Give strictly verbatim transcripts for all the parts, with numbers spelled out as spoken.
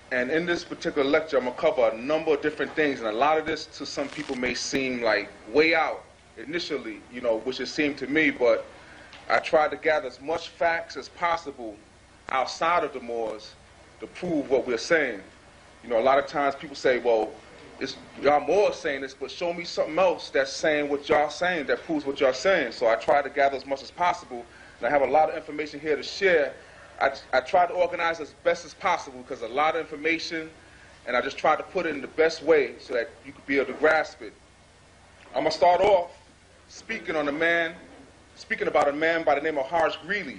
And in this particular lecture, I'm going to cover a number of different things, and a lot of this to some people may seem like way out initially, you know, which it seemed to me, but I tried to gather as much facts as possible outside of the Moors to prove what we're saying. You know, a lot of times people say, well, it's, y'all Moors saying this, but show me something else that's saying what y'all saying, that proves what y'all saying. So I tried to gather as much as possible, and I have a lot of information here to share. I, I tried to organize as best as possible because a lot of information, and I just tried to put it in the best way so that you could be able to grasp it. I'm going to start off speaking on a man, speaking about a man by the name of Horace Greeley.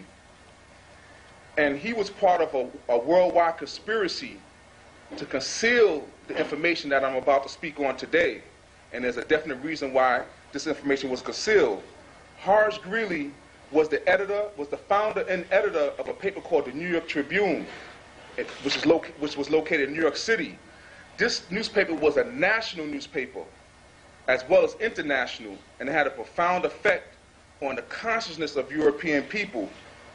And he was part of a, a worldwide conspiracy to conceal the information that I'm about to speak on today. And there's a definite reason why this information was concealed. Horace Greeley was the editor, was the founder and editor of a paper called the New York Tribune, which, is loca which was located in New York City. This newspaper was a national newspaper, as well as international, and it had a profound effect on the consciousness of European people.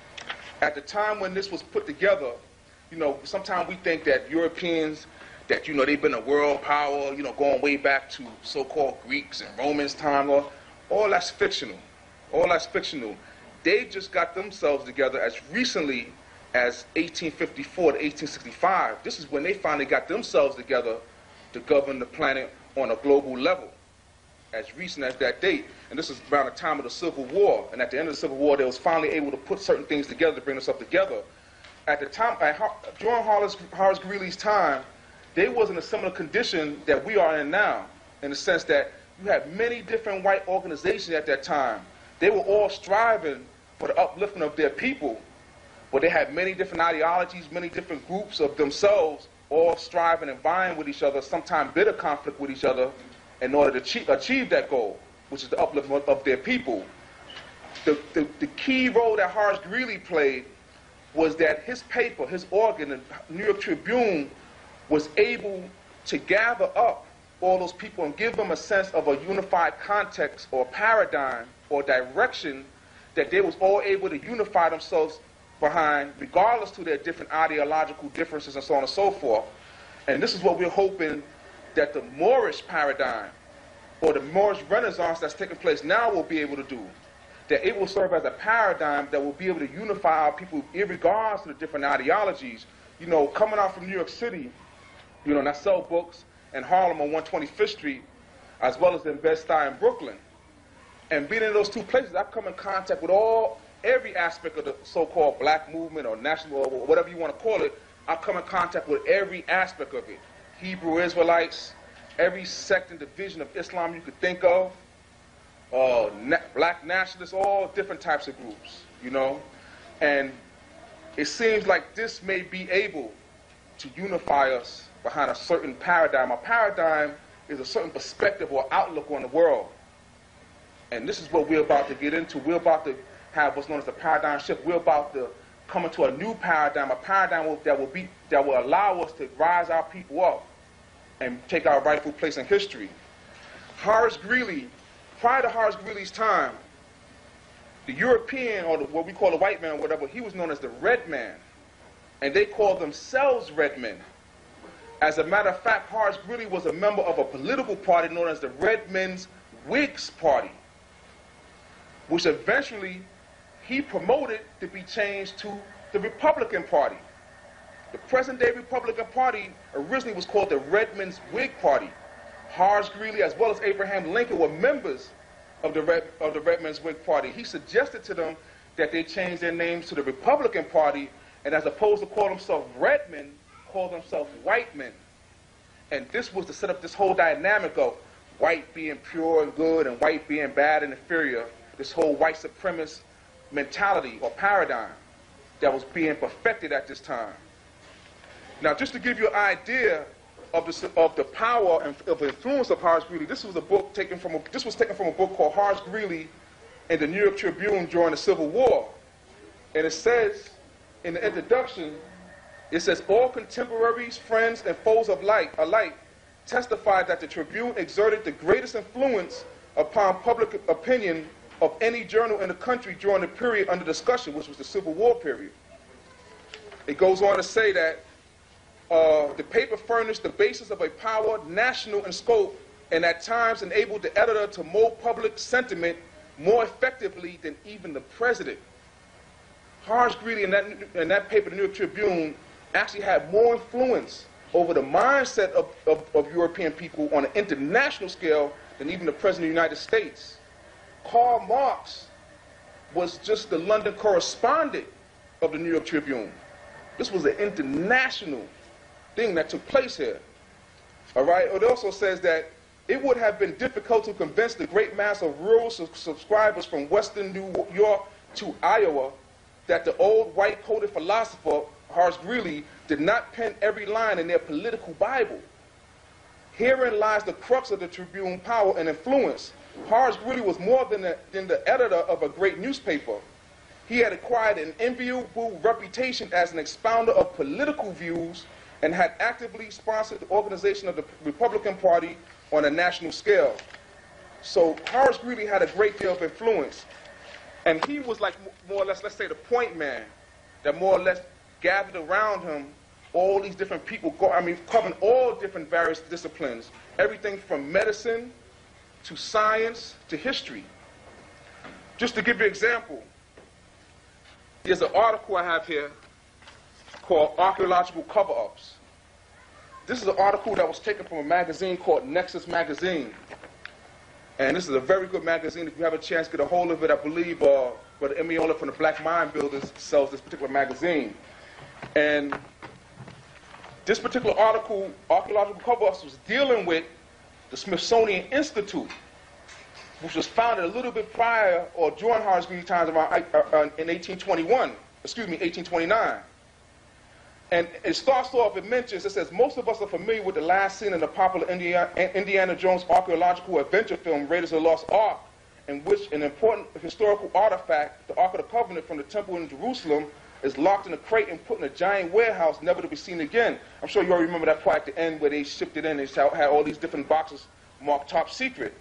At the time when this was put together, you know, sometimes we think that Europeans, that, you know, they've been a world power, you know, going way back to so-called Greeks and Romans time, or all that's fictional. All that's fictional. They just got themselves together as recently as eighteen fifty-four to eighteen sixty-five. This is when they finally got themselves together to govern the planet on a global level, as recent as that date. And this is around the time of the Civil War. And at the end of the Civil War, they was finally able to put certain things together to bring us up together. At the time, at, during Horace, Horace Greeley's time, they was in a similar condition that we are in now, in the sense that you had many different white organizations at that time. They were all striving for the uplifting of their people, but they had many different ideologies, many different groups of themselves, all striving and vying with each other, sometimes bitter conflict with each other, in order to achieve, achieve that goal, which is the upliftment of their people. The, the, the key role that Horace Greeley played was that his paper, his organ, the New York Tribune, was able to gather up all those people and give them a sense of a unified context or paradigm or direction that they was all able to unify themselves behind, regardless to their different ideological differences and so on and so forth. And this is what we're hoping that the Moorish paradigm or the Moorish Renaissance that's taking place now will be able to do. That it will serve as a paradigm that will be able to unify our people in regards to the different ideologies. You know, coming out from New York City, you know, and I sell books in Harlem on one twenty-fifth Street, as well as in Bed-Stuy in Brooklyn. And being in those two places, I come in contact with all, every aspect of the so-called black movement or national, or whatever you want to call it. I come in contact with every aspect of it. Hebrew Israelites, every sect and division of Islam you could think of, uh, na black nationalists, all different types of groups, you know. And it seems like this may be able to unify us behind a certain paradigm. A paradigm is a certain perspective or outlook on the world. And this is what we're about to get into. We're about to have what's known as the paradigm shift. We're about to come into a new paradigm, a paradigm that will be that will allow us to rise our people up and take our rightful place in history. Horace Greeley, prior to Horace Greeley's time, the European, or the, what we call the white man or whatever, he was known as the red man. And they called themselves red men. As a matter of fact, Horace Greeley was a member of a political party known as the Red Men's Whigs Party, which eventually he promoted to be changed to the Republican Party. The present-day Republican Party originally was called the Red Men's Whig Party. Horace Greeley, as well as Abraham Lincoln, were members of the Red, of the Red Men's Whig Party. He suggested to them that they change their names to the Republican Party, and as opposed to call themselves red men, call themselves white men. And this was to set up this whole dynamic of white being pure and good and white being bad and inferior, this whole white supremacist mentality or paradigm that was being perfected at this time. Now, just to give you an idea of the, of the power and of the influence of Horace Greeley, this was a book taken from a, this was taken from a book called Horace Greeley in the New York Tribune during the Civil War. And it says in the introduction, it says, all contemporaries, friends, and foes of light alike testified that the Tribune exerted the greatest influence upon public opinion of any journal in the country during the period under discussion, which was the Civil War period. It goes on to say that uh, the paper furnished the basis of a power national in scope and at times enabled the editor to mold public sentiment more effectively than even the president. Horace Greeley in that, in that paper, the New York Tribune, actually had more influence over the mindset of, of, of European people on an international scale than even the President of the United States. Karl Marx was just the London correspondent of the New York Tribune. This was an international thing that took place here. All right? It also says that it would have been difficult to convince the great mass of rural su subscribers from western New York to Iowa that the old white-coated philosopher, Horace Greeley, did not pen every line in their political Bible. Herein lies the crux of the Tribune power and influence. Horace Greeley was more than the, than the editor of a great newspaper. He had acquired an enviable reputation as an expounder of political views and had actively sponsored the organization of the Republican Party on a national scale. So Horace Greeley had a great deal of influence. And he was like more or less, let's say, the point man that more or less gathered around him all these different people, go, I mean, covering all different various disciplines, everything from medicine to science to history. Just to give you an example, there's an article I have here called Archaeological Cover-Ups. This is an article that was taken from a magazine called Nexus Magazine. And this is a very good magazine. If you have a chance to get a hold of it, I believe uh, Brother Emiola from the Black Mind Builders sells this particular magazine. And this particular article, Archaeological Cover-Ups, was dealing with the Smithsonian Institute, which was founded a little bit prior or during Horace Greeley times around uh, in eighteen twenty-one, excuse me, eighteen twenty-nine. And it starts off, it mentions, it says, most of us are familiar with the last scene in the popular Indiana, Indiana Jones archaeological adventure film, Raiders of the Lost Ark, in which an important historical artifact, the Ark of the Covenant from the temple in Jerusalem, is locked in a crate and put in a giant warehouse, never to be seen again. I'm sure you all remember that part at the end where they shipped it in. They had all these different boxes marked top secret.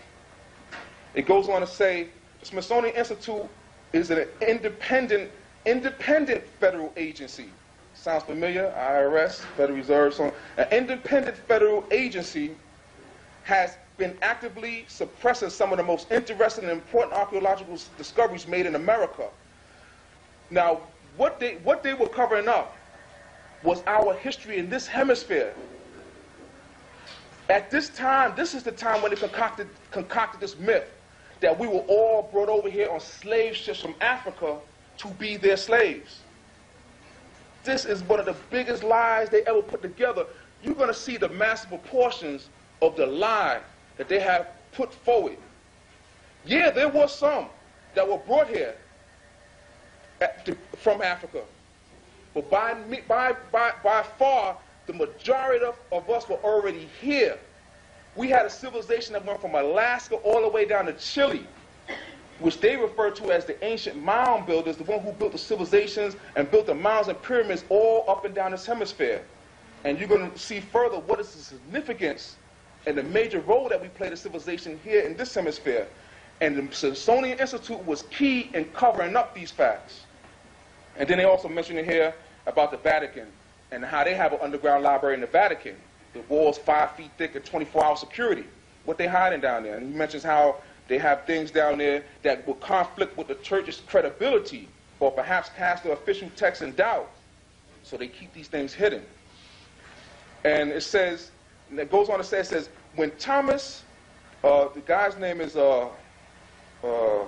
It goes on to say, the Smithsonian Institute is an independent, independent federal agency. Sounds familiar? I R S, Federal Reserve, so on. An independent federal agency has been actively suppressing some of the most interesting and important archaeological discoveries made in America. Now, what they, what they were covering up was our history in this hemisphere. At this time, this is the time when they concocted, concocted this myth that we were all brought over here on slave ships from Africa to be their slaves. This is one of the biggest lies they ever put together. You're going to see the massive proportions of the lie that they have put forward. Yeah, there were some that were brought here at, to, from Africa. But by, by, by, by far, the majority of, of us were already here. We had a civilization that went from Alaska all the way down to Chile, which they refer to as the ancient mound builders, the one who built the civilizations and built the mounds and pyramids all up and down this hemisphere. And you're going to see further what is the significance and the major role that we played as civilization here in this hemisphere. And the Smithsonian Institute was key in covering up these facts. And then they also mention it here about the Vatican and how they have an underground library in the Vatican. The walls five feet thick and twenty-four hour security. What they hiding down there. And he mentions how they have things down there that will conflict with the church's credibility or perhaps cast the official text in doubt. So they keep these things hidden. And it says, and it goes on to say, it says, when Thomas, uh, the guy's name is uh, uh,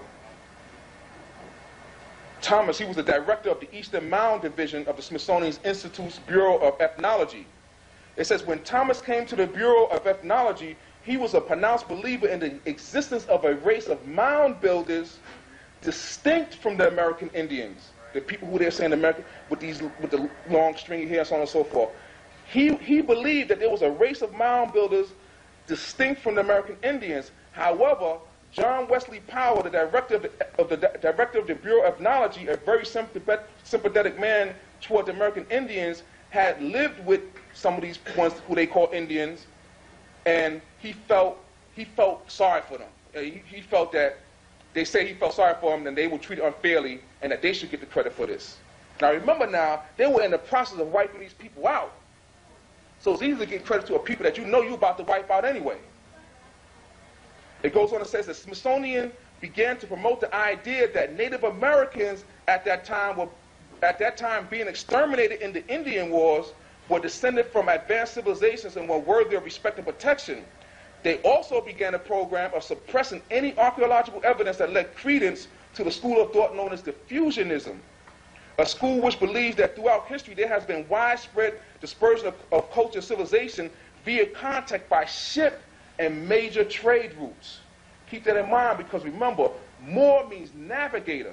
Thomas, he was the director of the Eastern Mound Division of the Smithsonian Institute's Bureau of Ethnology. It says, when Thomas came to the Bureau of Ethnology, he was a pronounced believer in the existence of a race of mound builders distinct from the American Indians, the people who they're saying American, with these with the long stringy hair, so on and so forth. He, he believed that there was a race of mound builders distinct from the American Indians. However, John Wesley Powell, the director of the, of the, director of the Bureau of Ethnology, a very sympathetic man toward the American Indians, had lived with some of these ones who they call Indians, and he felt he felt sorry for them. He, he felt that they say he felt sorry for them, and they were treated unfairly, and that they should get the credit for this. Now remember, now they were in the process of wiping these people out. So it's easy to give credit to a people that you know you're about to wipe out anyway. It goes on and says the Smithsonian began to promote the idea that Native Americans at that time were at that time being exterminated in the Indian Wars were descended from advanced civilizations and were worthy of respect and protection. They also began a program of suppressing any archaeological evidence that led credence to the school of thought known as diffusionism, a school which believes that throughout history there has been widespread dispersion of, of culture and civilization via contact by ship and major trade routes. Keep that in mind, because remember, Moor means navigator.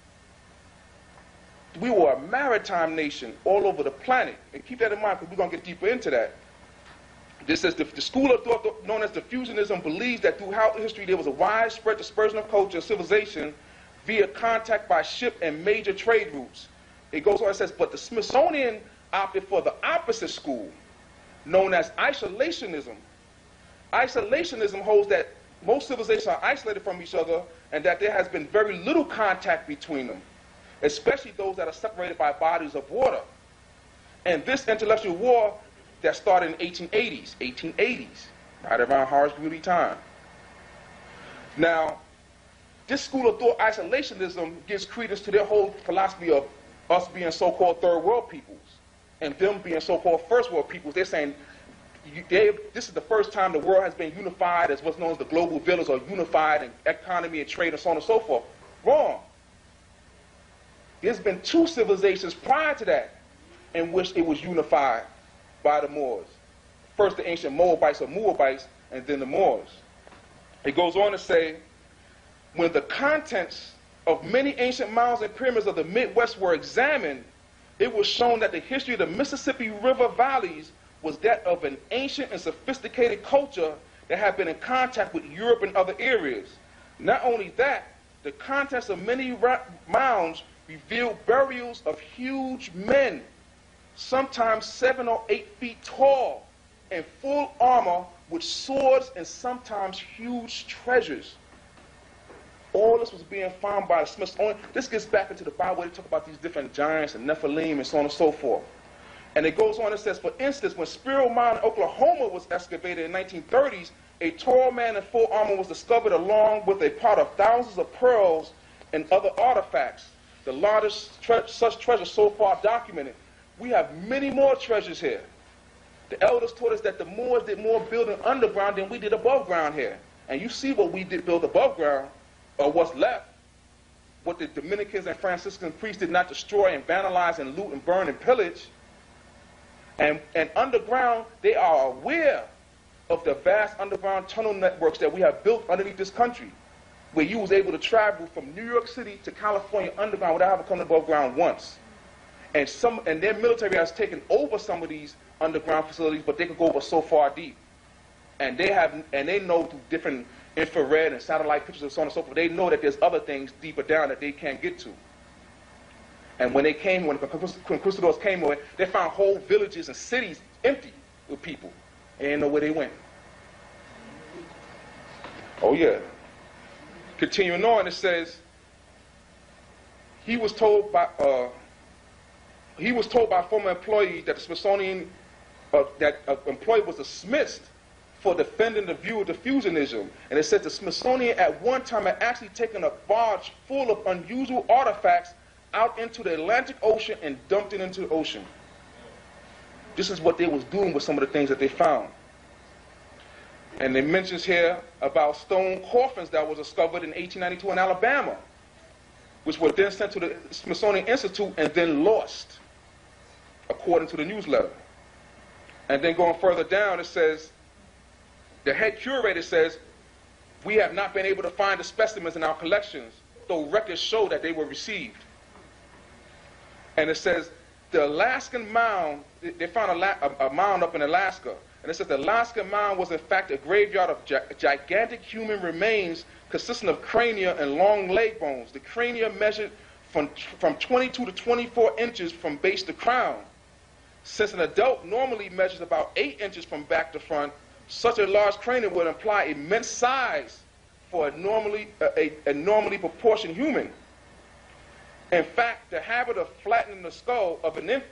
We were a maritime nation all over the planet. And keep that in mind, because we're going to get deeper into that. This says the, the school of thought known as diffusionism believes that throughout history there was a widespread dispersion of culture and civilization via contact by ship and major trade routes. It goes on and says, but the Smithsonian opted for the opposite school, known as isolationism. Isolationism holds that most civilizations are isolated from each other and that there has been very little contact between them, especially those that are separated by bodies of water. And this intellectual war that started in eighteen eighties, eighteen eighties, right around Horace Greeley time. Now, this school of thought, isolationism, gives credence to their whole philosophy of us being so-called third world peoples and them being so-called first world peoples. They're saying you, they, this is the first time the world has been unified as what's known as the global village, or unified in economy and trade and so on and so forth. Wrong. There's been two civilizations prior to that in which it was unified by the Moors. First the ancient Moabites or Moabites, and then the Moors. It goes on to say, when the contents of many ancient mounds and pyramids of the Midwest were examined, it was shown that the history of the Mississippi River valleys was that of an ancient and sophisticated culture that had been in contact with Europe and other areas. Not only that, the contents of many mounds revealed burials of huge men, sometimes seven or eight feet tall, in full armor with swords and sometimes huge treasures. All this was being found by the Smithsonian. This gets back into the Bible where they talk about these different giants and Nephilim and so on and so forth. And it goes on and says, for instance, when Sparrow Mound in Oklahoma was excavated in the nineteen thirties, a tall man in full armor was discovered along with a pot of thousands of pearls and other artifacts, the largest tre such treasure so far documented. We have many more treasures here. The elders taught us that the Moors did more building underground than we did above ground here. And you see what we did build above ground, or what's left, what the Dominicans and Franciscan priests did not destroy and vandalize and loot and burn and pillage. And, and underground, they are aware of the vast underground tunnel networks that we have built underneath this country, where you was able to travel from New York City to California underground without having come above ground once. And some, and their military has taken over some of these underground facilities, but they could go over so far deep. And they have, and they know through different infrared and satellite pictures and so on and so forth, they know that there's other things deeper down that they can't get to. And when they came, when the conquistadors came away, they found whole villages and cities empty with people. They didn't know where they went. Oh yeah. Continuing on, it says, he was told by, uh, he was told by former employees that the Smithsonian, uh, that uh, employee was dismissed for defending the view of diffusionism. And it says the Smithsonian at one time had actually taken a barge full of unusual artifacts out into the Atlantic Ocean and dumped it into the ocean. This is what they was doing with some of the things that they found. And it mentions here about stone coffins that was discovered in eighteen ninety-two in Alabama, which were then sent to the Smithsonian Institute and then lost, according to the newsletter. And then going further down, it says, the head curator says, we have not been able to find the specimens in our collections, though records show that they were received. And it says, the Alaskan mound, they found a, a, a mound up in Alaska, and it says the Alaskan mound was in fact a graveyard of gi gigantic human remains consisting of crania and long leg bones. The crania measured from, from twenty-two to twenty-four inches from base to crown. Since an adult normally measures about eight inches from back to front, such a large cranium would imply immense size for a normally, a, a normally proportioned human. In fact, the habit of flattening the skull of an infant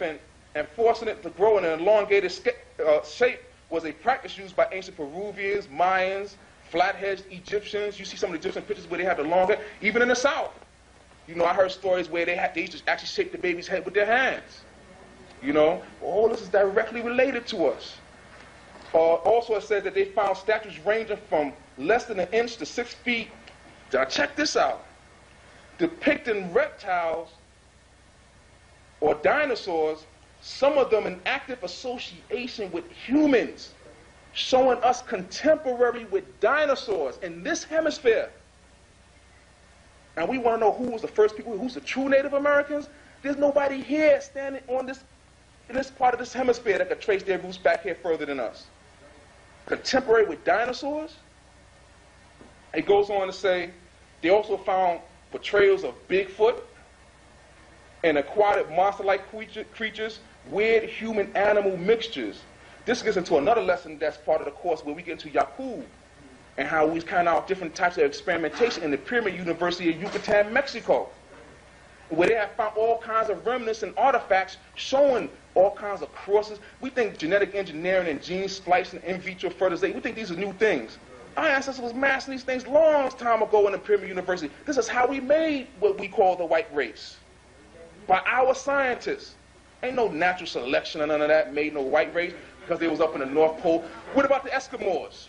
and forcing it to grow in an elongated uh, shape was a practice used by ancient Peruvians, Mayans, flat-headed Egyptians. You see some of the Egyptian pictures where they have the long hair, even in the South. You know, I heard stories where they, had, they used to actually shape the baby's head with their hands. You know, all this is directly related to us. Uh, also, it says that they found statues ranging from less than an inch to six feet. Now, check this out. Depicting reptiles or dinosaurs, some of them in active association with humans, showing us contemporary with dinosaurs in this hemisphere. And we want to know who was the first people, who's the true Native Americans. There's nobody here standing on this, in this part of this hemisphere that could trace their roots back here further than us. Contemporary with dinosaurs. It goes on to say they also found portrayals of Bigfoot and aquatic monster-like creature, creatures, weird human-animal mixtures. This gets into another lesson that's part of the course where we get into Yakub and how we kind out different types of experimentation in the Pyramid University of Yucatan, Mexico, where they have found all kinds of remnants and artifacts showing all kinds of crosses. We think genetic engineering and gene splicing, in vitro fertilization, we think these are new things. Our ancestors was mastering these things long time ago in the Pyramid University. This is how we made what we call the white race. By our scientists. Ain't no natural selection or none of that made no white race because they was up in the North Pole. What about the Eskimos?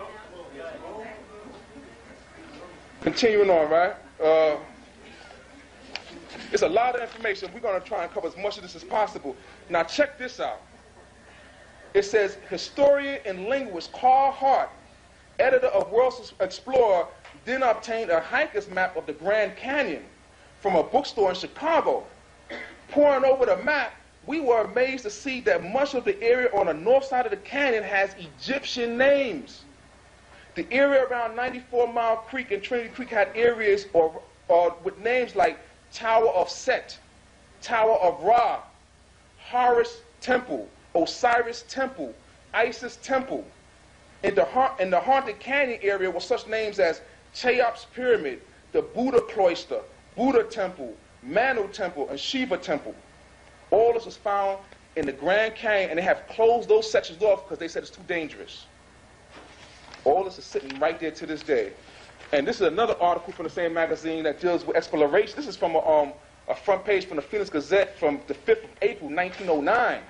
Continuing on, right? Uh, it's a lot of information. We're going to try and cover as much of this as possible. Now check this out. It says, historian and linguist Carl Hart, editor of World Explorer, then obtained a hiker's map of the Grand Canyon from a bookstore in Chicago. Pouring over the map, we were amazed to see that much of the area on the north side of the canyon has Egyptian names. The area around ninety-four mile Creek and Trinity Creek had areas or, or with names like Tower of Set, Tower of Ra, Horus Temple, Osiris Temple, Isis Temple. In the, in the Haunted Canyon area were such names as Cheops Pyramid, the Buddha Cloister, Buddha Temple, Manu Temple, and Shiva Temple. All this was found in the Grand Canyon, and they have closed those sections off because they said it's too dangerous. All this is sitting right there to this day. And this is another article from the same magazine that deals with exploration. This is from a, um, a front page from the Phoenix Gazette from the fifth of April, nineteen oh nine.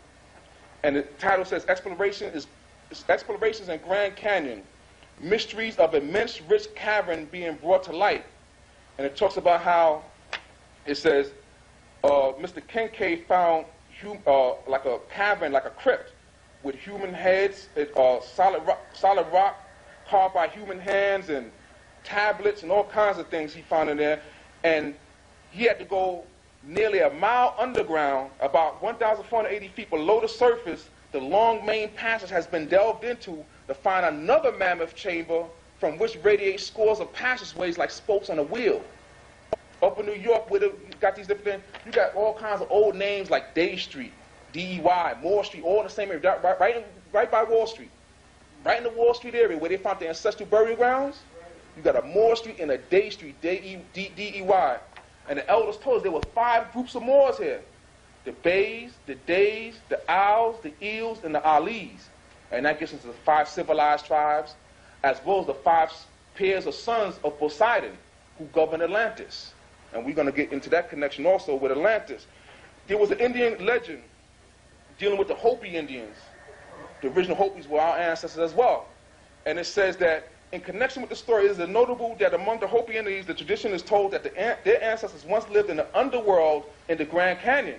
And the title says, Exploration is, Explorations in Grand Canyon, Mysteries of Immense Rich Cavern Being Brought to Light. And it talks about how it says, uh, Mister Kincaid found hum, uh, like a cavern, like a crypt, with human heads, uh, solid, rock, solid rock carved by human hands and tablets and all kinds of things he found in there. And he had to go nearly a mile underground, about one thousand four hundred eighty feet below the surface. The long main passage has been delved into to find another mammoth chamber from which radiate scores of passageways like spokes on a wheel. Up in New York, where you got these different things, you got all kinds of old names like Day Street, D E Y, Moore Street, all in the same area, right, right, in, right by Wall Street. Right in the Wall Street area where they found the ancestral burial grounds, you got a Moore Street and a Day Street, D E Y. And the elders told us there were five groups of Moors here. The Bays, the Days, the Owls, the Eels, and the Alis. And that gets into the five civilized tribes, as well as the five pairs of sons of Poseidon who governed Atlantis. And we're going to get into that connection also with Atlantis. There was an Indian legend dealing with the Hopi Indians. The original Hopis were our ancestors as well. And it says that in connection with the story, it is notable that among the Hopi Indians, the tradition is told that the, their ancestors once lived in the underworld in the Grand Canyon.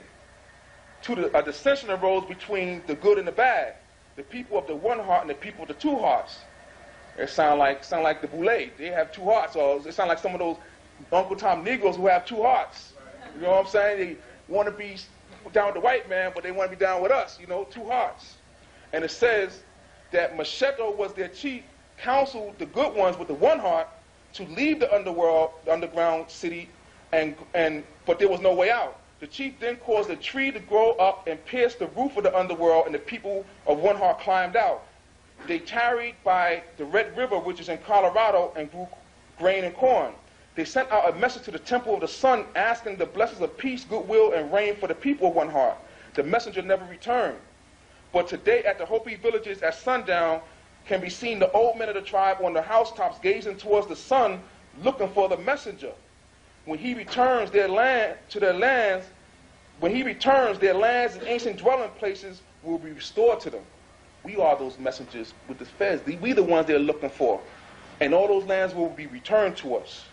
To the, a dissension arose between the good and the bad, the people of the one heart and the people of the two hearts. It sound like sound like the Boulay. They have two hearts. Or it sound like some of those Uncle Tom Negroes who have two hearts. You know what I'm saying? They want to be down with the white man, but they want to be down with us. You know, two hearts. And it says that Macheto was their chief, counseled the good ones with the one heart to leave the underworld, the underground city, and and but there was no way out. The chief then caused a tree to grow up and pierce the roof of the underworld, and the people of one heart climbed out. They tarried by the Red River, which is in Colorado, and grew grain and corn. They sent out a message to the temple of the sun, asking the blessings of peace, goodwill, and rain for the people of one heart. The messenger never returned. But today at the Hopi villages at sundown can be seen the old men of the tribe on the housetops gazing towards the sun, looking for the messenger. When he returns their land to their lands, when he returns, their lands and ancient dwelling places will be restored to them. We are those messengers with the feds. We the ones they're looking for. And all those lands will be returned to us.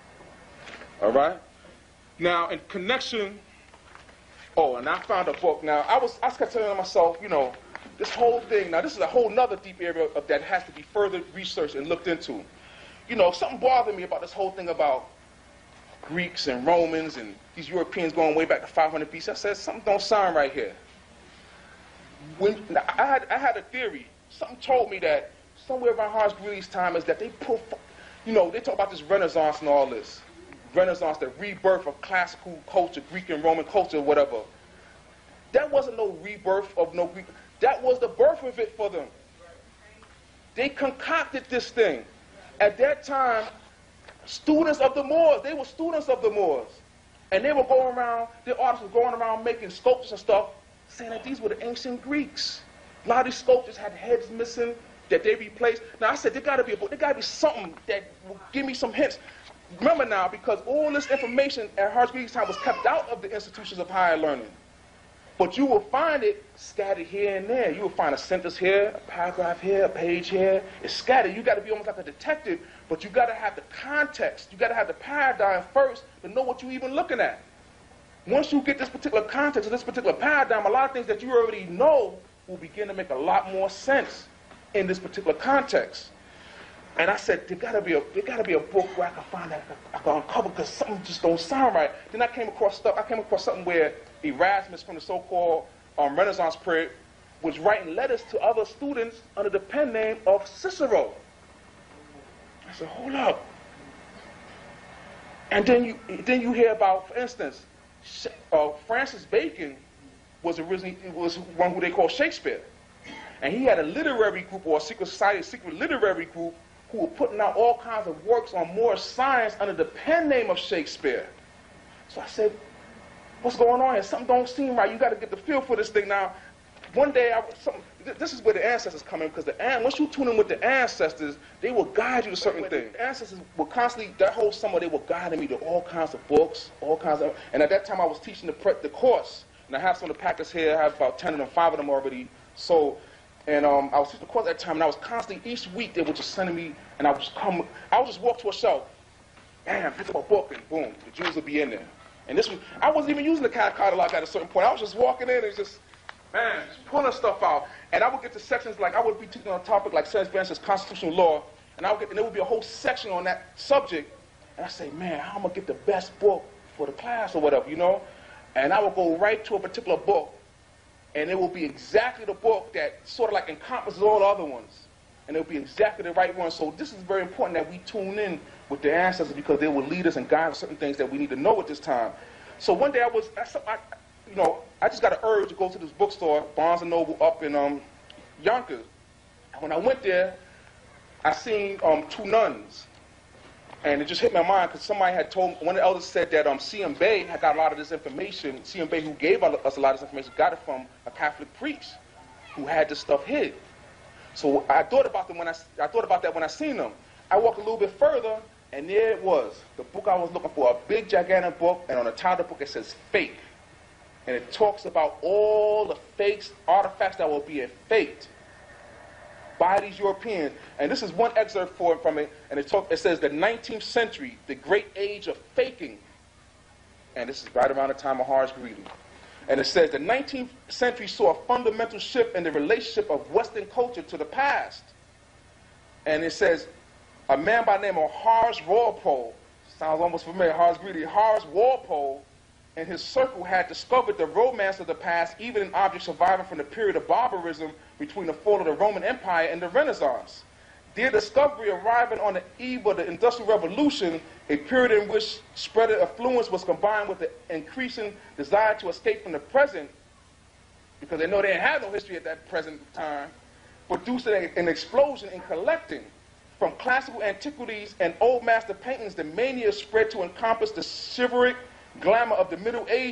All right? Now, in connection, oh, and I found a book. Now, I was, I was telling myself, you know, this whole thing, now this is a whole nother deep area of that has to be further researched and looked into. You know, something bothered me about this whole thing about Greeks and Romans and these Europeans going way back to five hundred B C. I said, something don't sound right here. When, I, had, I had a theory. Something told me that somewhere around Horace Greeley's time is that they put, you know, they talk about this Renaissance and all this. Renaissance, the rebirth of classical culture, Greek and Roman culture, whatever. That wasn't no rebirth of no Greek. That was the birth of it for them. They concocted this thing. At that time, students of the Moors, they were students of the Moors. And they were going around, their artists were going around making sculptures and stuff, saying that these were the ancient Greeks. A lot of these sculptures had heads missing that they replaced. Now I said, there gotta be a book, there gotta be something that will give me some hints. Remember now, because all this information at Horace Greeley's time was kept out of the institutions of higher learning. But you will find it scattered here and there. You will find a sentence here, a paragraph here, a page here. It's scattered. You got to be almost like a detective, but you got to have the context. You got to have the paradigm first to know what you're even looking at. Once you get this particular context or this particular paradigm, a lot of things that you already know will begin to make a lot more sense in this particular context. And I said, there gotta be a there gotta be a book where I can find that I can uncover, because something just don't sound right. Then I came across stuff. I came across something where Erasmus from the so-called um, Renaissance period was writing letters to other students under the pen name of Cicero. I said, hold up. And then you then you hear about, for instance, uh, Francis Bacon was originally was one who they call Shakespeare, and he had a literary group or a secret society, a secret literary group, who were putting out all kinds of works on more science under the pen name of Shakespeare. So I said, what's going on here? Something don't seem right. You got to get the feel for this thing. Now, one day, I, something, this is where the ancestors come in, because the once you tune in with the ancestors, they will guide you to certain things. The ancestors will constantly, that whole summer, they were guiding me to all kinds of books, all kinds of, and at that time I was teaching the, pre, the course, and I have some of the packets here. I have about ten of them, five of them already sold. And um, I was teaching the course at that time, and I was constantly, each week, they were just sending me, and I would just come, I would just walk to a shelf, bam, pick up a book, and boom, the Jews would be in there. And this was, I wasn't even using the catalog at a certain point. I was just walking in and just, man, just pulling stuff out. And I would get to sections, like I would be teaching on a topic like, for instance, constitutional law, and I would get, and there would be a whole section on that subject, and I say, man, how am I gonna get the best book for the class or whatever, you know? And I would go right to a particular book, and it will be exactly the book that sort of like encompasses all the other ones. And it will be exactly the right one. So this is very important that we tune in with the ancestors, because they will lead us and guide us certain things that we need to know at this time. So one day I was, I, I, you know, I just got an urge to go to this bookstore, Barnes and Noble up in um, Yonkers. And when I went there, I seen um, two nuns. And it just hit my mind, because somebody had told, one of the elders said that um, C M Bay had got a lot of this information. C M Bay, who gave us a lot of this information, got it from a Catholic priest who had this stuff hid. So I thought about them when I, I thought about that when I seen them. I walked a little bit further, and there it was, the book I was looking for, a big, gigantic book, and on the top of the book it says fake. And it talks about all the fakes, artifacts that were being faked by these Europeans. And this is one excerpt for, from it, and it, talk, it says the nineteenth century, the great age of faking. And this is right around the time of Horace Greeley. And it says the nineteenth century saw a fundamental shift in the relationship of Western culture to the past. And it says, a man by the name of Horace Walpole, sounds almost familiar, Horace Greeley, Horace Walpole and his circle had discovered the romance of the past, even in objects surviving from the period of barbarism between the fall of the Roman Empire and the Renaissance. Their discovery arriving on the eve of the Industrial Revolution, a period in which spread of affluence was combined with the increasing desire to escape from the present, because they know they didn't have no history at that present time, produced an explosion in collecting. From classical antiquities and old master paintings, the mania spread to encompass the chivalric glamour of the Middle Ages,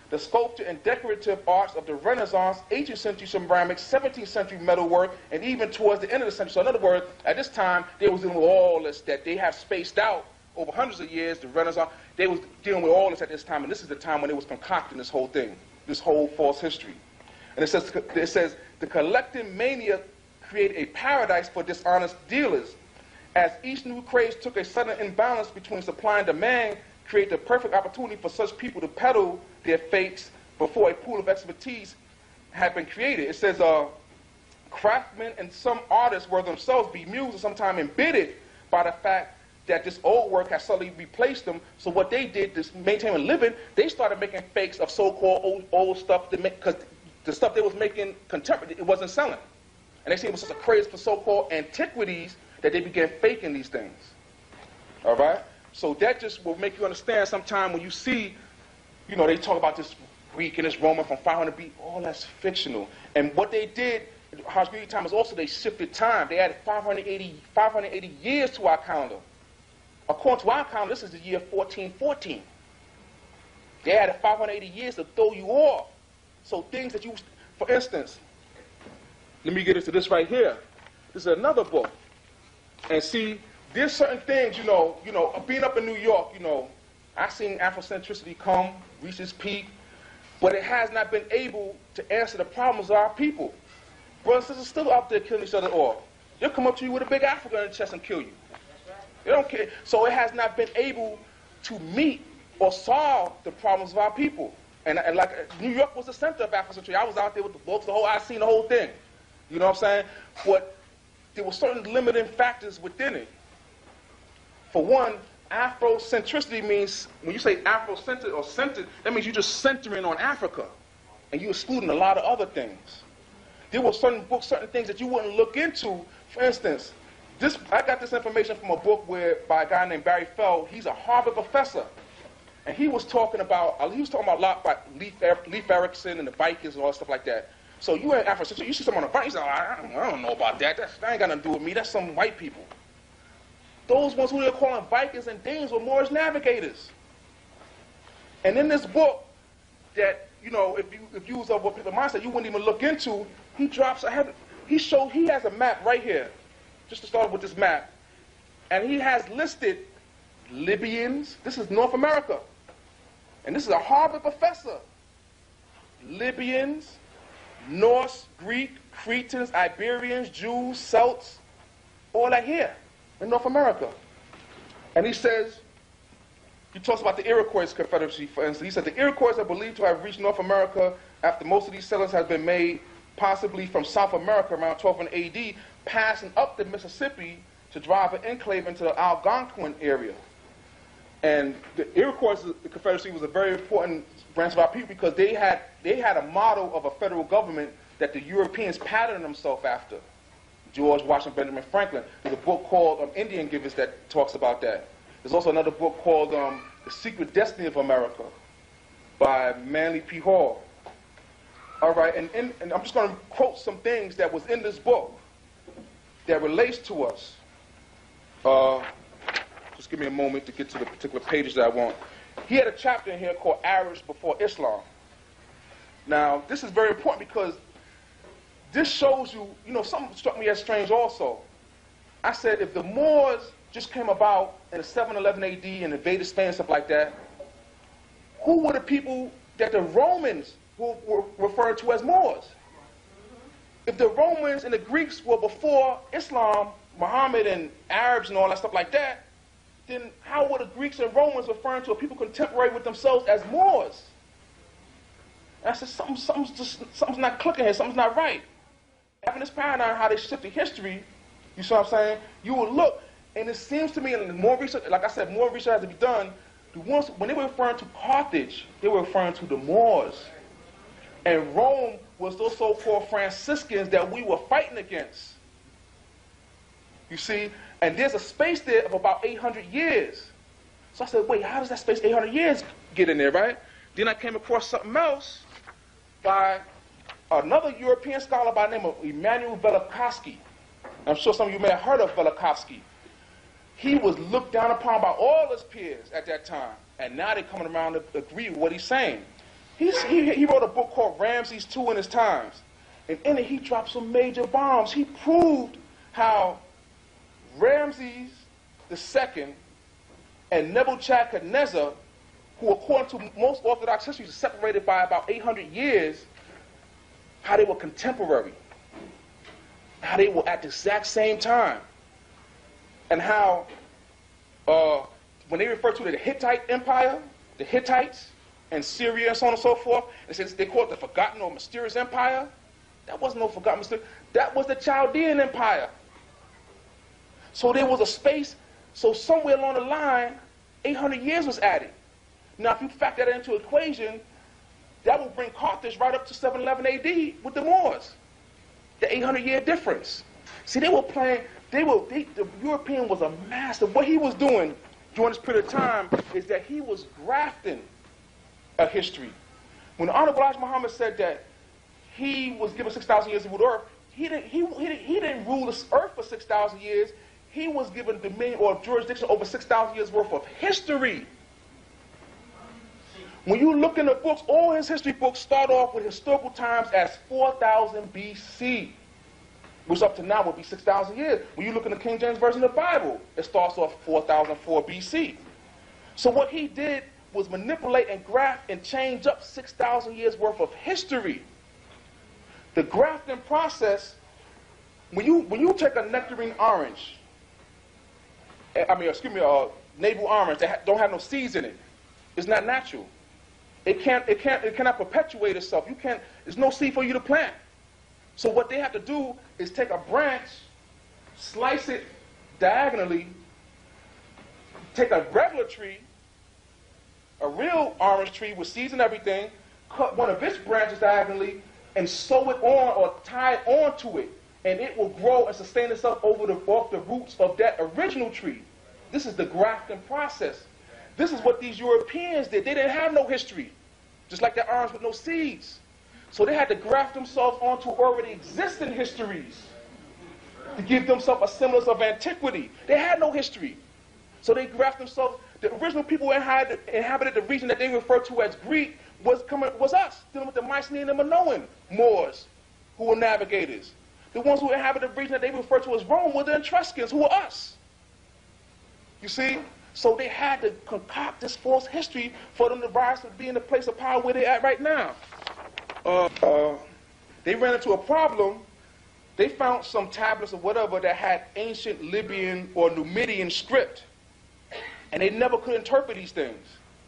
the sculpture and decorative arts of the Renaissance, eighteenth century ceramics, seventeenth century metalwork, and even towards the end of the century. So in other words, at this time, they was dealing with all this that they have spaced out over hundreds of years, the Renaissance. They was dealing with all this at this time, and this is the time when they was concocting this whole thing, this whole false history. And it says, it says the collective mania created a paradise for dishonest dealers. As each new craze took a sudden imbalance between supply and demand, create the perfect opportunity for such people to peddle their fakes before a pool of expertise had been created. It says, uh, craftsmen and some artists were themselves bemused and sometimes embittered by the fact that this old work had suddenly replaced them. So what they did to maintain a living, they started making fakes of so-called old, old stuff because the stuff they was making contemporary, it wasn't selling. And they seen it was such a craze for so-called antiquities that they began faking these things. All right? So that just will make you understand sometime when you see, you know, they talk about this Greek and this Roman from five hundred B C, all that's fictional. And what they did, Hajj Greek time is also they shifted time. They added five hundred eighty years to our calendar. According to our calendar, this is the year fourteen fourteen. They added five hundred eighty years to throw you off. So things that you, for instance, let me get into this right here. This is another book. And see, there's certain things, you know, you know, being up in New York, you know, I've seen Afrocentricity come, reach its peak, but it has not been able to answer the problems of our people. Brothers and sisters still out there killing each other off. They'll come up to you with a big Africa in the chest and kill you. They don't care. So it has not been able to meet or solve the problems of our people. And, and like New York was the center of Afrocentricity. I was out there with the books, the whole, I seen the whole thing. You know what I'm saying? But there were certain limiting factors within it. For one, Afrocentricity means, when you say Afrocentered or centered, that means you're just centering on Africa. And you're excluding a lot of other things. There were certain books, certain things that you wouldn't look into. For instance, this, I got this information from a book where, by a guy named Barry Feld. He's a Harvard professor. And he was talking about, he was talking about a lot about Leif, Leif Erikson and the Vikings and all that stuff like that. So you in Afrocentricity, you see someone on the Vikings, you say, oh, I, don't, I don't know about that. That's, that ain't got nothing to do with me. That's some white people. Those ones who they're calling Vikings and Danes were Moorish navigators. And in this book, that, you know, if you if you was of what people mindset you wouldn't even look into, he drops ahead. He showed he has a map right here, just to start with this map, and he has listed Libyans. This is North America, and this is a Harvard professor. Libyans, Norse, Greek, Cretans, Iberians, Jews, Celts, all that here in North America. And he says, he talks about the Iroquois Confederacy, for instance. He said the Iroquois are believed to have reached North America after most of these settlers have been made, possibly from South America around twelve hundred A D, passing up the Mississippi to drive an enclave into the Algonquin area. And the Iroquois the Confederacy was a very important branch of our people because they had, they had a model of a federal government that the Europeans patterned themselves after. George Washington Benjamin Franklin. There's a book called um, Indian Givers that talks about that. There's also another book called um, The Secret Destiny of America by Manly P. Hall. All right, and, in, and I'm just going to quote some things that was in this book that relates to us. Uh, just give me a moment to get to the particular pages that I want. He had a chapter in here called Arabs Before Islam. Now, this is very important because this shows you, you know, something struck me as strange also. I said if the Moors just came about in the seven eleven A D and invaded Spain and stuff like that, who were the people that the Romans were, were referred to as Moors? If the Romans and the Greeks were before Islam, Muhammad and Arabs and all that stuff like that, then how were the Greeks and Romans referring to a people contemporary with themselves as Moors? And I said, something, something's, just, something's not clicking here, something's not right. Having this paradigm, how they shifted history, you see what I'm saying? You will look, and it seems to me, and more research, like I said, more research has to be done. The ones, when they were referring to Carthage, they were referring to the Moors. And Rome was those so-called Franciscans that we were fighting against. You see? And there's a space there of about eight hundred years. So I said, wait, how does that space eight hundred years get in there, right? Then I came across something else by another European scholar by the name of Emanuel Velikovsky. I'm sure some of you may have heard of Velikovsky. He was looked down upon by all his peers at that time, and now they're coming around to agree with what he's saying. He's, he, he wrote a book called Ramses the Second in his times. And in it, he dropped some major bombs. He proved how Ramses the Second and Nebuchadnezzar, who according to most Orthodox history is separated by about eight hundred years, how they were contemporary, how they were at the exact same time, and how uh, when they refer to the Hittite Empire, the Hittites, and Syria and so on and so forth, they, said, they call it the forgotten or mysterious empire. That wasn't no forgotten mysterious. That was the Chaldean Empire. So there was a space, so somewhere along the line, eight hundred years was added. Now if you factor that into the equation, that will bring Carthage right up to seven eleven A D with the Moors. The eight hundred year difference. See, they were playing, they were, they, the European was a master. What he was doing during this period of time is that he was grafting a history. When the Honorable Elijah Muhammad said that he was given six thousand years to rule the earth, he didn't, he, he, he didn't rule this earth for six thousand years. He was given dominion or jurisdiction over six thousand years worth of history. When you look in the books, all his history books start off with historical times as four thousand B C, which up to now would be six thousand years. When you look in the King James Version of the Bible, it starts off four thousand four B C. So what he did was manipulate and graft and change up six thousand years worth of history. The grafting process, when you, when you take a nectarine orange, I mean, excuse me, a navel orange that ha don't have no seeds in it, it's not natural. It can't, it can't, it cannot perpetuate itself. You can't, there's no seed for you to plant. So what they have to do is take a branch, slice it diagonally, take a regular tree, a real orange tree with seeds and everything, cut one of its branches diagonally, and sew it on or tie it onto it, and it will grow and sustain itself over the, off the roots of that original tree. This is the grafting process. This is what these Europeans did. They didn't have no history, just like that orange with no seeds. So they had to graft themselves onto already existing histories to give themselves a semblance of antiquity. They had no history. So they grafted themselves. The original people who inhabited, inhabited the region that they refer to as Greek was coming was us, dealing with the Mycenaean and Minoan Moors, who were navigators. The ones who inhabited the region that they refer to as Rome were the Etruscans, who were us. You see? So they had to concoct this false history for them to rise to be in the place of power where they're at right now. Uh, uh, they ran into a problem. They found some tablets or whatever that had ancient Libyan or Numidian script, and they never could interpret these things.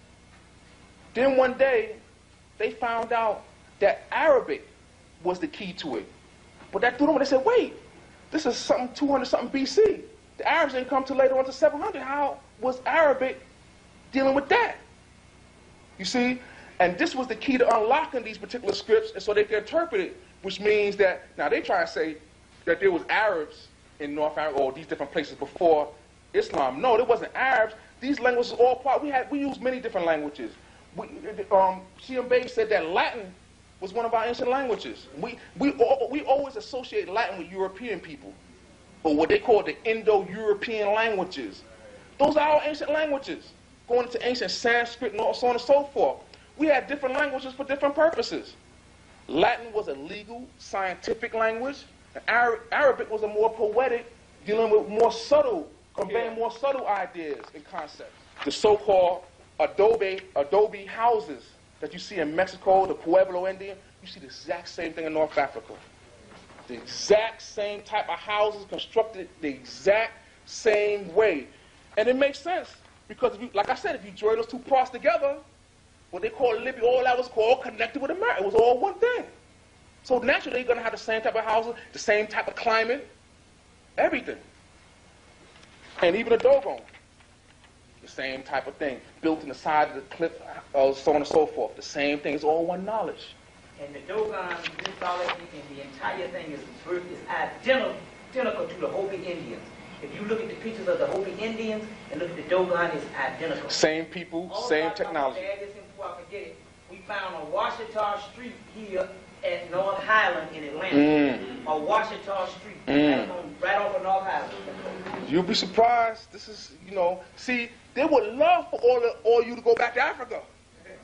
Then one day, they found out that Arabic was the key to it. But that threw them, they said, wait, this is something two hundred something B C. The Arabs didn't come till later on to seven hundred. How was Arabic dealing with that? You see? And this was the key to unlocking these particular scripts, and so they could interpret it, which means that, now they try to say that there was Arabs in North Africa or these different places before Islam. No, there wasn't Arabs. These languages all part, we had, we used many different languages. We, um, Shiam Bey said that Latin was one of our ancient languages. We, we, we always associate Latin with European people, or what they call the Indo-European languages. Those are our ancient languages, going into ancient Sanskrit and so on and so forth. We had different languages for different purposes. Latin was a legal, scientific language, and Ara Arabic was a more poetic, dealing with more subtle, conveying more subtle ideas and concepts. The so-called adobe, adobe houses that you see in Mexico, the Pueblo Indian, you see the exact same thing in North Africa. The exact same type of houses constructed the exact same way. And it makes sense, because if you, like I said, if you join those two parts together, what they call Libya, all that was all connected with America. It was all one thing. So naturally, you're going to have the same type of houses, the same type of climate, everything. And even the Dogon, the same type of thing, built in the side of the cliff, uh, so on and so forth. The same thing. It's all one knowledge. And the Dogon mythology and the entire thing is birth is identical, identical to the Hopi Indians. If you look at the pictures of the Hopi Indians and look at the Dogon, it's identical. Same people, also, same technology. Add this in before I forget it. We found a Washita Street here at North Highland in Atlanta. Mm. A Washita Street, mm. right, on, right off of North Highland. You'll be surprised. This is, you know, see, they would love for all, of, all you to go back to Africa.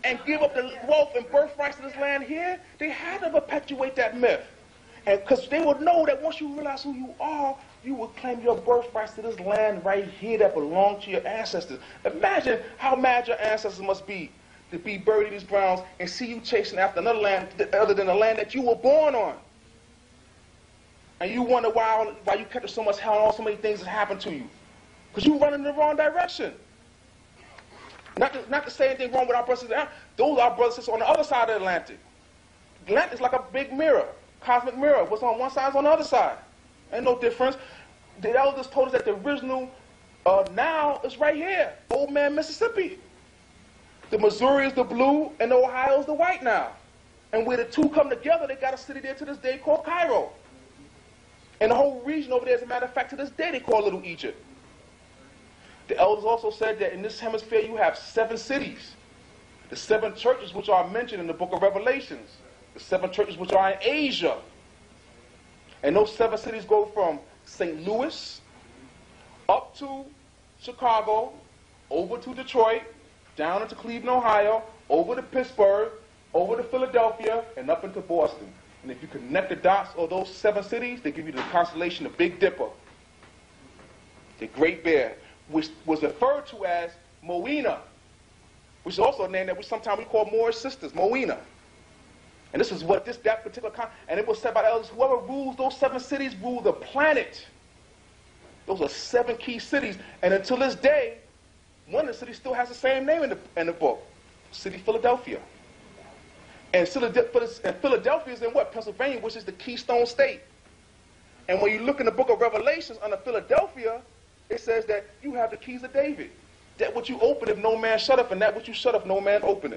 and give up the wealth and birthrights to this land here, they had to perpetuate that myth. And because they would know that once you realize who you are, you will claim your birthrights to this land right here that belonged to your ancestors. Imagine how mad your ancestors must be to be buried in these grounds and see you chasing after another land other than the land that you were born on. And you wonder why, why you kept so much hell and all so many things that happened to you. Because you were running in the wrong direction. Not to, not to say anything wrong with our brothers and sisters. Those are our brothers and sisters on the other side of the Atlantic. The Atlantic is like a big mirror, cosmic mirror. What's on one side is on the other side. Ain't no difference. The elders told us that the original uh, now is right here, Old Man Mississippi. The Missouri is the blue and the Ohio is the white now. And where the two come together, they got a city there to this day called Cairo. And the whole region over there, as a matter of fact, to this day they call Little Egypt. The elders also said that in this hemisphere you have seven cities. The seven churches which are mentioned in the book of Revelations. The seven churches which are in Asia. And those seven cities go from Saint Louis up to Chicago, over to Detroit, down into Cleveland, Ohio, over to Pittsburgh, over to Philadelphia, and up into Boston. And if you connect the dots of those seven cities, they give you the constellation of Big Dipper, the Great Bear, which was referred to as Moena, which is also a name that we sometimes we call Moorish sisters, Moena. And this is what this that particular con and it was said by the elders, whoever rules those seven cities rule the planet. Those are seven key cities, and until this day, one of the cities still has the same name in the in the book, City Philadelphia. And Philadelphia is in what? Pennsylvania, which is the Keystone State. And when you look in the book of Revelations under Philadelphia, it says that you have the keys of David. That which you open if no man shut up, and that which you shut up no man openeth.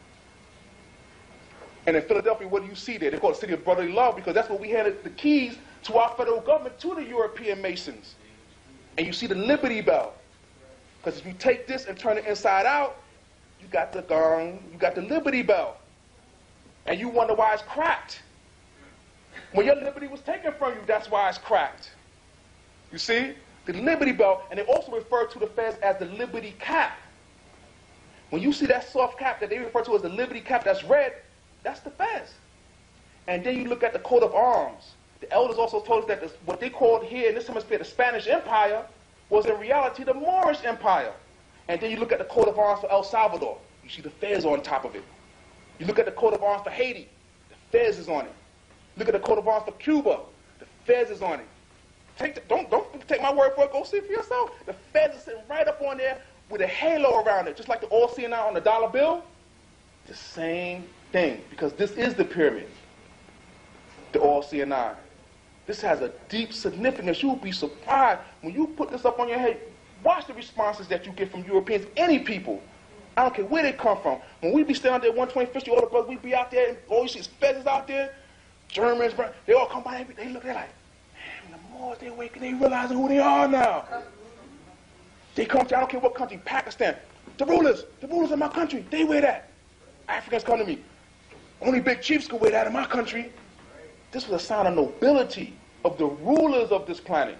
And in Philadelphia, what do you see there? They call it the city of brotherly love because that's what we handed the keys to our federal government, to the European Masons. And you see the Liberty Bell. Because if you take this and turn it inside out, you got the gong, you got the Liberty Bell. And you wonder why it's cracked. When your liberty was taken from you, that's why it's cracked. You see? The Liberty Bell, and they also refer to the feds as the Liberty Cap. When you see that soft cap that they refer to as the Liberty Cap that's red, that's the feds. And then you look at the coat of arms. The elders also told us that this, what they called here in this hemisphere the Spanish Empire was in reality the Moorish Empire. And then you look at the coat of arms for El Salvador. You see the fez on top of it. You look at the coat of arms for Haiti. The fez is on it. Look at the coat of arms for Cuba. The fez is on it. Take the, don't, don't take my word for it. Go see it for yourself. The fez is sitting right up on there with a halo around it, just like the all-seeing eye on the dollar bill. The same thing, because this is the pyramid, the all-seeing eye. This has a deep significance. You'll be surprised when you put this up on your head. Watch the responses that you get from Europeans, any people. I don't care where they come from. When we be standing out there at one twenty-fifth Street, all the brothers, we be out there, and all you see is feathers out there, Germans, they all come by, they look, they're like, man, the Moors, they awaken, they realizing who they are now. They come to, I don't care what country, Pakistan, the rulers, the rulers of my country, they wear that. Africans come to me, only big chiefs can wear that in my country. This was a sign of nobility of the rulers of this planet.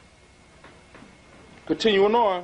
Continuing on,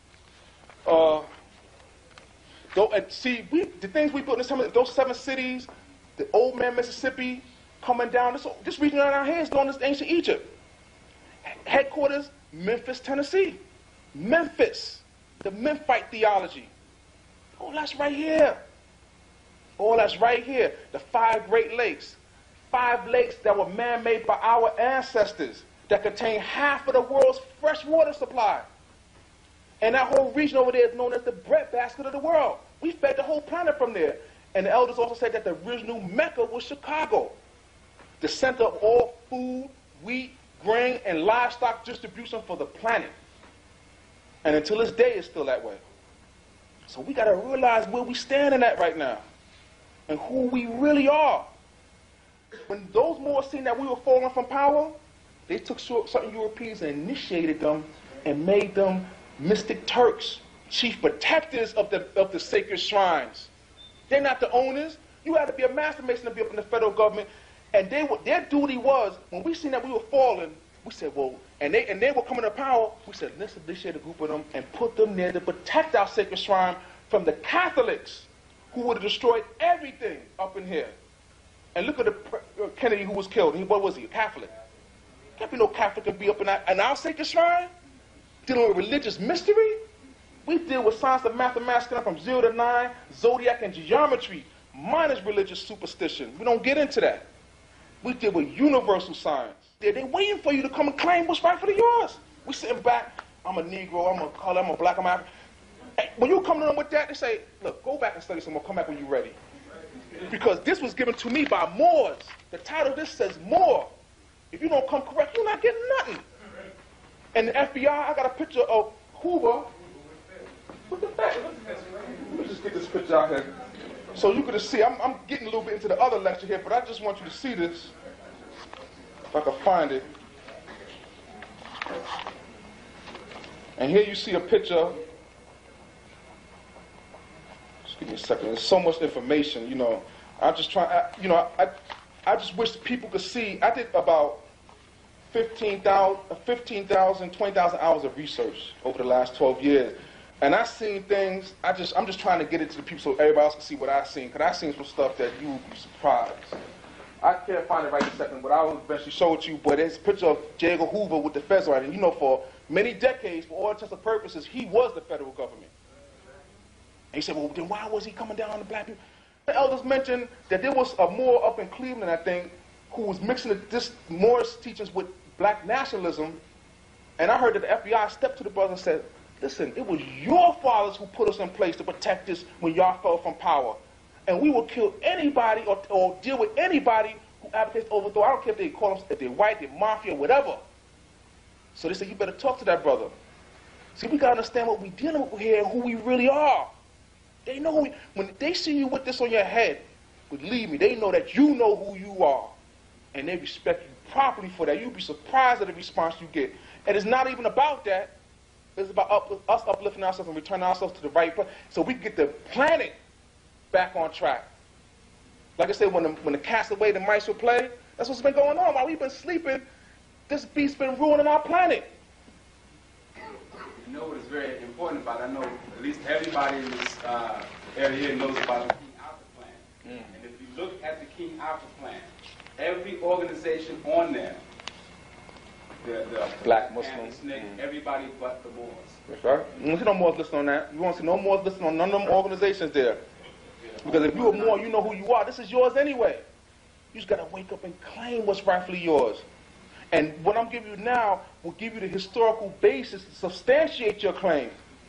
uh, though, and see, we, the things we built in this, those seven cities, the Old Man Mississippi, coming down, this, this region right out here is known as ancient Egypt. Headquarters, Memphis, Tennessee. Memphis, the Memphite theology. Oh, that's right here. Oh, that's right here. The five Great Lakes. Five lakes that were man-made by our ancestors that contain half of the world's fresh water supply. And that whole region over there is known as the breadbasket of the world. We fed the whole planet from there. And the elders also said that the original Mecca was Chicago, the center of all food, wheat, grain, and livestock distribution for the planet. And until this day, it's still that way. So we got to realize where we standing at right now and who we really are. When those Moors seen that we were falling from power, they took certain Europeans and initiated them and made them mystic Turks, chief protectors of the, of the sacred shrines. They're not the owners. You had to be a master mason to be up in the federal government. And they were, their duty was, when we seen that we were falling, we said, well, and they, and they were coming to power, we said, let's initiate a group of them and put them there to protect our sacred shrine from the Catholics who would have destroyed everything up in here. And look at the uh, Kennedy who was killed. He, what was he? A Catholic. Can't be no Catholic to be up in that, an our sacred shrine, dealing with religious mystery. We deal with science of mathematics from zero to nine, zodiac and geometry, minus religious superstition. We don't get into that. We deal with universal science. They're, they're waiting for you to come and claim what's rightfully yours. We sitting back, I'm a Negro, I'm a color, I'm a black, I'm African. Hey, when you come to them with that, they say, look, go back and study some more, come back when you're ready. Because this was given to me by Moors. The title of this says Moor. If you don't come correct, you're not getting nothing. And the F B I, I got a picture of Hoover. What the fact? Let me just get this picture out here. So you can see, I'm, I'm getting a little bit into the other lecture here, but I just want you to see this. If I can find it. And here you see a picture. Just give me a second. There's so much information, you know. I'm just trying, I, you know, I, I just wish people could see. I did about fifteen thousand, twenty thousand hours of research over the last twelve years. And I've seen things, I just, I'm just trying to get it to the people so everybody else can see what I've seen. Because I've seen some stuff that you would be surprised. I can't find it right this second, but I will eventually show it to you. But it's a picture of J. Edgar Hoover with the feds right. And you know, for many decades, for all intents and purposes, he was the federal government. And he said, well, then why was he coming down on the black people? The elders mentioned that there was a Moor up in Cleveland, I think, who was mixing the, this Moorish teachings with black nationalism. And I heard that the F B I stepped to the brother and said, listen, it was your fathers who put us in place to protect us when y'all fell from power. And we will kill anybody or, or deal with anybody who advocates overthrow. I don't care if they call them, if they're white, they're mafia, whatever. So they said, you better talk to that brother. See, we got to understand what we're dealing with here and who we really are. They know who we, when they see you with this on your head, believe me, they know that you know who you are. And they respect you properly for that. You'll be surprised at the response you get. And it's not even about that. It's about up, us uplifting ourselves and returning ourselves to the right place so we can get the planet back on track. Like I said, when the, when the cast away, the mice will play, that's what's been going on. While we've been sleeping, this beast's been ruining our planet. You know what is very important about it? I know at least everybody in this uh, area here knows about the King Arthur Plan. Mm. And if you look at the King Arthur Plan, every organization on there, the, the black Muslims, mm. everybody but the Moors. That's right. You don't see no Moors listed on that. You won't see no Moors listed on none of them organizations there. Because if you're a Moor, you know who you are. This is yours anyway. You just got to wake up and claim what's rightfully yours. And what I'm giving you now will give you the historical basis to substantiate your claim.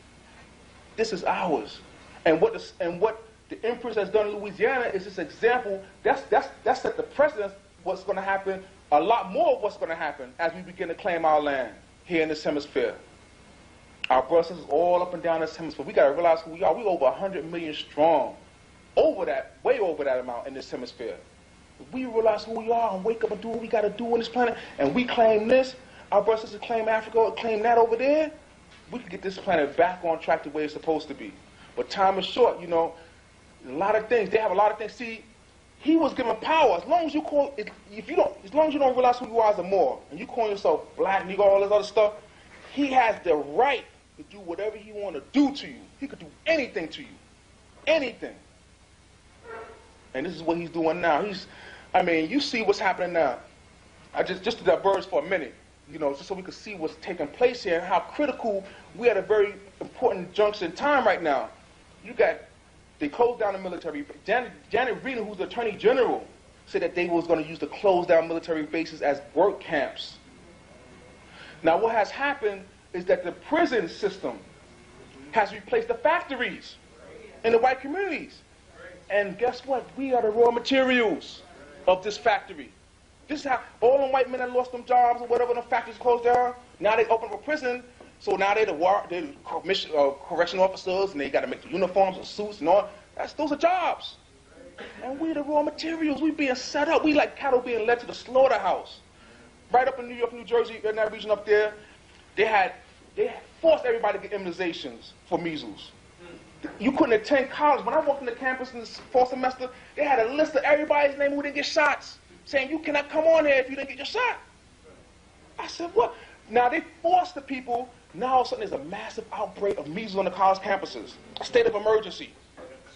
This is ours. And what the, and what the Empress has done in Louisiana is this example. That's, that's, that's set the precedent what's going to happen, a lot more of what's going to happen as we begin to claim our land here in this hemisphere. Our brothers all up and down this hemisphere. We got to realize who we are. We're over one hundred million strong. Over that, way over that amount in this hemisphere. If we realize who we are and wake up and do what we got to do on this planet, and we claim this, our brothers that claim Africa, claim that over there, we can get this planet back on track the way it's supposed to be. But time is short, you know. A lot of things, they have a lot of things. See, he was given power. As long as you call, if you don't, as long as you don't realize who you are as a Moor, and you call yourself black, Negro, all this other stuff, he has the right to do whatever he want to do to you. He could do anything to you, anything. And this is what he's doing now. He's, I mean, you see what's happening now. I just, just to diverge for a minute, you know, just so we can see what's taking place here and how critical we're at a very important junction in time right now. You got, they closed down the military. Janet, Janet Reno, who's the Attorney General, said that they was going to use the closed down military bases as work camps. Now, what has happened is that the prison system has replaced the factories in the white communities. And guess what? We are the raw materials of this factory. This is how all the white men that lost them jobs or whatever, the factories closed down, now they open up a prison. So now they're the, war, they're the commission, uh, correction officers, and they got to make the uniforms and suits and all. That's, those are jobs. And we're the raw materials. We're being set up. We like cattle being led to the slaughterhouse. Right up in New York, New Jersey, in that region up there, they had, they had forced everybody to get immunizations for measles. You couldn't attend college. When I walked into campus in the fall semester, they had a list of everybody's name who didn't get shots, saying you cannot come on here if you didn't get your shot. I said, what? Now they forced the people. Now all of a sudden there's a massive outbreak of measles on the college campuses. A state of emergency.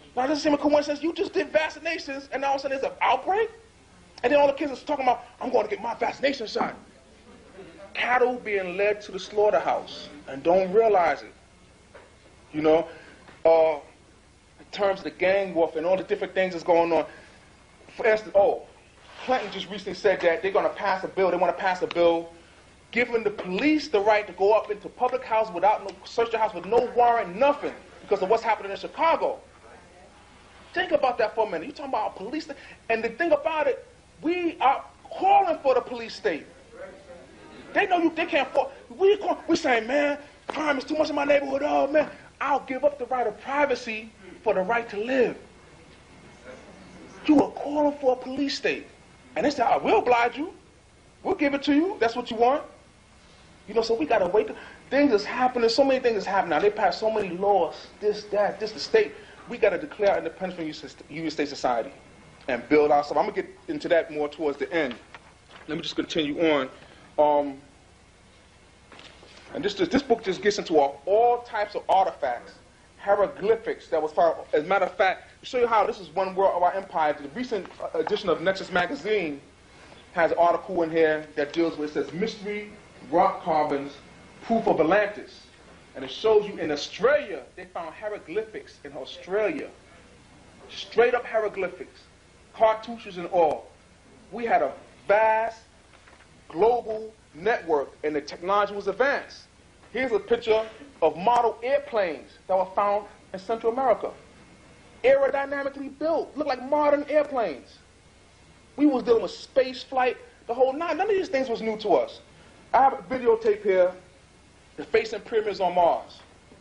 Now, does it seem a coincidence? You just did vaccinations, and all of a sudden there's an outbreak? And then all the kids are talking about, I'm going to get my vaccination shot. Cattle being led to the slaughterhouse and don't realize it. You know, uh, in terms of the gang warfare and all the different things that's going on. For instance, oh, Clinton just recently said that they're going to pass a bill, they want to pass a bill giving the police the right to go up into public house without no, search the house with no warrant, nothing, because of what's happening in Chicago. Think about that for a minute. You're talking about police, and the thing about it, we are calling for the police state. They know you, they can't afford, we call, we're saying, man, crime is too much in my neighborhood, oh man, I'll give up the right of privacy for the right to live. You are calling for a police state. And they say, oh, we'll oblige you. We'll give it to you. That's what you want. You know, so we got to wait. To, things is happening. So many things is happening now. They passed so many laws. This, that, this, the state. We got to declare independence from the United States society and build ourselves. I'm going to get into that more towards the end. Let me just continue on. Um, and this, this, this book just gets into all, all types of artifacts, hieroglyphics that was found. As a matter of fact, to show you how this is one world of our empire, the recent edition of Nexus magazine has an article in here that deals with, it says, Mystery Rock Carbons, Proof of Atlantis. And it shows you in Australia, they found hieroglyphics in Australia. Straight up hieroglyphics, cartouches and all. We had a vast global network and the technology was advanced. Here's a picture of model airplanes that were found in Central America. Aerodynamically built, look like modern airplanes. We was dealing with space flight, the whole nine. None of these things was new to us. I have a videotape here, the facing pyramids on Mars.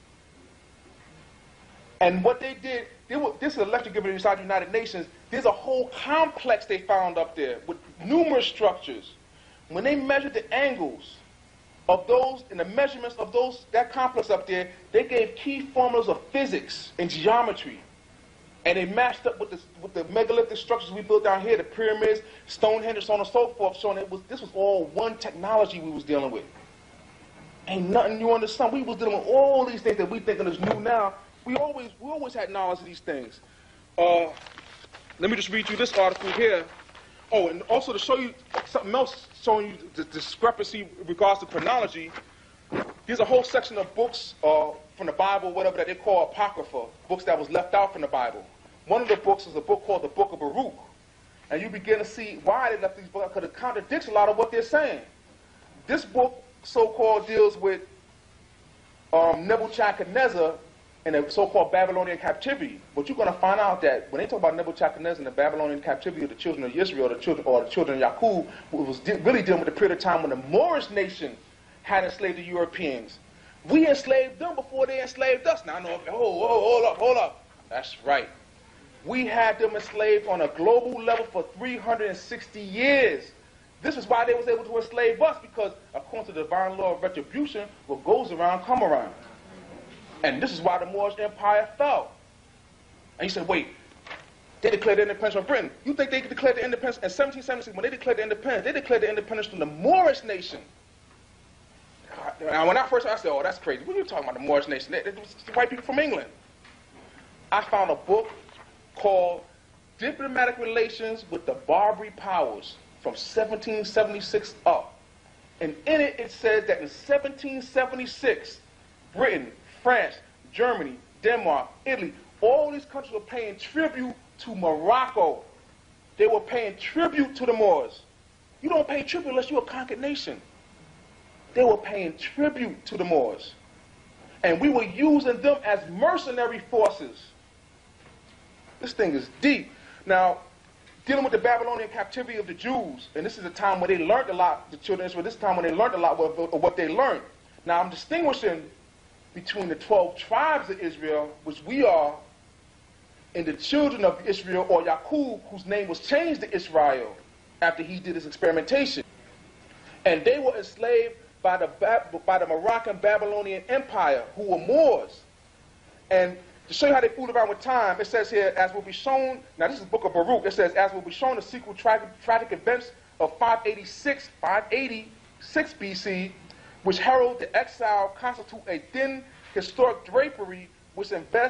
And what they did, they were, this is a lecture given inside the United Nations. There's a whole complex they found up there with numerous structures. When they measured the angles of those and the measurements of those that complex up there, they gave key formulas of physics and geometry. And they matched up with the, with the megalithic structures we built down here, the pyramids, Stonehenge, so on and so forth, showing it was, this was all one technology we was dealing with. Ain't nothing new under the sun. We was dealing with all these things that we thinking is new now. We always, we always had knowledge of these things. Uh, let me just read you this article here. Oh, and also to show you something else, showing you the discrepancy in regards to chronology. There's a whole section of books uh, from the Bible, whatever that they call Apocrypha, books that was left out from the Bible. One of the books is a book called the Book of Baruch. And you begin to see why they left these books, because it contradicts a lot of what they're saying. This book, so-called, deals with um, Nebuchadnezzar and the so-called Babylonian captivity. But you're going to find out that when they talk about Nebuchadnezzar and the Babylonian captivity of the children of Israel, the children, or the children of Yaqub, it was de really dealing with the period of time when the Moorish nation had enslaved the Europeans. We enslaved them before they enslaved us. Now I know, oh, oh, hold up, hold up. That's right. We had them enslaved on a global level for three hundred sixty years. This is why they was able to enslave us, because according to the divine law of retribution, what goes around, come around. And this is why the Moorish Empire fell. And you said, wait, they declared their independence from Britain. You think they declared their independence in seventeen seventy-six? When they declared their independence, they declared their independence from the Moorish nation. And when I first heard, I said, oh, that's crazy. What are you talking about, the Moorish nation? It was the white people from England. I found a book called Diplomatic Relations with the Barbary Powers from seventeen seventy-six up. And in it, it says that in seventeen seventy-six, Britain, France, Germany, Denmark, Italy, all these countries were paying tribute to Morocco. They were paying tribute to the Moors. You don't pay tribute unless you're a conquered nation. They were paying tribute to the Moors. And we were using them as mercenary forces. This thing is deep. Now, dealing with the Babylonian captivity of the Jews, and this is a time when they learned a lot, the children of Israel, this time when they learned a lot of what they learned. Now, I'm distinguishing between the twelve tribes of Israel, which we are, and the children of Israel, or Yaqub, whose name was changed to Israel after he did his experimentation. And they were enslaved by the, by the Moroccan Babylonian Empire, who were Moors. And to show you how they fooled around with time, it says here, as will be shown, now this is the book of Baruch, it says, as will be shown the sequel tragic, tragic events of five eighty-six, five eighty-six B C, which herald the exile, constitute a thin historic drapery which invests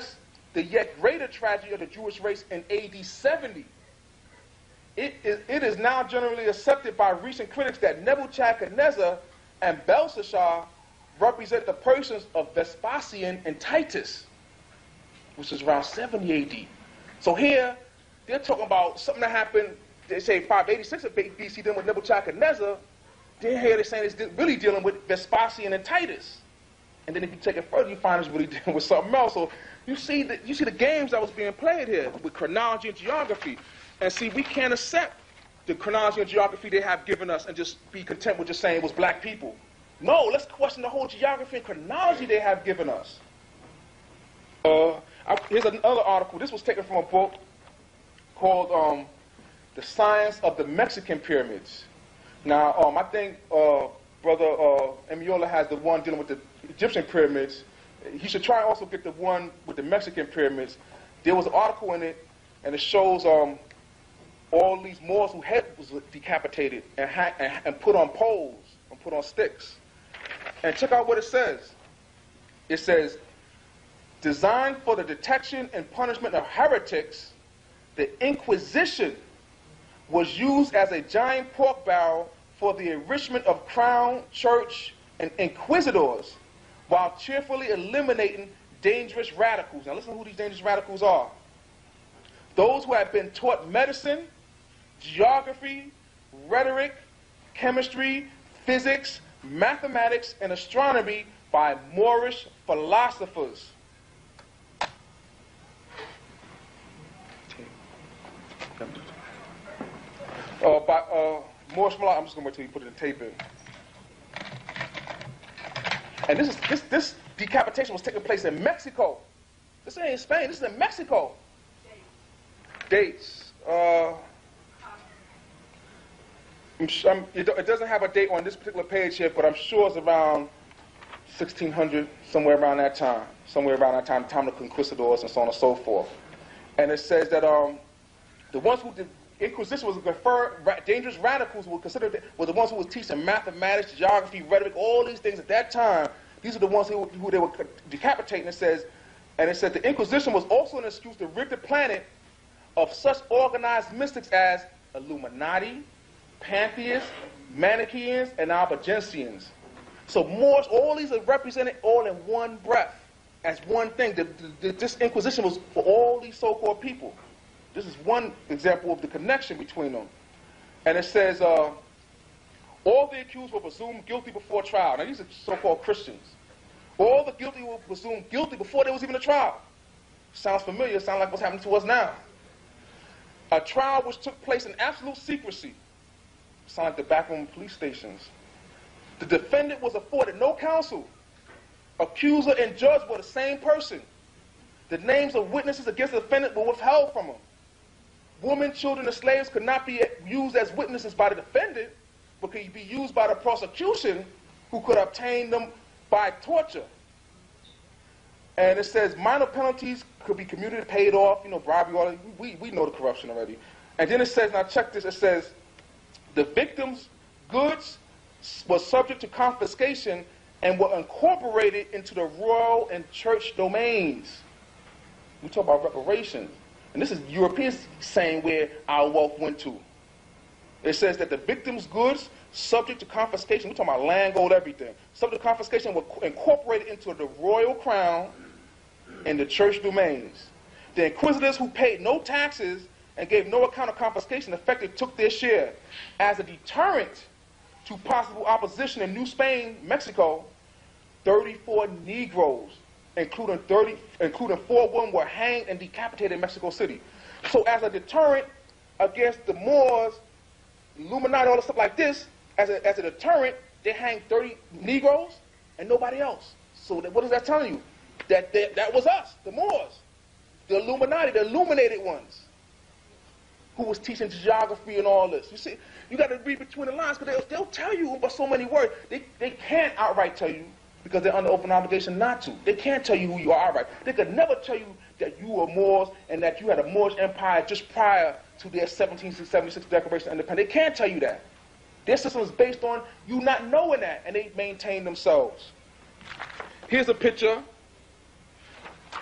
the yet greater tragedy of the Jewish race in A D seventy. It is, it is now generally accepted by recent critics that Nebuchadnezzar and Belshazzar represent the persons of Vespasian and Titus, which is around seventy A D. So here, they're talking about something that happened, they say five eighty-six of B C, then with Nebuchadnezzar. Then here they're saying it's really dealing with Vespasian and Titus. And then if you take it further, you find it's really dealing with something else. So you see the, you see the games that was being played here with chronology and geography. And see, we can't accept the chronology and geography they have given us and just be content with just saying it was black people. No, let's question the whole geography and chronology they have given us. Uh, I, here's another article. This was taken from a book called um, The Science of the Mexican Pyramids. Now, um, I think uh, Brother uh, Emiola has the one dealing with the Egyptian pyramids. He should try and also get the one with the Mexican pyramids. There was an article in it, and it shows um, all these Moors whose head was decapitated and, ha and, and put on poles and put on sticks. And check out what it says. It says, designed for the detection and punishment of heretics, the Inquisition was used as a giant pork barrel for the enrichment of crown, church, and inquisitors, while cheerfully eliminating dangerous radicals. Now listen to who these dangerous radicals are. Those who have been taught medicine, geography, rhetoric, chemistry, physics, mathematics, and astronomy by Moorish philosophers. Uh, by uh, Moorish philosophers. I'm just going to wait till you put it in tape in. And this is this this decapitation was taking place in Mexico. This ain't in Spain. This is in Mexico. Dates. Uh, I'm, I'm, it, it doesn't have a date on this particular page here, but I'm sure it's around sixteen hundred, somewhere around that time, somewhere around that time, time of the conquistadors and so on and so forth. And it says that um, the ones who did Inquisition was conferred, ra dangerous radicals were considered were the ones who were teaching mathematics, geography, rhetoric, all these things at that time. These are the ones who, who they were decapitating. It says, and it says the Inquisition was also an excuse to rid the planet of such organized mystics as Illuminati, pantheists, Manichaeans, and Albigensians. So Moors, all these are represented all in one breath as one thing. The, the, this Inquisition was for all these so-called people. This is one example of the connection between them. And it says, uh, all the accused were presumed guilty before trial. Now, these are so-called Christians. All the guilty were presumed guilty before there was even a trial. Sounds familiar. Sounds like what's happening to us now. A trial which took place in absolute secrecy. Sounds like the backroom police stations. The defendant was afforded no counsel. Accuser and judge were the same person. The names of witnesses against the defendant were withheld from him. Women, children, and slaves could not be used as witnesses by the defendant, but could be used by the prosecution, who could obtain them by torture. And it says minor penalties could be commuted, paid off, you know, bribery, all that. We, we know the corruption already. And then it says, now check this, it says, the victim's goods was subject to confiscation and were incorporated into the royal and church domains. We talk about reparations. And this is Europeans saying where our wealth went to. It says that the victim's goods, subject to confiscation, we're talking about land, gold, everything, subject to confiscation were incorporated into the royal crown and the church domains. The inquisitors who paid no taxes and gave no account of confiscation effectively took their share. As a deterrent to possible opposition in New Spain, Mexico, thirty-four Negroes, including thirty, including four women, were hanged and decapitated in Mexico City. So as a deterrent against the Moors, Illuminati, all the stuff like this, as a, as a deterrent, they hanged thirty Negroes and nobody else. So that, what is that telling you? That, that that was us, the Moors, the Illuminati, the illuminated ones, who was teaching geography and all this. You see, you got to read between the lines, because they'll, they'll tell you by so many words. They, they can't outright tell you, because they're under open obligation not to. They can't tell you who you are outright. They could never tell you that you were Moors and that you had a Moorish empire just prior to their seventeen seventy-six Declaration of Independence. They can't tell you that. Their system is based on you not knowing that, and they maintain themselves. Here's a picture.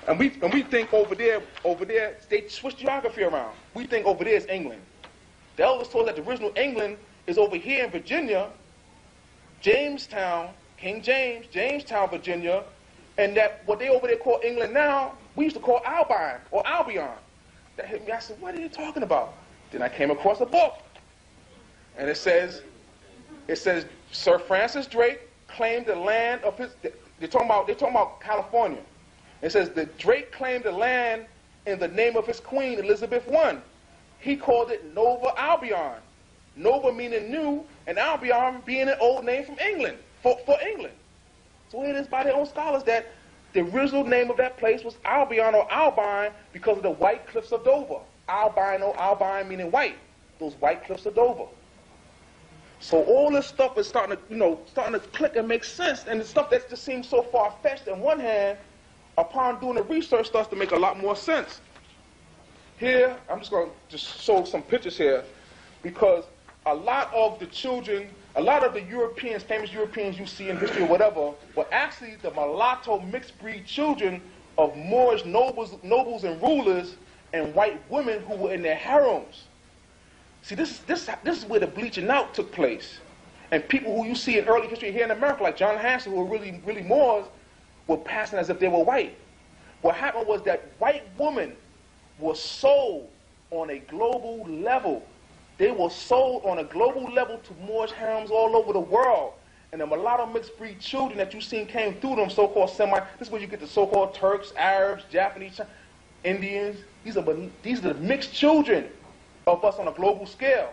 And we, and we think over there, over there, they switch geography around. We think over there is England. The elders told us that the original England is over here in Virginia, Jamestown, King James, Jamestown, Virginia, and that what they over there call England now, we used to call Albion or Albion. That hit me. I said, what are you talking about? Then I came across a book, and it says, it says Sir Francis Drake claimed the land of his. They're talking about. They're talking about California. It says that Drake claimed the land in the name of his queen Elizabeth the First. He called it Nova Albion. Nova meaning new, and Albion being an old name from England for for England. So it is by their own scholars that the original name of that place was Albion or Albine because of the white cliffs of Dover. Albino, Albine meaning white. Those white cliffs of Dover. So all this stuff is starting to, you know, starting to click and make sense. And the stuff that just seems so far-fetched on one hand, upon doing the research, starts to make a lot more sense. Here, I'm just going to just show some pictures here, because a lot of the children, a lot of the Europeans, famous Europeans you see in history or whatever, were actually the mulatto mixed breed children of Moorish nobles, nobles and rulers and white women who were in their harems. See, this, this, this is where the bleaching out took place. And people who you see in early history here in America, like John Hanson, who were really, really Moors, were passing as if they were white. What happened was that white women were sold on a global level. They were sold on a global level to Moorish harems all over the world. And the mulatto mixed breed children that you seen came through them so-called semi, this is where you get the so-called Turks, Arabs, Japanese, Indians. These are, these are the mixed children of us on a global scale.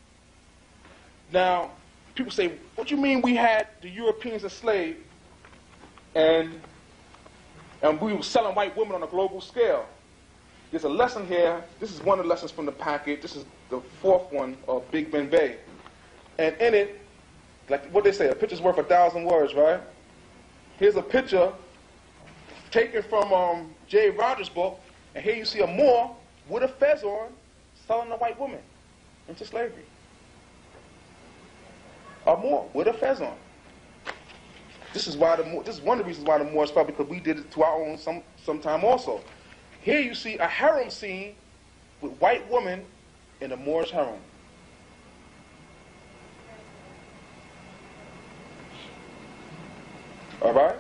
Now, people say, what do you mean we had the Europeans enslaved and, and we were selling white women on a global scale? There's a lesson here. This is one of the lessons from the packet. This is the fourth one of Big Ben Bay. And in it, like what they say, a picture's worth a thousand words, right? Here's a picture taken from um, J. Rogers' book, and here you see a Moor with a fez on selling a white woman into slavery. A Moor with a fez on. This is why the Moor, this is one of the reasons why the Moors fell, because we did it to our own some sometime also. Here you see a harem scene with white women in a Moorish harem. All right?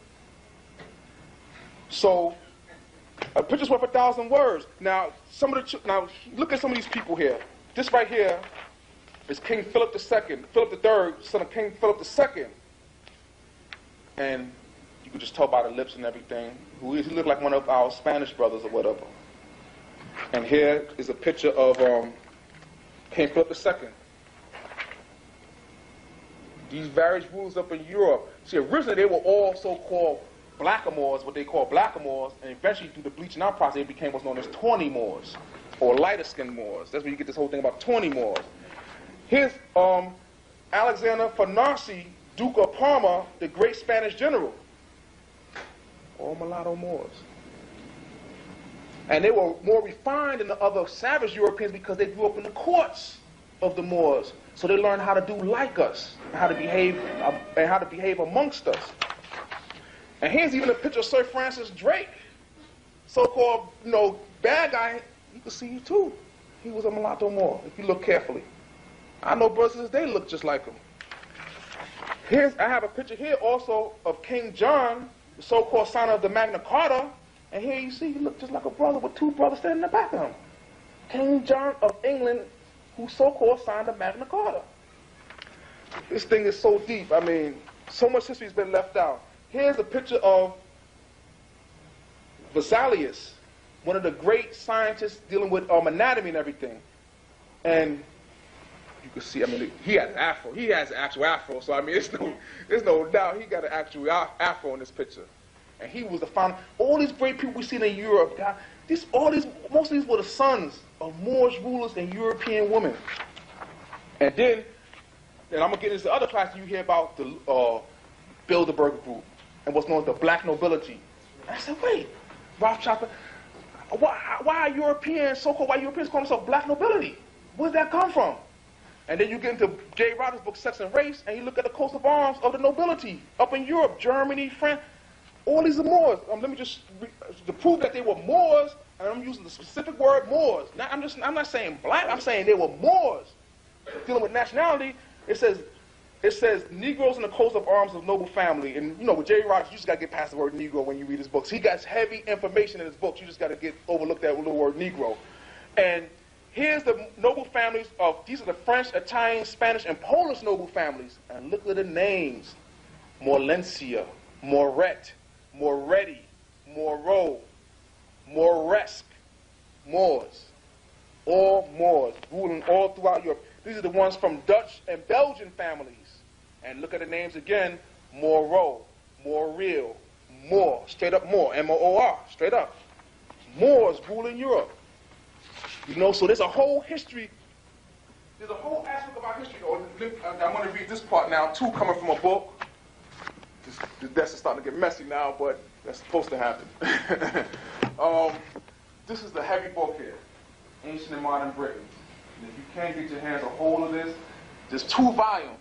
So, a picture's worth a thousand words. Now, some of the now look at some of these people here. This right here is King Philip the Second, Philip the Third, son of King Philip the Second, and you can just tell by the lips and everything. Who is he? Looked like one of our Spanish brothers or whatever. And here is a picture of um, King Philip the Second. These various rulers up in Europe. See, originally they were all so-called blackamoors, what they call blackamoors, and eventually through the bleaching out process, it became what's known as tawny Moors, or lighter-skinned Moors. That's where you get this whole thing about tawny Moors. Here's um, Alexander Farnese, Duke of Parma, the great Spanish general. All mulatto Moors. And they were more refined than the other savage Europeans because they grew up in the courts of the Moors. So they learned how to do like us, how to behave, uh, and how to behave amongst us. And here's even a picture of Sir Francis Drake, so-called, you know, bad guy. You can see too. He was a mulatto Moor, if you look carefully. I know brothers, they look just like him. Here's, I have a picture here also of King John, the so-called signer of the Magna Carta. And here you see he looked just like a brother with two brothers standing in the back of him. King John of England, who so-called signed the Magna Carta. This thing is so deep. I mean, so much history has been left out. Here's a picture of Vesalius, one of the great scientists dealing with um, anatomy and everything. And you can see, I mean, he has an afro. He has an actual afro. So, I mean, there's no, there's no doubt he got an actual afro in this picture. And he was the founder. All these great people we see in Europe, God, these, all these, most of these were the sons of Moorish rulers and European women. And then, and I'm going to get into the other class you hear about the uh, Bilderberg group and what's known as the black nobility. And I said, wait, Rothschild, why, why are Europeans, so-called white Europeans call themselves black nobility? Where did that come from? And then you get into J. Rogers' book, Sex and Race, and you look at the coat of arms of the nobility up in Europe, Germany, France. All these are Moors. Um, let me just, to prove that they were Moors, and I'm using the specific word Moors. Now, I'm, just, I'm not saying black, I'm saying they were Moors. Dealing with nationality, it says, it says Negroes in the coat of arms of noble family. And you know, with Jerry Rogers, you just got to get past the word Negro when you read his books. He got heavy information in his books. You just got to get overlooked that little word Negro. And here's the noble families of, these are the French, Italian, Spanish, and Polish noble families. And look at the names. Morelensia, Moret, Moretti, Moreau, Moresque, Moors. All Moors, ruling all throughout Europe. These are the ones from Dutch and Belgian families. And look at the names again. Moreau, Morreal, Moor, straight up Moor, M O O R, straight up. Moors ruling Europe. You know, so there's a whole history. There's a whole aspect of our history. Oh, I'm going to read this part now, too, coming from a book. This, the desk is starting to get messy now, but that's supposed to happen. um, this is the heavy book here, Ancient and Modern Britain. And if you can't get your hands a hold of this, there's two volumes.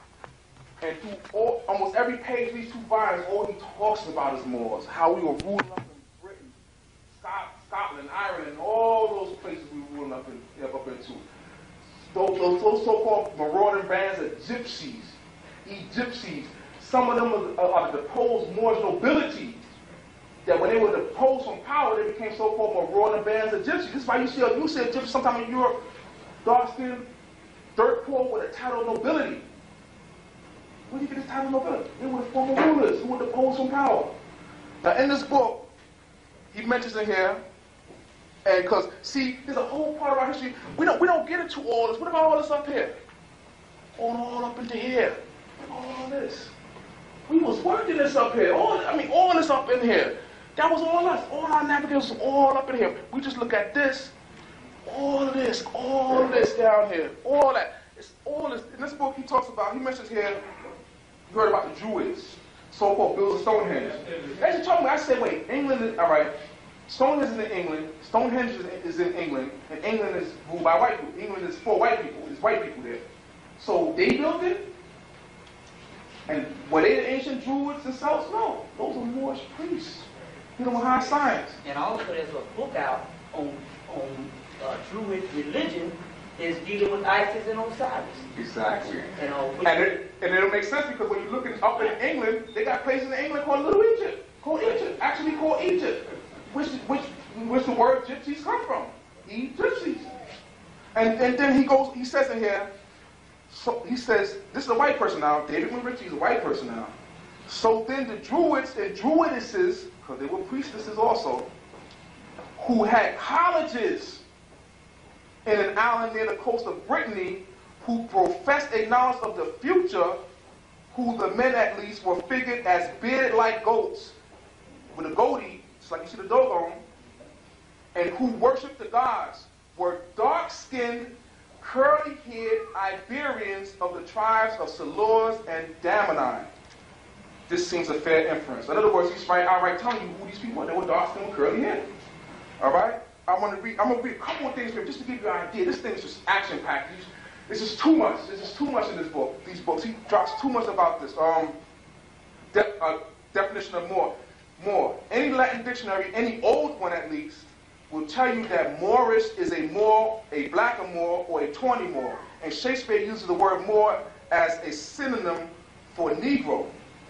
And through all, almost every page of these two volumes, all he talks about is Moors, how we were ruling up in Britain, Scotland, Ireland, all those places we were ruling up, in, up into. Those, those, those so-called marauding bands of gypsies, Egyptians, some of them are, are the deposed Moorish nobility, that when they were deposed from power, they became so-called marauding bands of gypsies. This is why you see, you see a gypsy sometime in Europe, dark-skinned, dirt poor with a title of nobility. Where did you get this title of nobility? They were the former rulers who were deposed from power. Now in this book, he mentions in here, and because, see, there's a whole part of our history, we don't, we don't get into all this. What about all this up here? All, all up into here. All this. We was working this up here. All, I mean, all this up in here. That was all us. All our navigators was all up in here. We just look at this. All of this, all of this down here, all that. It's all this. In this book, he talks about, he mentions here, you heard about the Druids, so-called builders of Stonehenge. As you told me, I said, wait, England is, all right, Stonehenge is in England, Stonehenge is, is in England, and England is ruled by white people. England is for white people. There's white people there. So they built it? And were they the ancient Druids themselves? No. Those are Moorish priests. You know, high science. And also there's a book out on, on uh, Druid religion is dealing with Isis and Osiris. Exactly. You know, and, it, and it'll make sense because when you look at, up in England, they got places in England called Little Egypt. Called Egypt. Actually called Egypt. Which, which, which the word gypsies come from. Egyptians. And, and then he goes, he says in here, so he says, this is a white person now, David McRitchie is a white person now. So then the Druids and Druidesses, because they were priestesses also, who had colleges in an island near the coast of Brittany, who professed a knowledge of the future, who the men at least were figured as bearded like goats, with a goatee, just like you see the dog on, and who worshipped the gods, were dark-skinned, curly-haired Iberians of the tribes of Silures and Damanine. This seems a fair inference. In other words, he's right outright telling you who these people are. They were dark-skinned, curly-haired. All right? I want to read. I'm going to read a couple of things here just to give you an idea. This thing is just action-packed. This is too much. This is too much in this book. These books. He drops too much about this. Um, de uh, definition of Moor. Moor. Any Latin dictionary, any old one at least, will tell you that Moorish is a Moor, a black Moor, or a tawny Moor. And Shakespeare uses the word Moor as a synonym for Negro.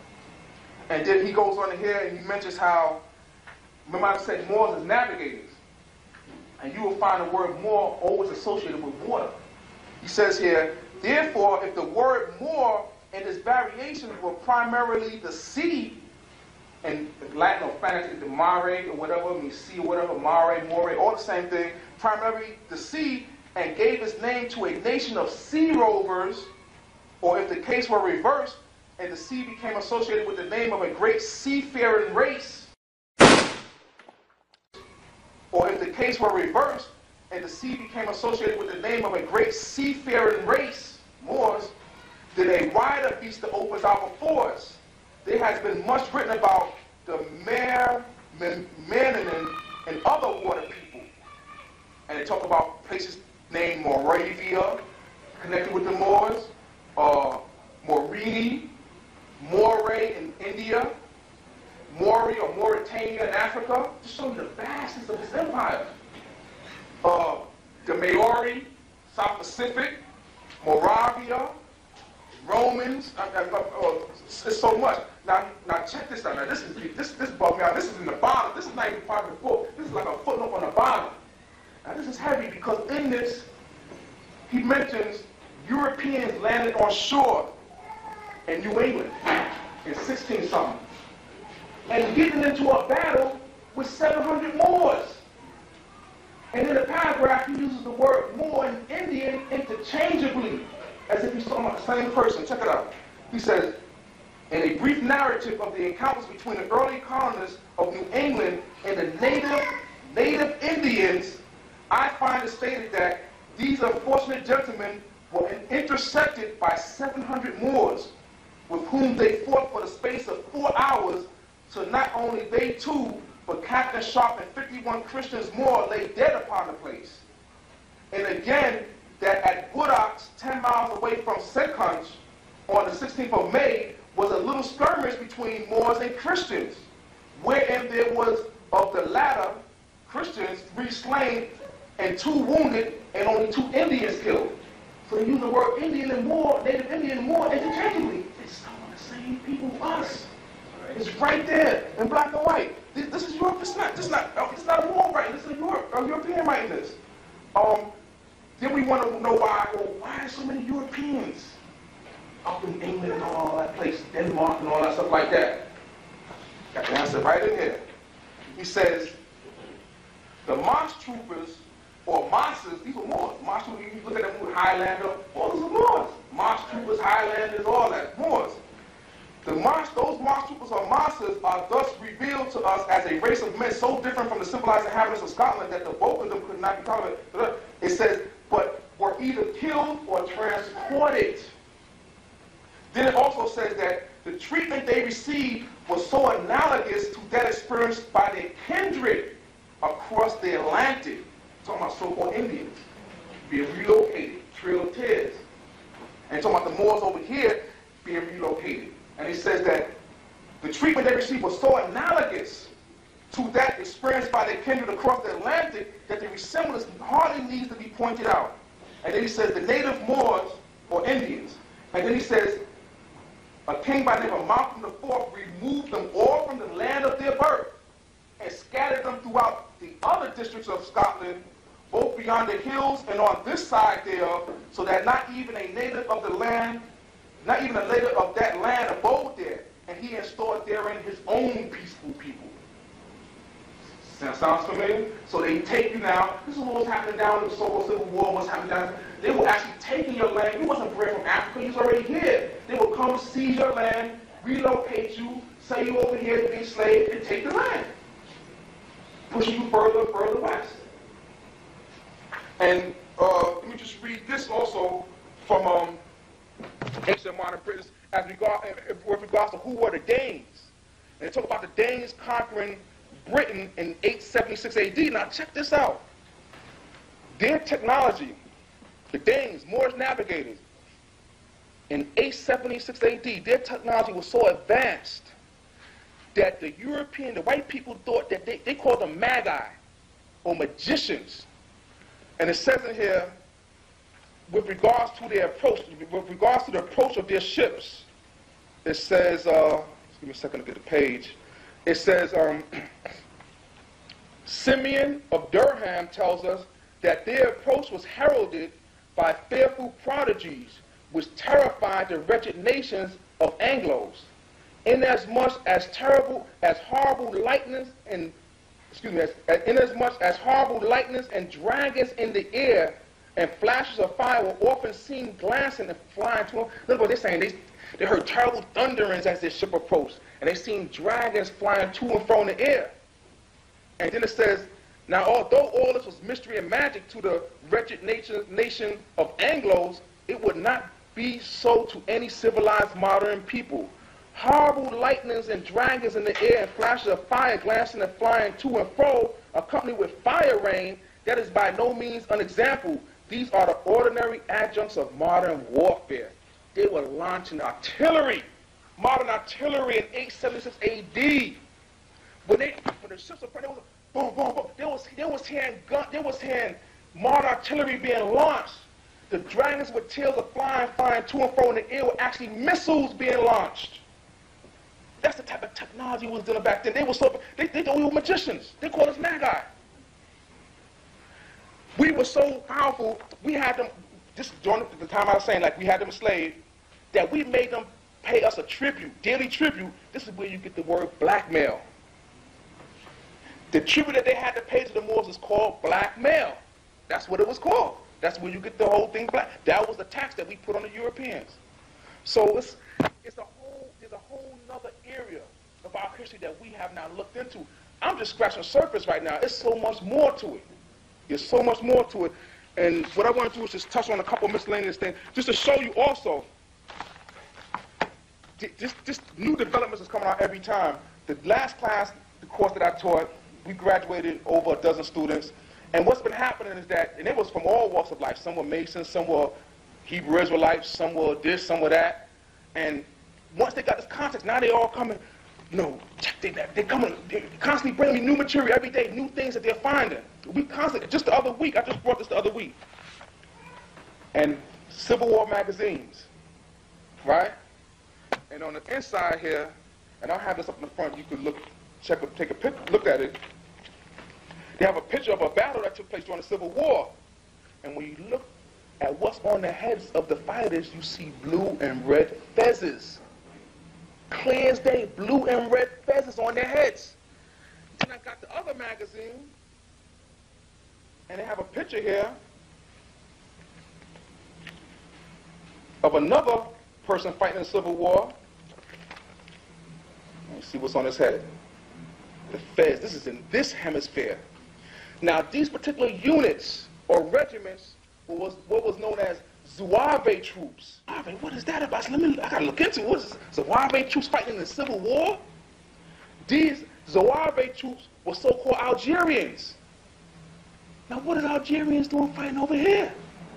And then he goes on here and he mentions how, remember I said Moors as navigators. And you will find the word Moor always associated with water. He says here, therefore, if the word Moor and its variations were primarily the sea, and Latin or Spanish, the mare or whatever, I mean sea or whatever, mare, more, all the same thing, primarily the sea, and gave its name to a nation of sea rovers, or if the case were reversed, and the sea became associated with the name of a great seafaring race, or if the case were reversed, and the sea became associated with the name of a great seafaring race, Moors, then a wider vista opens out before us. There has been much written about the Mare, Mannanin, and other water people. And they talk about places named Moravia, connected with the Moors, uh, Morini, Moray in India, Maury or Mauritania in Africa, to show you the vastness of this empire. Uh, the Maori, South Pacific, Moravia, Romans, uh, uh, uh, it's so much. Now, now check this out. Now this is this this bugged me out. This is in the bottom. This is not even part of the book. This is like a footnote on the bottom. Now this is heavy because in this he mentions Europeans landed on shore in New England in sixteen something, and getting into a battle with seven hundred Moors. And in the paragraph, he uses the word Moor and Indian interchangeably, as if he's talking about the same person. Check it out. He says, in a brief narrative of the encounters between the early colonists of New England and the native, native Indians, I find it stated that these unfortunate gentlemen were intercepted by seven hundred Moors, with whom they fought for the space of four hours, so not only they too, but Captain Sharp and fifty-one Christians more lay dead upon the place. And again, that at Woodocks, ten miles away from Seconch, on the sixteenth of May, was a little skirmish between Moors and Christians, wherein there was, of the latter, Christians, three slain and two wounded, and only two Indians killed. So they use the word Indian and Moor, Native Indian and Moor interchangeably. It's some of the same people, us. It's right there in black and white. This, this is Europe. It's not. This is not. It's not a Moor writing. This is a Europe, a European writing this. Um, then we want to know why. Well, why are so many Europeans up in England and all that place, Denmark and all that stuff like that? Got the answer right in here. He says the Marsh troopers or Mosses. These were Moors. Marsh troopers. You look at them with Highlander. All those are Moors. Marsh troopers, Highlanders, all that. Moors. The Marsh, those Marsh troopers or Mosses are thus revealed to us as a race of men so different from the civilized inhabitants of Scotland that the bulk of them could not be tolerated. It says, but were either killed or transported. Then it also says that the treatment they received was so analogous to that experienced by their kindred across the Atlantic, talking about so-called Indians, being relocated, Trail of Tears. And talking about the Moors over here being relocated. And he says that the treatment they received was so analogous to that experienced by their kindred across the Atlantic that the resemblance hardly needs to be pointed out. And then he says the native Moors or Indians. And then he says a king by the name of Malcolm the Fourth removed them all from the land of their birth and scattered them throughout the other districts of Scotland, both beyond the hills and on this side thereof, so that not even a native of the land Not even a native of that land abode there, and he installed therein his own peaceful people. Sounds familiar? So they take you now. This is what was happening down in the so-called Civil War, what's happening down. They were actually taking your land. You wasn't bred from Africa, you was already here. They would come seize your land, relocate you, sell you over here to be slave, and take the land. Pushing you further and further west. And uh, let me just read this also from um, ancient modern Britain as regard, with regards to who were the Danes. And they talk about the Danes conquering Britain in eight seventy-six A D. Now check this out. Their technology, the Danes, Moorish navigators, in eight seventy-six A D, their technology was so advanced that the European, the white people thought that they, they called them magi or magicians. And it says in here, with regards to their approach, with regards to the approach of their ships, it says, uh, just give me a second to get the page. It says, um, Simeon of Durham tells us that their approach was heralded by fearful prodigies, which terrified the wretched nations of Anglos, inasmuch as terrible, as horrible lightnings and, excuse me, as, as, inasmuch as horrible lightnings and dragons in the air and flashes of fire were often seen glancing and flying to them. Look what they're saying. They, they heard terrible thunderings as their ship approached, and they seen dragons flying to and fro in the air. And then it says, now although all this was mystery and magic to the wretched nation, nation of Anglos, it would not be so to any civilized modern people. Horrible lightnings and dragons in the air and flashes of fire glancing and flying to and fro, accompanied with fire rain, that is by no means an example. These are the ordinary adjuncts of modern warfare. They were launching artillery, modern artillery in eight seventy-six A D When they, when the ships were, they was boom, boom, boom. They was, they was hearing gun, they was hearing modern artillery being launched. The dragons with tails were flying, flying to and fro in the air were actually missiles being launched. That's the type of technology we was dealing back then. They were so, they, they thought we were magicians. They called us magi. We were so powerful, we had them, this during the time I was saying, like we had them enslaved, that we made them pay us a tribute, daily tribute. This is where you get the word blackmail. The tribute that they had to pay to the Moors is called blackmail. That's what it was called. That's where you get the whole thing black. That was the tax that we put on the Europeans. So it's, it's a whole, there's a whole nother area of our history that we have not looked into. I'm just scratching the surface right now. It's so much more to it. There's so much more to it. And what I want to do is just touch on a couple miscellaneous things, just to show you also, this, this new developments is coming out every time. The last class, the course that I taught, we graduated over a dozen students. And what's been happening is that, and it was from all walks of life. Some were Masons, some were Hebrew Israelites, some were this, some were that. And once they got this context, now they all coming, you know, they, they're coming, they're constantly bringing me new material every day, new things that they're finding. We constantly, just the other week, I just brought this the other week. And Civil War magazines, right? And on the inside here, and I'll have this up in the front, you could look, check, take a picture, look at it. They have a picture of a battle that took place during the Civil War. And when you look at what's on the heads of the fighters, you see blue and red fezzes. Clear as day, blue and red fezzes on their heads. Then I got the other magazine, and they have a picture here of another person fighting in the Civil War. Let's see what's on his head. The fez. This is in this hemisphere. Now, these particular units or regiments was what was known as Zouave troops. Zouave, what is that about? So let me, I gotta look into it. What is Zouave troops fighting in the Civil War? These Zouave troops were so-called Algerians. Now, what are Algerians doing fighting over here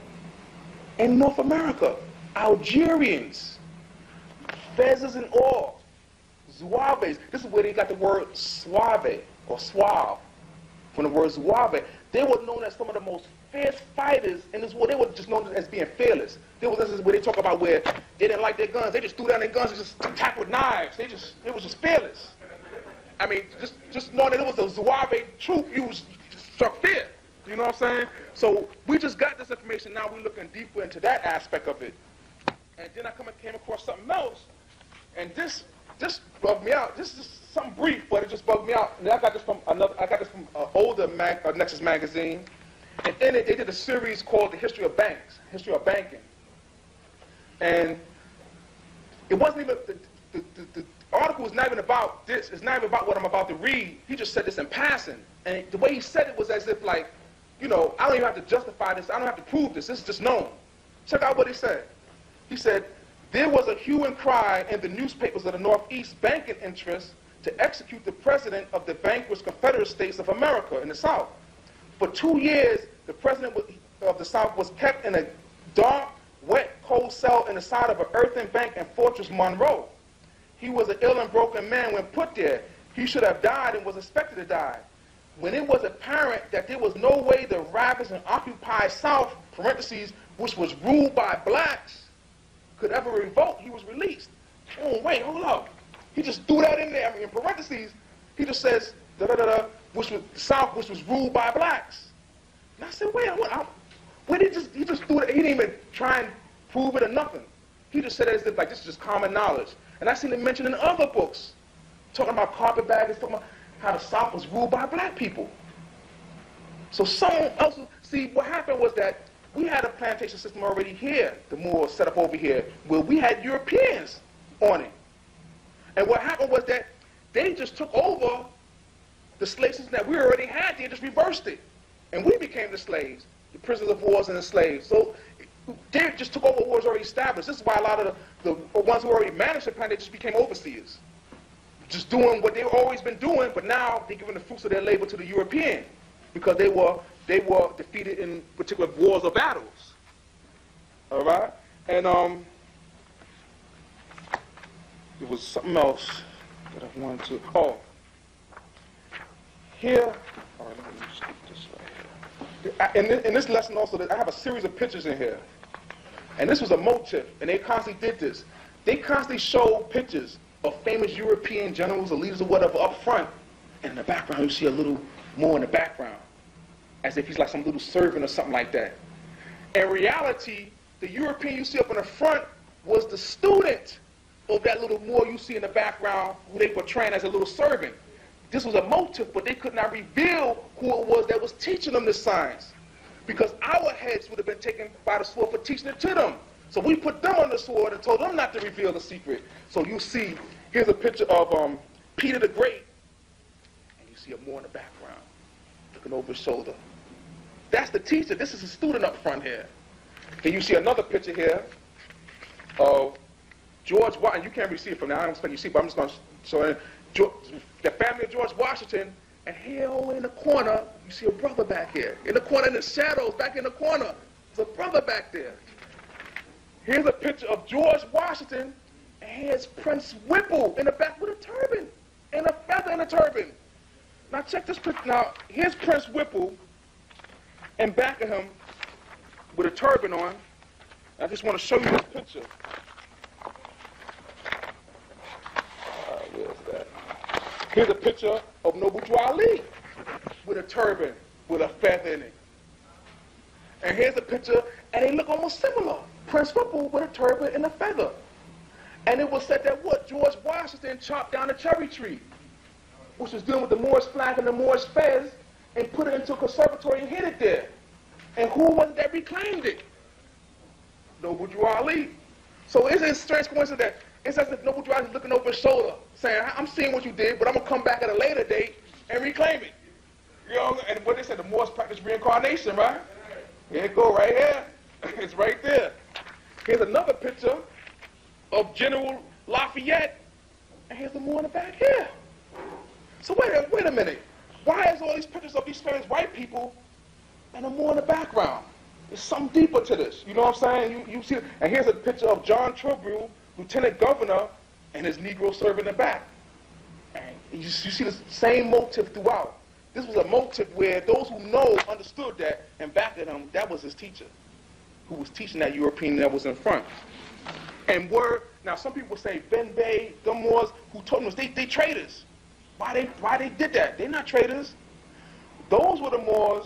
in North America? Algerians, fezzes and all, Zouaves. This is where they got the word suave or suave. From the word Zouave, they were known as some of the most fierce fighters in this war. They were just known as being fearless. There was this is where they talk about where they didn't like their guns. They just threw down their guns and just attacked with knives. They just, it was just fearless. I mean, just just knowing that it was a Zouave troop, you was struck fear. You know what I'm saying? So we just got this information. Now we're looking deeper into that aspect of it. And then I come and came across something else, and this this bugged me out. This is something brief, but it just bugged me out. And I got this from another. I got this from an older mag, uh, Nexus magazine, and in it they did a series called "The History of Banks," History of Banking, and it wasn't even the, the, the, the article was not even about this. It's not even about what I'm about to read. He just said this in passing, and the way he said it was as if like, you know, I don't even have to justify this. I don't have to prove this. This is just known. Check out what he said. He said, there was a hue and cry in the newspapers of the Northeast banking interests to execute the president of the vanquished Confederate States of America in the South. For two years, the president of the South was kept in a dark, wet, cold cell in the side of an earthen bank in Fortress Monroe. He was an ill and broken man when put there. He should have died and was expected to die. When it was apparent that there was no way the ravaged and occupied South, parentheses, which was ruled by blacks, could ever revolt, he was released. Oh, wait, hold up. He just threw that in there. I mean, in parentheses, he just says, da da da da, which was the South, which was ruled by blacks. And I said, wait, I went, I, wait, he just, he just threw it, he didn't even try and prove it or nothing. He just said it as if, like, this is just common knowledge. And I seen it mentioned in other books, talking about carpetbaggers, talking about how the South was ruled by black people. So someone else, see, what happened was that we had a plantation system already here, the Moors set up over here, where we had Europeans on it. And what happened was that they just took over the slave system that we already had, they just reversed it. And we became the slaves, the prisoners of wars and the slaves. So they just took over what was already established. This is why a lot of the, the ones who already managed the planet just became overseers. Just doing what they've always been doing, but now they're giving the fruits of their labor to the European, because they were they were defeated in particular wars or battles. All right, and um, there was something else that I wanted to. Oh, here, all right, let me just keep this right here. I, in, this, in this lesson also, I have a series of pictures in here. And this was a motif, and they constantly did this. They constantly showed pictures of famous European generals or leaders or whatever up front, and in the background you see a little more in the background, as if he's like some little servant or something like that. In reality, the European you see up in the front was the student of that little Moor you see in the background, who they portraying as a little servant. This was a motive, but they could not reveal who it was that was teaching them this science, because our heads would have been taken by the sword for teaching it to them. So we put them on the sword and told them not to reveal the secret. So you see, here's a picture of um, Peter the Great, and you see a Moor in the background, looking over his shoulder. That's the teacher. This is a student up front here. Then you see another picture here of George Washington. You can't really see it from now. I don't expect you to see it, but I'm just going to show it. George, the family of George Washington, and here over in the corner, you see a brother back here. In the corner, in the shadows, back in the corner, there's a brother back there. Here's a picture of George Washington, and here's Prince Whipple in the back with a turban, and a feather in a turban. Now check this picture. Now, here's Prince Whipple, and back of him with a turban on. I just want to show you this picture. Uh, where's that? Here's a picture of Noble Drew Ali with a turban, with a feather in it. And here's a picture, and they look almost similar. Prince Whipple with a turban and a feather. And it was said that what? George Washington chopped down a cherry tree, which was dealing with the Moorish flag and the Moorish fez, and put it into a conservatory and hid it there. And who was it that reclaimed it? Noble Drew Ali. So it's a strange coincidence that it's as if Noble Drew Ali is looking over his shoulder, saying, I'm seeing what you did, but I'm going to come back at a later date and reclaim it. You know, and what they said, the Moors practice reincarnation, right? Here it go, right here. It's right there. Here's another picture of General Lafayette, and here's the Moor in the back here. So wait a, wait a minute. Why is all these pictures of these famous white people and a Moor in the background? There's something deeper to this. You know what I'm saying? You, you see, and here's a picture of John Tribune, Lieutenant Governor, and his Negro servant in the back. And you, you see the same motive throughout. This was a motive where those who know understood that, and back at him, that was his teacher, who was teaching that European that was in front. And were, now some people say Ben Bey, the Moors, who told them they, they traitors. Why they, why they did that? They're not traitors. Those were the Moors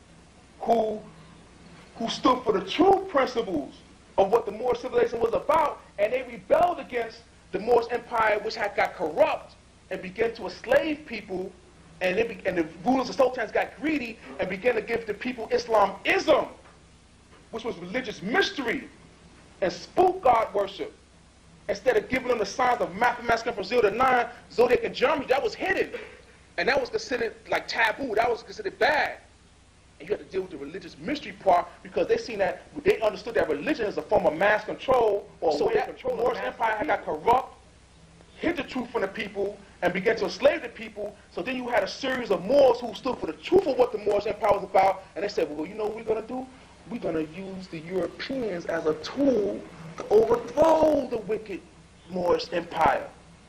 who, who stood for the true principles of what the Moor civilization was about, and they rebelled against the Moorish Empire, which had got corrupt and began to enslave people, and, it be, and the rulers and sultans got greedy and began to give the people Islamism, which was religious mystery and spook god worship. Instead of giving them the signs of mathematics from zero to nine, zodiac and geometry, that was hidden. And that was considered like taboo. That was considered bad. And you had to deal with the religious mystery part, because they seen that, they understood that religion is a form of mass control. Or so that control the Moorish Empire had got corrupt, hid the truth from the people, and began to enslave the people. So then you had a series of Moors who stood for the truth of what the Moorish Empire was about, and they said, well, you know what we're going to do? We're going to use the Europeans as a tool to overthrow the wicked Moorish Empire.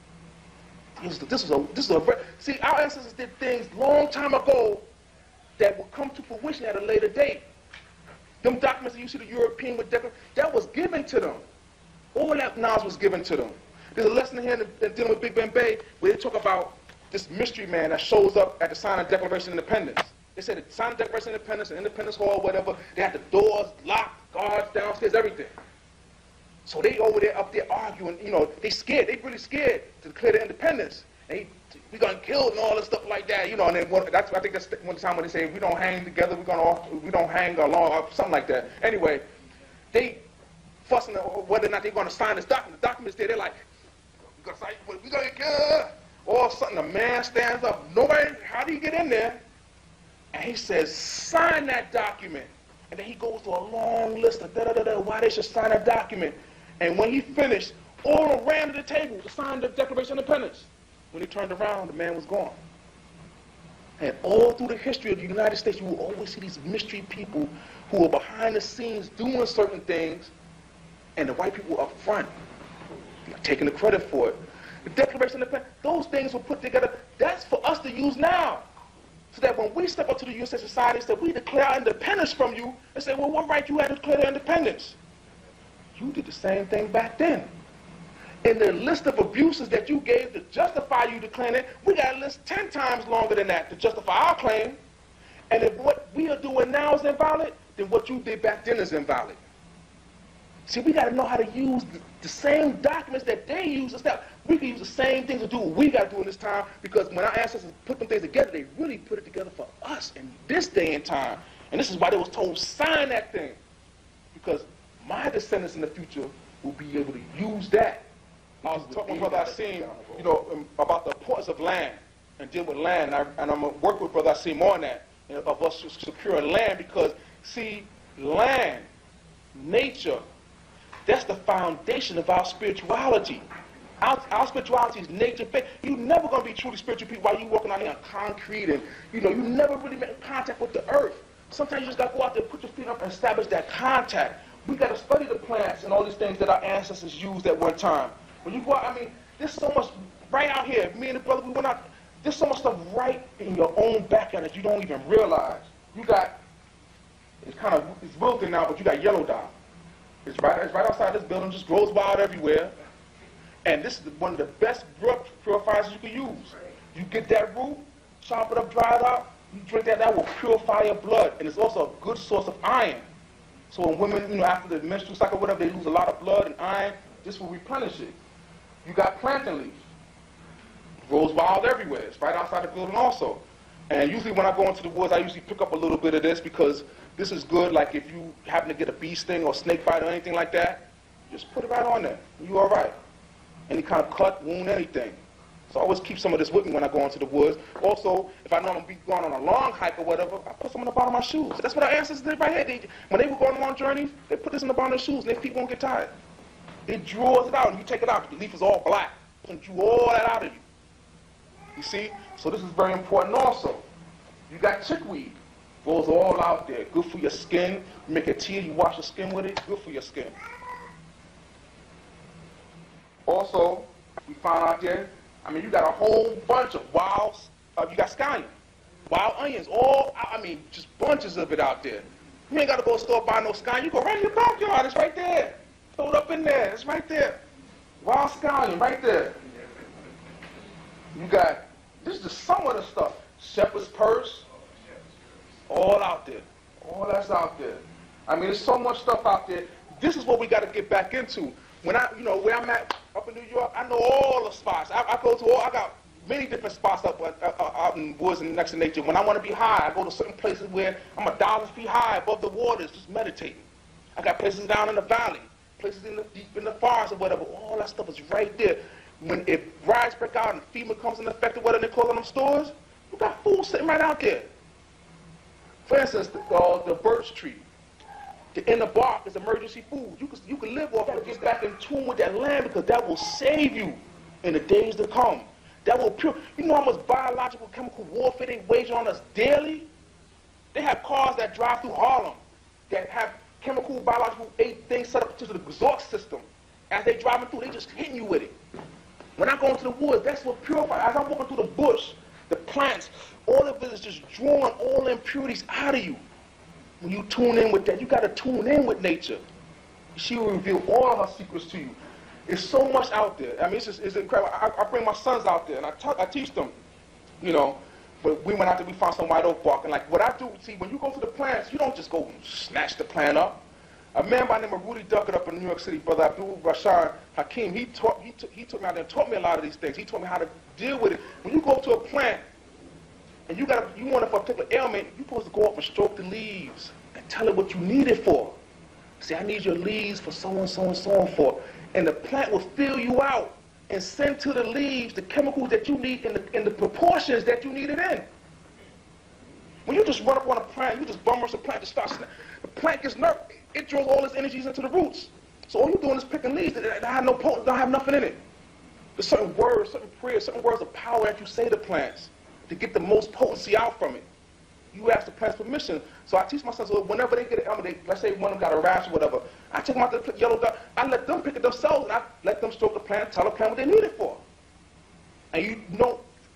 This was, this was a, this was a, see, our ancestors did things long time ago that will come to fruition at a later date. Them documents that you see the European with, that was given to them. All that knowledge was given to them. There's a lesson here in, the, in dealing with Big Ben Bay where they talk about this mystery man that shows up at the sign of Declaration of Independence. They said the sign of Declaration of Independence, and Independence Hall, whatever, they had the doors locked, guards downstairs, everything. So they over there, up there arguing, you know, they scared, they really scared to declare their independence. And he, we gonna kill and all this stuff like that, you know, and then one, that's, I think that's one time when they say, we don't hang together, we're gonna, we don't hang along, or something like that. Anyway, they fussing whether or not they're gonna sign this document. The document's there, they're like, we're gonna sign, we're gonna kill. All of a sudden, a man stands up, nobody, how do you get in there? And he says, sign that document. And then he goes to a long list of da-da-da-da, why they should sign that document. And when he finished, all of them ran to the table to sign the Declaration of Independence. When he turned around, the man was gone. And all through the history of the United States, you will always see these mystery people who are behind the scenes doing certain things, and the white people up front taking the credit for it. The Declaration of Independence, those things were put together. That's for us to use now. So that when we step up to the U S A society and say, we declare our independence from you, and say, well, what right you had to declare their independence? You did the same thing back then. In the list of abuses that you gave to justify you declaring it, we got a list ten times longer than that to justify our claim. And if what we are doing now is invalid, then what you did back then is invalid. See, we got to know how to use the, the same documents that they use. Instead, we can use the same things to do what we got to do in this time, because when our ancestors put them things together, they really put it together for us in this day and time. And this is why they was told, sign that thing. Because my descendants in the future will be able to use that. I was talking with Brother Hakim, you know, um, about the importance of land and deal with land, and, I, and I'm going to work with Brother Hakim on that, and of us securing land, because, see, land, nature, that's the foundation of our spirituality. Our, our spirituality is nature-based. You're never going to be truly spiritual people while you're walking out here on concrete, and, you know, you never really make contact with the earth. Sometimes you just got to go out there, put your feet up, and establish that contact. We got to study the plants and all these things that our ancestors used at one time. When you go out, I mean, there's so much right out here. Me and the brother, we went out, there's so much stuff right in your own backyard that you don't even realize. You got, it's kind of, it's wilting now, but you got yellow dye. It's right, it's right outside this building, just grows wild everywhere. And this is one of the best brook purifiers you can use. You get that root, chop it up, dry it out, you drink that, that will purify your blood. And it's also a good source of iron. So when women, you know, after the menstrual cycle, whatever, they lose a lot of blood and iron, this will replenish it. You got plantain leaf. Grows wild everywhere. It's right outside the building also. And usually when I go into the woods, I usually pick up a little bit of this, because this is good, like if you happen to get a bee sting or snake bite or anything like that, just put it right on there. You all right. Any kind of cut, wound, anything. So I always keep some of this with me when I go into the woods. Also, if I know I'm going to be going on a long hike or whatever, I put some in the bottom of my shoes. So that's what our ancestors did right here. They, when they were going on long journeys, they put this in the bottom of their shoes and their feet won't get tired. It draws it out, and you take it out. The leaf is all black. It drew all that out of you. You see? So this is very important also. You got chickweed. Goes all out there. Good for your skin. You make a tea, you wash your skin with it. Good for your skin. Also, we found out there, I mean, you got a whole bunch of wild, uh, you got scallion, wild onions, all, I mean, just bunches of it out there. You ain't got to go to the store buy no scallion. You go right in your backyard. It's right there. Throw it up in there. It's right there. Wild scallion right there. You got, this is just some of the stuff. Shepherd's purse. All out there. All that's out there. I mean, there's so much stuff out there. This is what we got to get back into. When I, you know, where I'm at up in New York, I know all the spots. I, I go to all, I got many different spots up uh, uh, out in the woods and next to nature. When I want to be high, I go to certain places where I'm a thousand feet high above the waters, just meditating. I got places down in the valley, places in the deep in the forest or whatever. All that stuff is right there. When if riots break out and FEMA comes in effect or whatever they close on them stores, you got food sitting right out there. For instance, the, uh, the birch tree. The inner bark is emergency food. You can, you can live off it, get back in tune with that land, because that will save you in the days to come. That will pure. You know how much biological, chemical warfare they wage on us daily? They have cars that drive through Harlem that have chemical, biological things set up to the exhaust system. As they driving through, they just hitting you with it. When I go into the woods, that's what purifies. As I'm walking through the bush, the plants, all of it is just drawing all the impurities out of you. When you tune in with that, you got to tune in with nature. She will reveal all of her secrets to you. There's so much out there. I mean, it's just it's incredible. I, I bring my sons out there, and I, talk, I teach them, you know. But we went out there, we found some white oak bark. And like what I do, see, when you go to the plants, you don't just go and snatch the plant up. A man by the name of Rudy Duckett up in New York City, Brother Abdul Rashad Hakim, he, taught, he, he took me out there and taught me a lot of these things. He taught me how to deal with it. When you go to a plant, and you got you want it for a particular ailment, you're supposed to go up and stroke the leaves and tell it what you need it for. Say, I need your leaves for so and so and so and for. And the plant will fill you out and send to the leaves the chemicals that you need in the, in the proportions that you need it in. When you just run up on a plant, you just bum rush the plant to start, the plant gets nervous. It draws all its energies into the roots. So all you're doing is picking leaves that, that have no potent, don't have nothing in it. There's certain words, certain prayers, certain words of power that you say to plants to get the most potency out from it. You ask the plant's permission. So I teach my sons, so whenever they get an ailment, they, let's say one of them got a rash or whatever, I take them out to the yellow dot, I let them pick it themselves, and I let them stroke the plant, tell the plant what they need it for. And you don't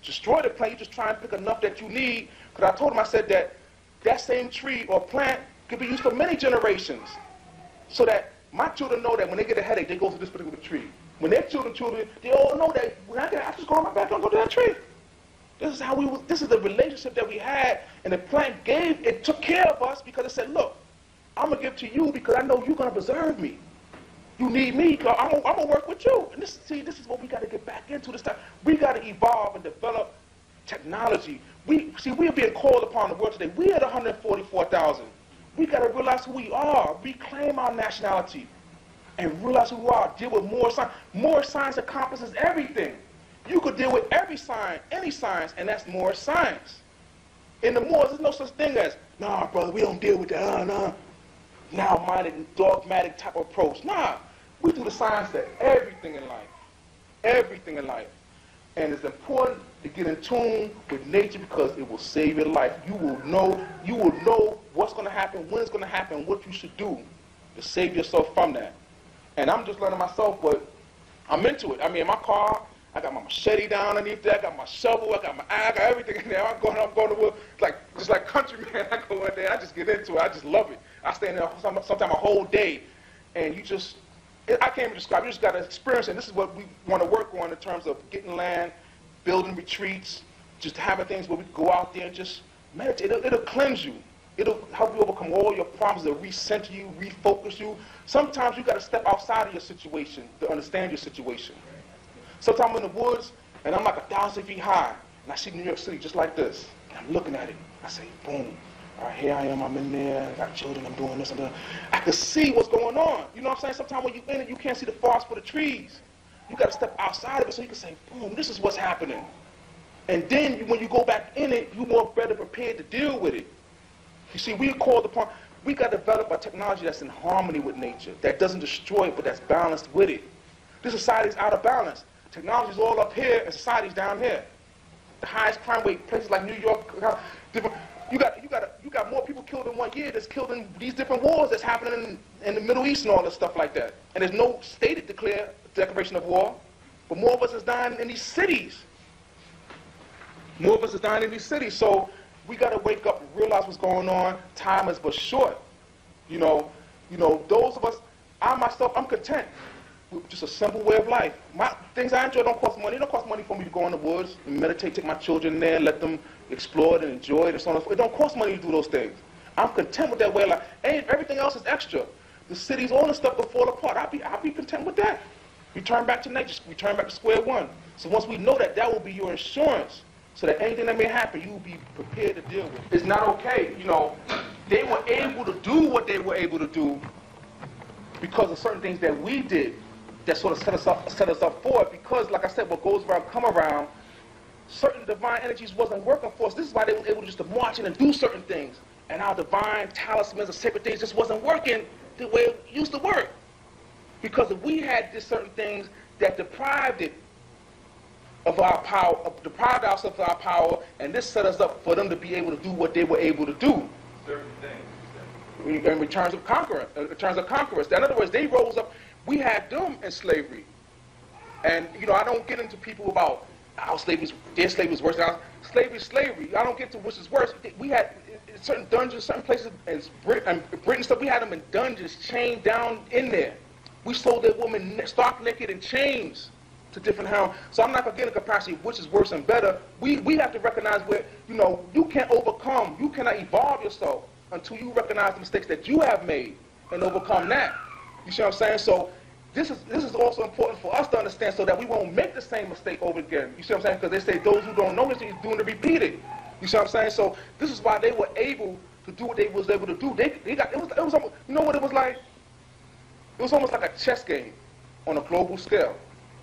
destroy the plant. You just try and pick enough that you need. Because I told him, I said that that same tree or plant could be used for many generations. So that my children know that when they get a headache, they go to this particular tree. When their children, children, they all know that when I get, I just go on my back and go to that tree. This is how we. This is the relationship that we had, and the plant gave. It took care of us because it said, "Look, I'm gonna give to you because I know you're gonna preserve me. You need me because I'm, I'm gonna work with you." And this, see, this is what we got to get back into. This time, we got to evolve and develop technology. We see, we are being called upon the world today. We are the one hundred forty-four thousand. We got to realize who we are, reclaim our nationality, and realize who we are. Deal with more science. More science accomplishes everything. You could deal with every science, any science, and that's more science. In the Moors, there's no such thing as, nah, brother, we don't deal with that, uh, nah. Now-minded, dogmatic type of approach. Nah, we do the science to everything in life. Everything in life. And it's important to get in tune with nature because it will save your life. You will know, you will know what's going to happen, when it's going to happen, what you should do to save yourself from that. And I'm just learning myself, but I'm into it. I mean, in my car, I got my machete down underneath there. I got my shovel. I got my I got everything in there. I'm going. I'm going to work like just like countryman. I go in there. I just get into it. I just love it. I stay in there sometimes a whole day, and you just I can't even describe. You just got to experience it. And this is what we want to work on in terms of getting land, building retreats, just having things where we can go out there and just meditate. It'll, it'll cleanse you. It'll help you overcome all your problems. It'll recenter you, refocus you. Sometimes you got to step outside of your situation to understand your situation. Sometimes I'm in the woods, and I'm like a thousand feet high, and I see New York City just like this. And I'm looking at it. I say, boom. All right, here I am. I'm in there. I got children. I'm doing this and that. I can see what's going on. You know what I'm saying? Sometimes when you're in it, you can't see the forest for the trees. You got to step outside of it so you can say, boom, this is what's happening. And then you, when you go back in it, you're more better prepared to deal with it. You see, we called upon, we got to develop a technology that's in harmony with nature, that doesn't destroy it, but that's balanced with it. This society is out of balance. Technology is all up here, and society's down here. The highest crime rate, places like New York, different. You got, you got, you got more people killed in one year that's killed in these different wars that's happening in, in the Middle East and all this stuff like that. And there's no stated declare declaration of war, but more of us is dying in these cities. More of us is dying in these cities. So we got to wake up and realize what's going on. Time is but short. You know, you know, those of us, I myself, I'm content. Just a simple way of life. My things I enjoy don't cost money. It don't cost money for me to go in the woods and meditate, take my children there, let them explore it and enjoy it and so on and so forth. It don't cost money to do those things. I'm content with that way of life. And everything else is extra. The cities, all the stuff will fall apart. I'll be, I'll be content with that. Return back to nature. Return back to square one. So once we know that, that will be your insurance. So that anything that may happen, you will be prepared to deal with. It's not okay. You know, they were able to do what they were able to do because of certain things that we did that sort of set us up, set us up for it. Because, like I said, what goes around come around. Certain divine energies wasn't working for us. This is why they were able just to march in and do certain things. And our divine talismans and sacred things just wasn't working the way it used to work. Because if we had just certain things that deprived it of our power, deprived ourselves of our power, and this set us up for them to be able to do what they were able to do. Certain things. In returns of conquerors, in terms of conquerors. In other words, they rose up. We had them in slavery. And, you know, I don't get into people about how slavery, their slavery is worse than ours. Slavery is slavery. I don't get to which is worse. We had in certain dungeons, certain places, in Britain, Britain stuff, we had them in dungeons, chained down in there. We sold their women stark naked in chains to different harem. So I'm not going to get a capacity of which is worse and better. We, we have to recognize where, you know, you can't overcome, you cannot evolve yourself until you recognize the mistakes that you have made and overcome that. You see what I'm saying? So this is this is also important for us to understand so that we won't make the same mistake over again. You see what I'm saying? Because they say those who don't know this is doing to repeat it. You see what I'm saying? So this is why they were able to do what they was able to do. They, they got it was it was almost, you know what it was like? It was almost like a chess game on a global scale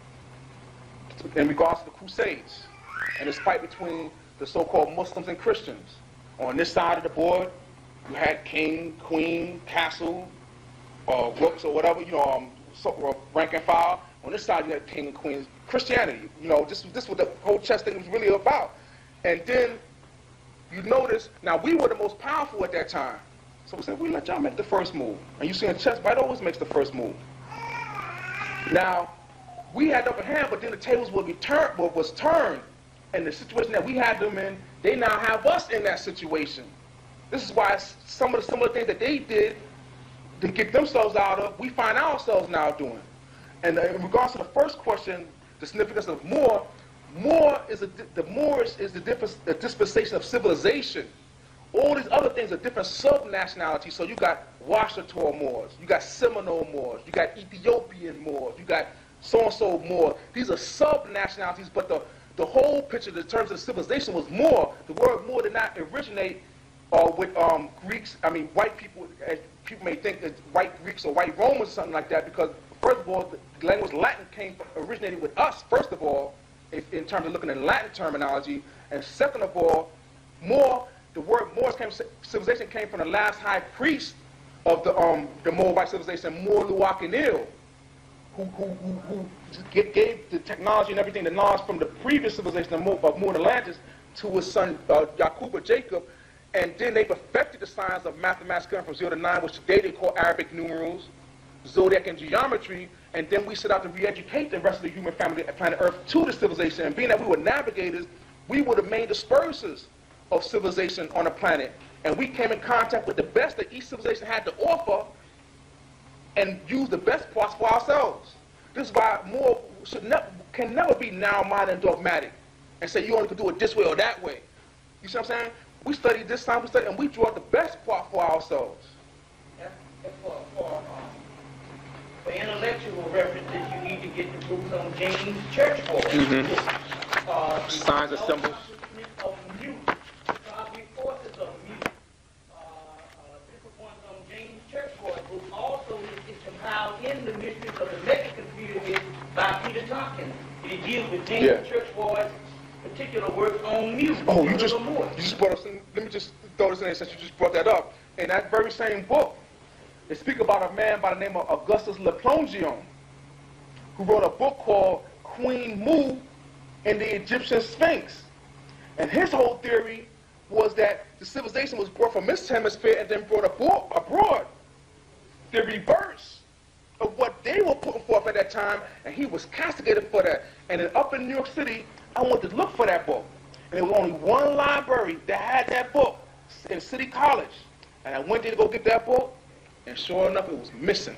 in regards to the Crusades and this fight between the so-called Muslims and Christians. On this side of the board, you had king, queen, castle, or rooks or whatever, you know, um, so, rank and file. On this side, you had king and queen. Christianity, you know, this, this is what the whole chess thing was really about. And then you notice, now we were the most powerful at that time. So we said, we let y'all make the first move. And you see in chess, white always makes the first move. Now, we had the upper hand, but then the tables would be turned, was turned. and the situation that we had them in, they now have us in that situation. This is why some of the similar things that they did to get themselves out of, we find ourselves now doing. And in regards to the first question, the significance of more, more is a, the Moorish is the, difference, the dispensation of civilization. All these other things are different sub-nationalities. So you got Washington Moors, you got Seminole Moors, you got Ethiopian Moors, you got so-and-so Moors. These are sub-nationalities, but the, the whole picture in terms of civilization was Moor. The word Moor did not originate uh, with um, Greeks, I mean white people, as people may think that white Greeks or white Romans or something like that, because first of all, the language Latin came from, originated with us, first of all, if, in terms of looking at Latin terminology, and second of all, Moor, the word Moorish came, civilization came from the last high priest of the um, the Moabite civilization, Moor Luakinil, who, who, who, who gave the technology and everything, the knowledge from the previous civilization of Moor, of Moor and Atlantis to his son uh, Yaqub or Jacob, and then they perfected the science of mathematics going from zero to nine, which today they call Arabic numerals, zodiac and geometry, and then we set out to re-educate the rest of the human family at planet Earth to the civilization. And being that we were navigators, we were the main dispersers of civilization on the planet. And we came in contact with the best that each civilization had to offer and used the best parts for ourselves. This is why more should ne can never be narrow-minded and dogmatic and say you only can do it this way or that way. You see what I'm saying? We studied this time, we studied, and we draw the best part for ourselves. Yeah, for, for, um, for intellectual references, you need to get the books on James Church Board. Mm-hmm. uh, Signs and symbols. Of mute, cosmic forces of mute. Uh, uh, different ones on James Church Board book also is, is compiled in the Mysteries of the Mexican Pyramid by Peter Tompkins. It deals with James Yeah. Church Board's particular work on mute. Oh, you just, you just brought us in, let me just throw this in there since you just brought that up. In that very same book, they speak about a man by the name of Augustus Leplongeon, who wrote a book called Queen Mu and the Egyptian Sphinx. And his whole theory was that the civilization was brought from this hemisphere and then brought abroad, abroad. The reverse of what they were putting forth at that time, and he was castigated for that. And then up in New York City, I went to look for that book. And there was only one library that had that book in City College. And I went there to go get that book, and sure enough, it was missing.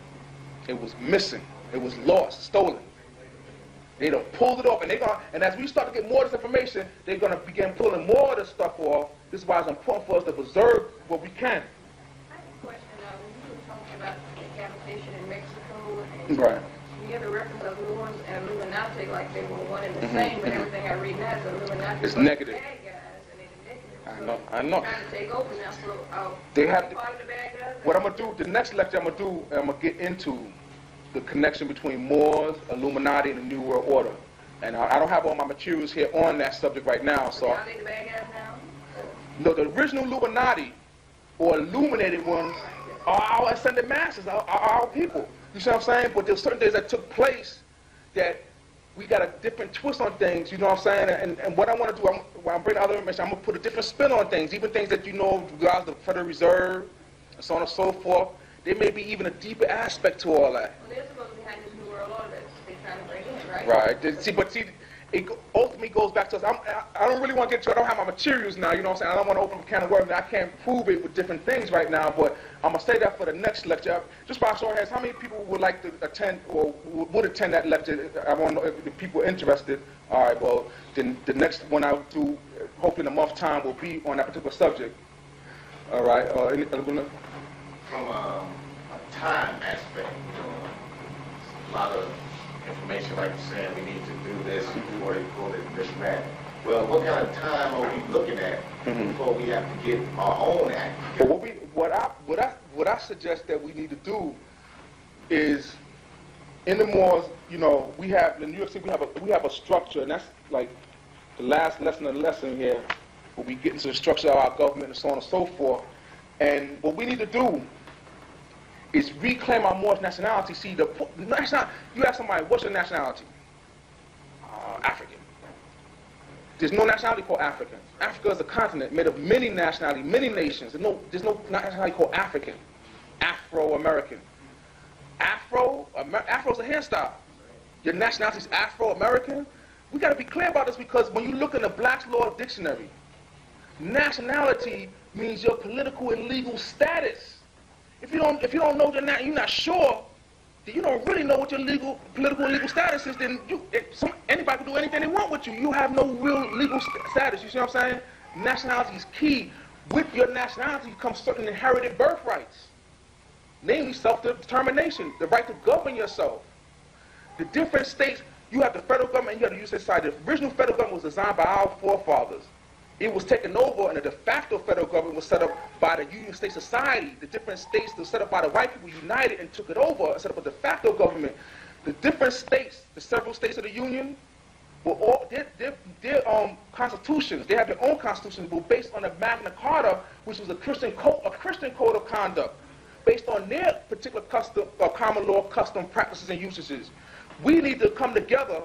It was missing. It was lost, stolen. They done pulled it off, and they gonna, and as we start to get more of this information, they're gonna begin pulling more of this stuff off. This is why it's important for us to preserve what we can. I have a question. Uh, when you were talking about decapitation in Mexico, and Right. you have a reference of Lewis and Illuminati like they were one and the Mm-hmm, same, but mm-hmm. everything I read now is Illuminati. It's was negative. Bad guys, and they're negative. I So know, I know. Trying to take over now, so uh, They have to, part of the bad guys. what I'm gonna do, the next lecture I'm gonna do, I'm gonna get into the connection between Moors, Illuminati, and the New World Order. And I, I don't have all my materials here on that subject right now, so. Are they the bad guys now? No, the original Illuminati, or illuminated ones, are our ascended masters, are, are our people. You see what I'm saying? But there's certain things that took place that we got a different twist on things, you know what I'm saying? And, and what I want to do, I'm, when I'm bringing other information, I'm going to put a different spin on things, even things that you know regards the Federal Reserve, and so on and so forth. There may be even a deeper aspect to all that. Well, they're supposed to be behind this new world order that they're trying to bring in, right? Right. Th- See, but see, it go- ultimately goes back to us. I'm, I, I don't really want to get to it. I don't have my materials now, you know what I'm saying? I don't want to open up a can of worms. I can't prove it with different things right now, but I'm going to say that for the next lecture. Just by show of hands, how many people would like to attend or would would attend that lecture? I want to know if the people are interested. All right, well, then the next one I'll do, hopefully in a month's time, will be on that particular subject. All right. Uh, any, uh, From a, a time aspect, you know, a lot of information like you're saying, we need to do this before they pull it, this and that. Well, what kind of time are we looking at Mhm. before we have to get our own act But together? what we, what I, what I, what I suggest that we need to do is, in the Moors, you know, we have in New York City, we have a, we have a structure, and that's like the last lesson of the lesson here, where we get into the structure of our government and so on and so forth. And what we need to do is reclaim our Moorish nationality. See, the national, you ask somebody, what's your nationality? Uh, African. There's no nationality called African. Africa is a continent made of many nationalities, many nations. There's no, there's no nationality called African, Afro-American. Afro, Amer Afro's a hairstyle. Your nationality is Afro-American. we got to be clear about this, because when you look in the Black's Law Dictionary, nationality means your political and legal status. If you don't, if you don't know you're not, you're not sure, then you don't really know what your legal, political and legal status is. Then you, it, some, anybody can do anything they want with you. You have no real legal st status. You see what I'm saying? Nationality is key. With your nationality comes certain inherited birthrights, namely self-determination, the right to govern yourself. The different states, you have the federal government and you have the U S side. The original federal government was designed by our forefathers. It was taken over, and the de facto federal government was set up by the Union State Society. The different states were set up by the white people united and took it over and set up a de facto government. The different states, the several states of the Union, were all, their, their, their um, constitutions, they have their own constitutions, were based on the Magna Carta, which was a Christian code, a Christian code of conduct, based on their particular custom, uh, common law, custom practices and usages. We need to come together,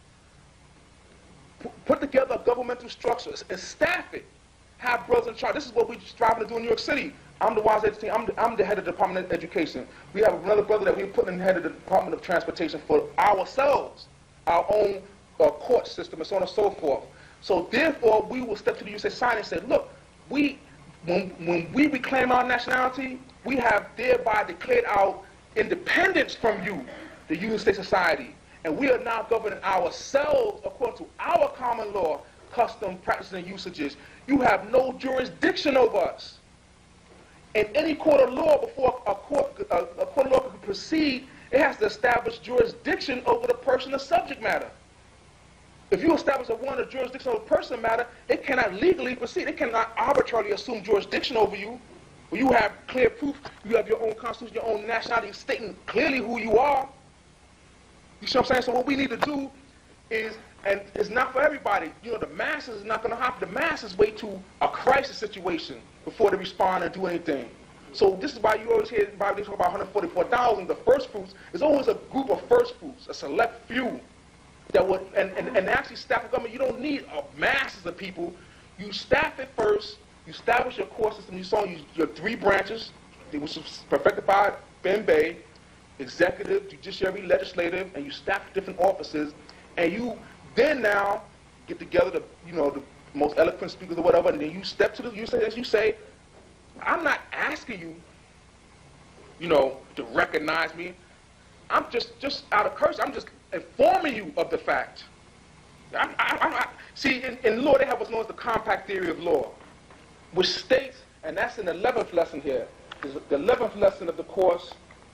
put together a governmental structure and staff it. Have brothers in charge. This is what we're striving to do in New York City. I'm the wise education. I'm the, I'm the head of the Department of Education. We have another brother that we're putting in the head of the Department of Transportation for ourselves, our own uh, court system, and so on and so forth. So therefore, we will step to the U S side and say, look, we, when, when we reclaim our nationality, we have thereby declared our independence from you, the Union State Society. And we are now governing ourselves according to our common law, custom, practices, and usages. You have no jurisdiction over us. In any court of law, before a court, a, a court of law can proceed, it has to establish jurisdiction over the person or subject matter. If you establish a one of jurisdiction over person matter, it cannot legally proceed. It cannot arbitrarily assume jurisdiction over you. When you have clear proof, you have your own constitution, your own nationality, stating clearly who you are. You see what I'm saying? So what we need to do is, and it's not for everybody, you know, the masses is not going to happen. The masses wait to a crisis situation before they respond and do anything. So this is why you always hear everybody talk about one hundred forty-four thousand, the first fruits. There's always a group of first fruits, a select few that would, and, and, and actually staff a government, you don't need a masses of people. You staff it first, you establish your core system, you saw you, your three branches, it was perfected by Ben Bay, executive, judiciary, legislative, and you staff different offices, and you then now get together the, you know, the most eloquent speakers or whatever, and then you step to the, you say, as you say, I'm not asking you, you know, to recognize me. I'm just, just out of courtesy, I'm just informing you of the fact. I, I, I, see, in, in law, they have what's known as the compact theory of law, which states, and that's in the eleventh lesson here, is the eleventh lesson of the course.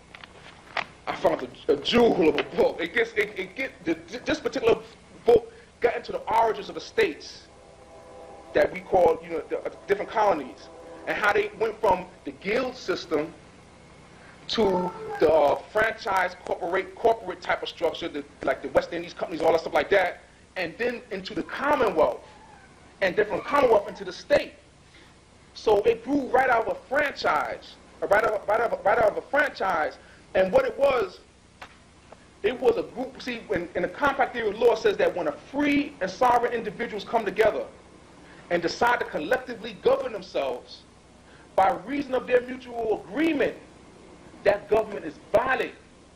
I found a, a jewel of a book. It gets, it, it get, the, this particular book got into the origins of the states that we call, you know, the uh, different colonies, and how they went from the guild system to the uh, franchise corporate corporate type of structure, the, like the West Indies companies, all that stuff like that, and then into the Commonwealth, and then from the Commonwealth into the state. So it grew right out of a franchise, right out, right out, right out of a franchise. And what it was, it was a group, see, in, in the compact theory of law, it says that when a free and sovereign individuals come together and decide to collectively govern themselves by reason of their mutual agreement, that government is valid.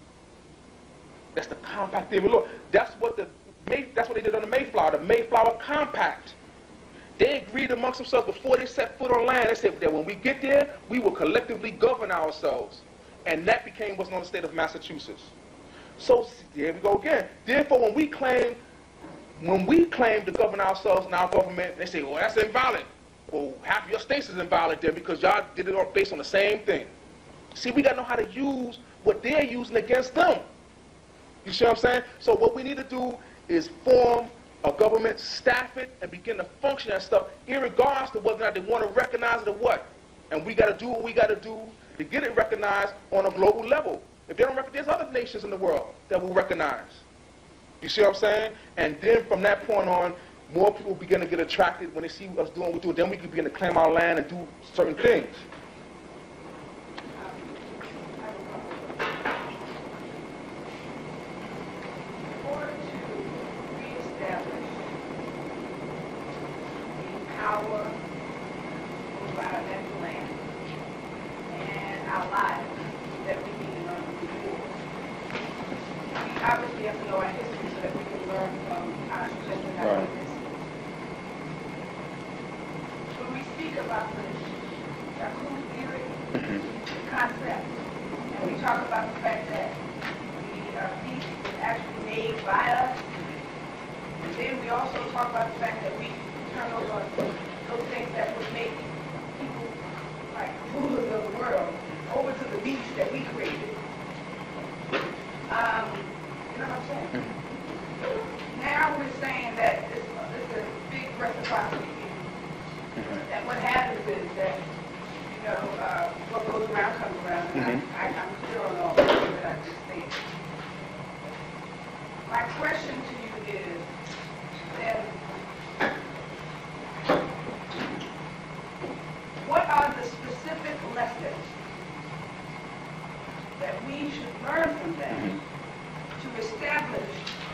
That's the compact theory of law. That's what the that's what they did on the Mayflower, the Mayflower Compact. They agreed amongst themselves before they set foot on land. They said that when we get there, we will collectively govern ourselves. And that became what's known as the state of Massachusetts. So here we go again. Therefore, when we claim, when we claim to govern ourselves in our government, they say, well, that's invalid. Well, half of your states is invalid there because y'all did it based on the same thing. See, we got to know how to use what they're using against them. You see what I'm saying? So what we need to do is form a government, staff it, and begin to function and stuff, irregardless to whether or not they want to recognize it or what. And we got to do what we got to do to get it recognized on a global level. If they don't recognize, there's other nations in the world that will recognize. You see what I'm saying? And then from that point on, more people begin to get attracted when they see us doing what we do. Then we can begin to claim our land and do certain things. In order to reestablish the power over our national land and our lives that we need to learn before, we obviously have to know our history so that we can learn from our about the fact that we turn over those things that would make people like rulers of the world over to the beast that we created. Um, you know what I'm saying? Now we're saying that it's, it's a big reciprocity. And what happens is that, you know, uh, what goes around comes around. And Mm-hmm. I, I, I'm still on all that I just said. My question to you is, then, what are the specific lessons that we should learn from them to establish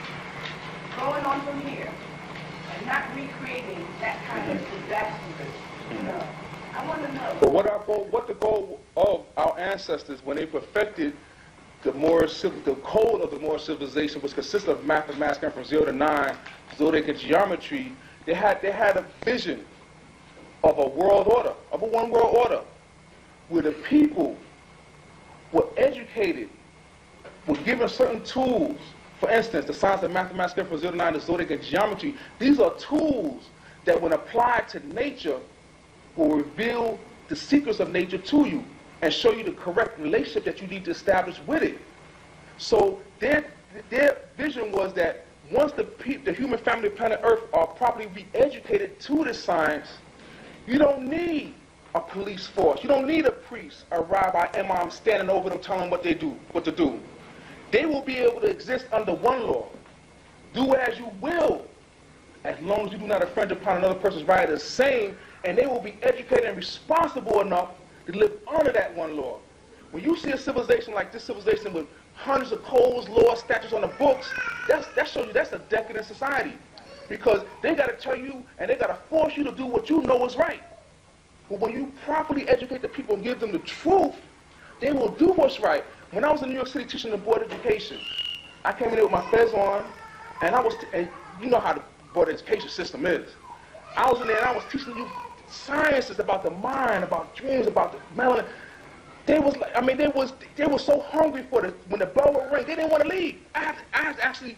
going on from here and not recreating that kind of disaster? You know, I want to know. But what our goal, what the goal of our ancestors when they perfected the moral, the code of the moral civilization, which consists of mathematics going from zero to nine, zodiac and geometry, they had they had a vision of a world order, of a one world order, where the people were educated, were given certain tools. For instance, the science of mathematics going from zero to nine, the zodiac and geometry. These are tools that, when applied to nature, will reveal the secrets of nature to you and show you the correct relationship that you need to establish with it. So their, their vision was that once the, pe the human family of planet Earth are properly re-educated to this science, you don't need a police force. You don't need a priest, a rabbi, imam standing over them telling them what they do, what to do. They will be able to exist under one law. Do as you will, as long as you do not infringe upon another person's right the same, and they will be educated and responsible enough to live under that one law. When you see a civilization like this civilization with hundreds of codes, laws, statutes on the books, that's, that shows you that's a decadent society. Because they got to tell you and they got to force you to do what you know is right. But when you properly educate the people and give them the truth, they will do what's right. When I was in New York City teaching the board education, I came in there with my fez on, and I was, and you know how the board education system is. I was in there and I was teaching you sciences about the mind, about dreams, about the melanin. They was like, I mean, they was they were so hungry for it. When the bell would ring, they didn't want to leave. I had, I had to actually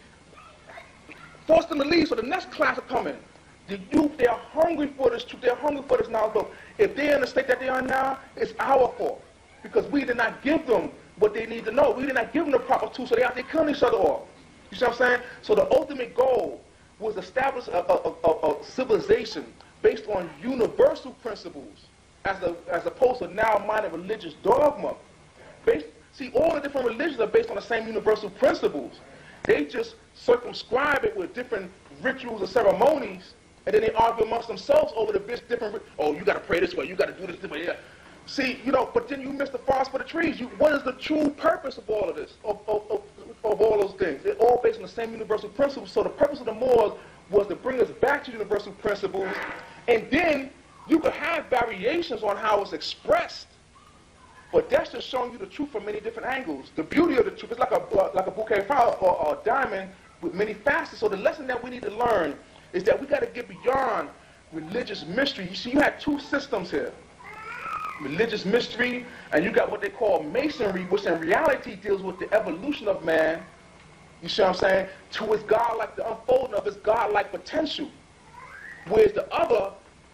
force them to leave so the next class would come in. The youth, they are hungry for this truth. They're hungry for this knowledge. But if they're in the state that they are now, it's our fault. Because we did not give them what they need to know. We did not give them the proper tools, so they out there killing each other off. You see what I'm saying? So the ultimate goal was to establish a, a, a, a civilization based on universal principles, as, a, as opposed to now-minded religious dogma. Based, see, all the different religions are based on the same universal principles. They just circumscribe it with different rituals and ceremonies, and then they argue amongst themselves over the different, oh, you got to pray this way, you got to do this this way, yeah. See, you know, but then you miss the forest for the trees. You, what is the true purpose of all of this, of, of, of, of all those things? They're all based on the same universal principles. So the purpose of the morals was to bring us back to universal principles, and then you could have variations on how it's expressed, but that's just showing you the truth from many different angles. The beauty of the truth is like a, like a bouquet of flowers or, or a diamond with many facets. So the lesson that we need to learn is that we got to get beyond religious mystery. You see, you had two systems here. Religious mystery, and you got what they call masonry, which in reality deals with the evolution of man, you see what I'm saying, to his God-like, the unfolding of his God-like potential. Whereas the other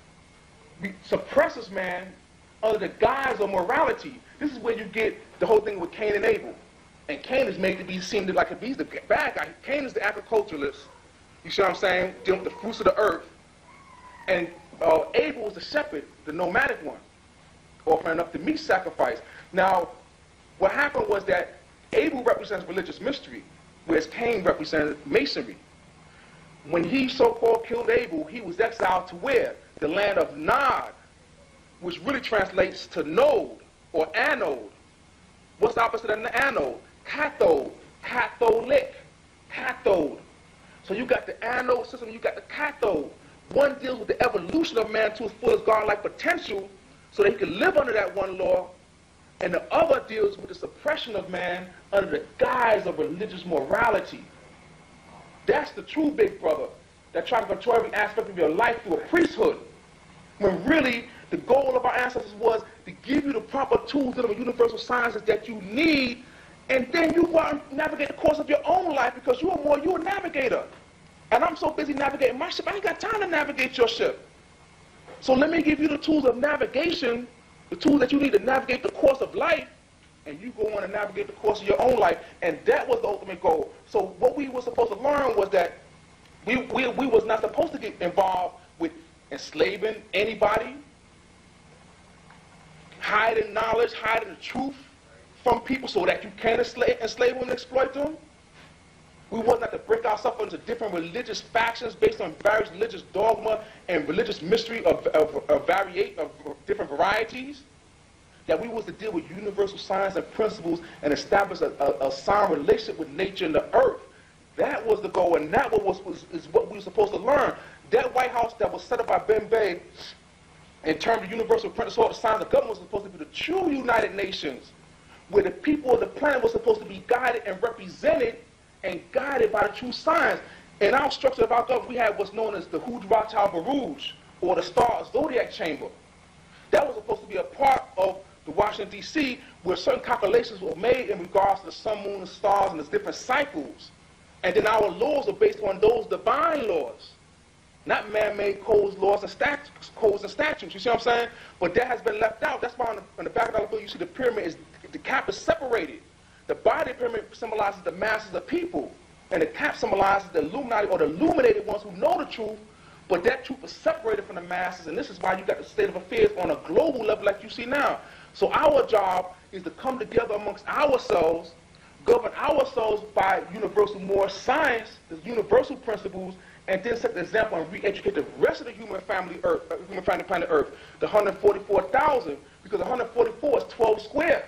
suppresses man under the guise of morality. This is where you get the whole thing with Cain and Abel. And Cain is made to be seen like if he's the bad guy. Cain is the agriculturalist, you see what I'm saying, dealing with the fruits of the earth. And uh, Abel is the shepherd, the nomadic one, offering up the meat sacrifice. Now, what happened was that Abel represents religious mystery, whereas Cain represents masonry. When he so-called killed Abel, he was exiled to where? The land of Nod, which really translates to node or anode. What's the opposite of an anode? Cathode, catholic, cathode. So you got the anode system, you got the cathode. One deals with the evolution of man to his fullest God-like potential, so that he can live under that one law, and the other deals with the suppression of man under the guise of religious morality. That's the true big brother that tries to control every aspect of your life through a priesthood, when really the goal of our ancestors was to give you the proper tools of the universal sciences that you need, and then you go out and navigate the course of your own life, because you are more, you're a navigator. And I'm so busy navigating my ship, I ain't got time to navigate your ship. So let me give you the tools of navigation, the tools that you need to navigate the course of life, and you go on and navigate the course of your own life. And that was the ultimate goal. So what we were supposed to learn was that we, we, we was not supposed to get involved with enslaving anybody, hiding knowledge, hiding the truth from people so that you can enslave, enslave them and exploit them. We was not to break ourselves into different religious factions based on various religious dogma and religious mystery of, of, of, variate, of different varieties. That we was to deal with universal science and principles and establish a, a, a sound relationship with nature and the earth. That was the goal, and that was, was, is what we were supposed to learn. That White House that was set up by Ben Bay in terms of universal principles of science and government was supposed to be the true United Nations, where the people of the planet were supposed to be guided and represented and guided by the true science. In our structure of our government, we have what's known as the Hoods Rothschild Baruch, or the Star Zodiac Chamber. That was supposed to be a part of the Washington, D C, where certain calculations were made in regards to the sun, moon, and stars and the different cycles. And then our laws are based on those divine laws, not man-made codes, laws, and statutes, codes and statutes. You see what I'm saying? But that has been left out. That's why on the, on the back of the dollar bill, you see the pyramid is, the cap is separated. The body pyramid symbolizes the masses of people, and the cap symbolizes the Illuminati or the illuminated ones who know the truth, but that truth is separated from the masses, and this is why you got the state of affairs on a global level like you see now. So our job is to come together amongst ourselves, govern ourselves by universal moral science, the universal principles, and then set the example and re-educate the rest of the human family, Earth, uh, human family planet Earth, the one hundred forty-four thousand, because one hundred forty-four is twelve square.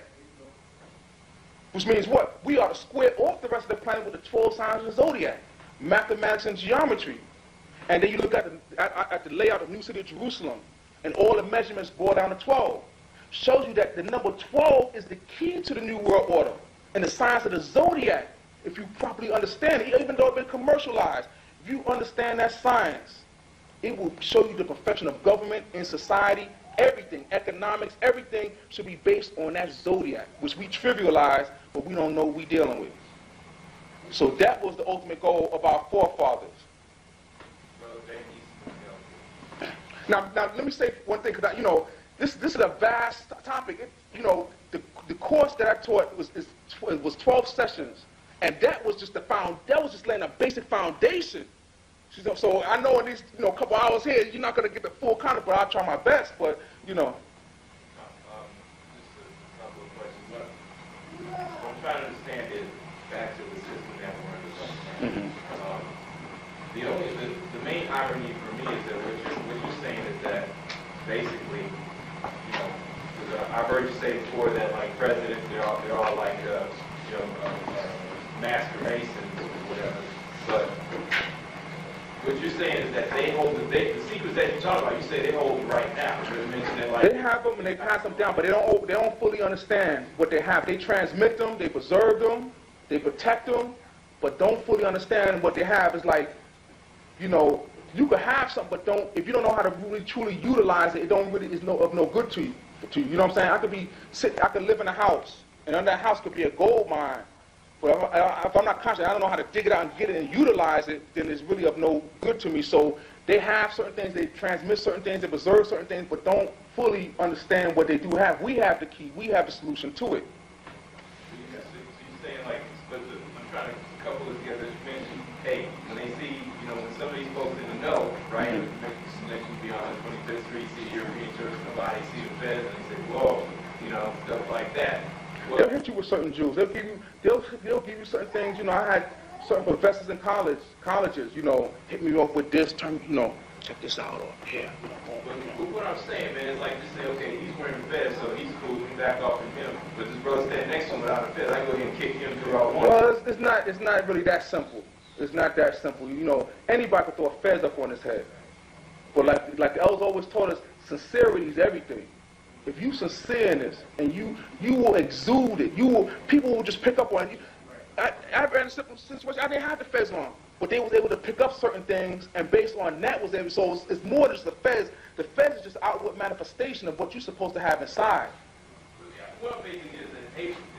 Which means what? We are to square off the rest of the planet with the twelve signs of the zodiac, mathematics and geometry. And then you look at the, at, at the layout of New City of Jerusalem, and all the measurements boil down to twelve. Shows you that the number twelve is the key to the New World Order. And the science of the zodiac, if you properly understand it, even though it's been commercialized, if you understand that science, it will show you the perfection of government and society. Everything, economics, everything should be based on that zodiac, which we trivialize, but we don't know what we're dealing with. So that was the ultimate goal of our forefathers. Now, now let me say one thing, because you know, this this is a vast topic. It, you know, the the course that I taught was is, was twelve sessions, and that was just the found. That was just laying a basic foundation. So, so I know in these you know couple hours here, you're not going to get the full content, but I'll try my best. But you know. Um, just a couple of questions. What I'm trying to understand is back to the system that we're under. Mm-hmm. um, the only the, the main irony for me is that what you're, what you're saying is that basically, you know, uh, I've heard you say before that like presidents, they're all they're all like uh, you know uh, uh, master masons or whatever, but. What you're saying is that they hold the, they, the secrets that you talk about. You say they hold them right now. Like they have them and they pass them down, but they don't. They don't fully understand what they have. They transmit them, they preserve them, they protect them, but don't fully understand what they have. It's like, you know, you could have something, but don't. If you don't know how to really truly utilize it, it don't really is no of no good to you. To you, you know what I'm saying? I could be sit. I could live in a house, and under that house could be a gold mine. But if, if I'm not conscious, I don't know how to dig it out and get it and utilize it, then it's really of no good to me. So they have certain things, they transmit certain things, they preserve certain things, but don't fully understand what they do have. We have the key. We have the solution to it. Yeah, so, so you're saying like, but the, I'm trying to couple it together. You mentioned, hey, when they see, you know, when some of these folks in the know, right, mm-hmm. Next you be on twenty-fifth Street, see the European Church, nobody see the feds, and they say, whoa, you know, stuff like that. They'll hit you with certain jewels. They'll give you, they'll, they'll give you certain things. You know, I had certain professors in college, colleges, you know, hit me off with this term, you know, check this out, or here. You know, but, but what I'm saying, man, is like to say, okay, he's wearing fez, so he's cool, we back off from him. But this brother standing next to him without a fez, I go ahead and kick him through all one. Well, it's, it's not, it's not really that simple. It's not that simple. You know, anybody can throw a fez up on his head. But like, like the elders always taught us, sincerity is everything. If you sincere in this, and you you will exude it, you will people will just pick up on you. I, I ran a simple situation. I didn't have the fez on, but they was able to pick up certain things, and based on that was able. So it's, it's more than just the fez. The fez is just outward manifestation of what you're supposed to have inside. What I'm basically is that Haitians, they say, hey,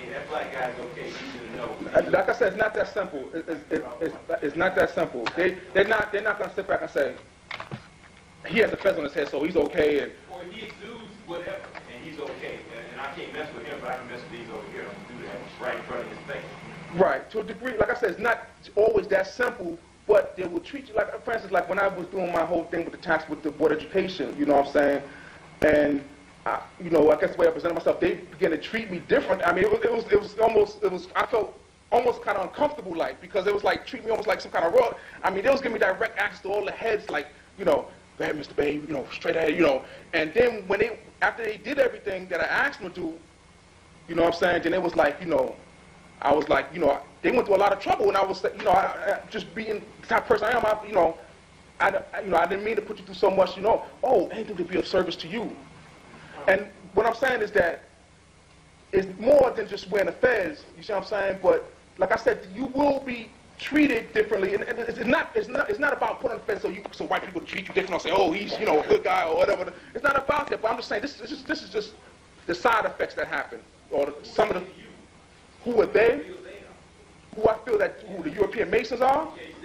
okay, that black guy's okay, you should know. Like I said, it's not that simple. It, it, it, it's, it's not that simple. They, they're not, they're not going to sit back and say, he has a fez on his head, so he's okay. And, or he exudes whatever, and he's okay. And, and I can't mess with him, but I can mess with these over here. I'm going to do that right in front of his face. Right. To a degree, like I said, it's not always that simple, but they will treat you like, for instance, like when I was doing my whole thing with the tax, with the board education, you know what I'm saying? And, I, you know, I guess the way I presented myself, they began to treat me different. I mean, it was, it was, it was almost, it was, I felt almost kind of uncomfortable, like, because it was like, treat me almost like some kind of royal. I mean, they was giving me direct access to all the heads, like, you know, go ahead, Mister Bay, you know, straight ahead, you know. And then when they, after they did everything that I asked them to do, you know what I'm saying, then it was like, you know, I was like, you know, they went through a lot of trouble, and I was, you know, I, I, just being the type of person I am, I, you know, I, I, you know, I didn't mean to put you through so much, you know, oh, anything to be of service to you. And what I'm saying is that it's more than just wearing a fez, you see what I'm saying? But like I said, you will be treated differently, and it's not, it's not, it's not about putting on a fez so you, so white people treat you different, or say, oh, he's, you know, a good guy or whatever. It's not about that. But I'm just saying this, this is, this is just the side effects that happen, or the, some of the, who are they? Who I feel that who the European Masons are?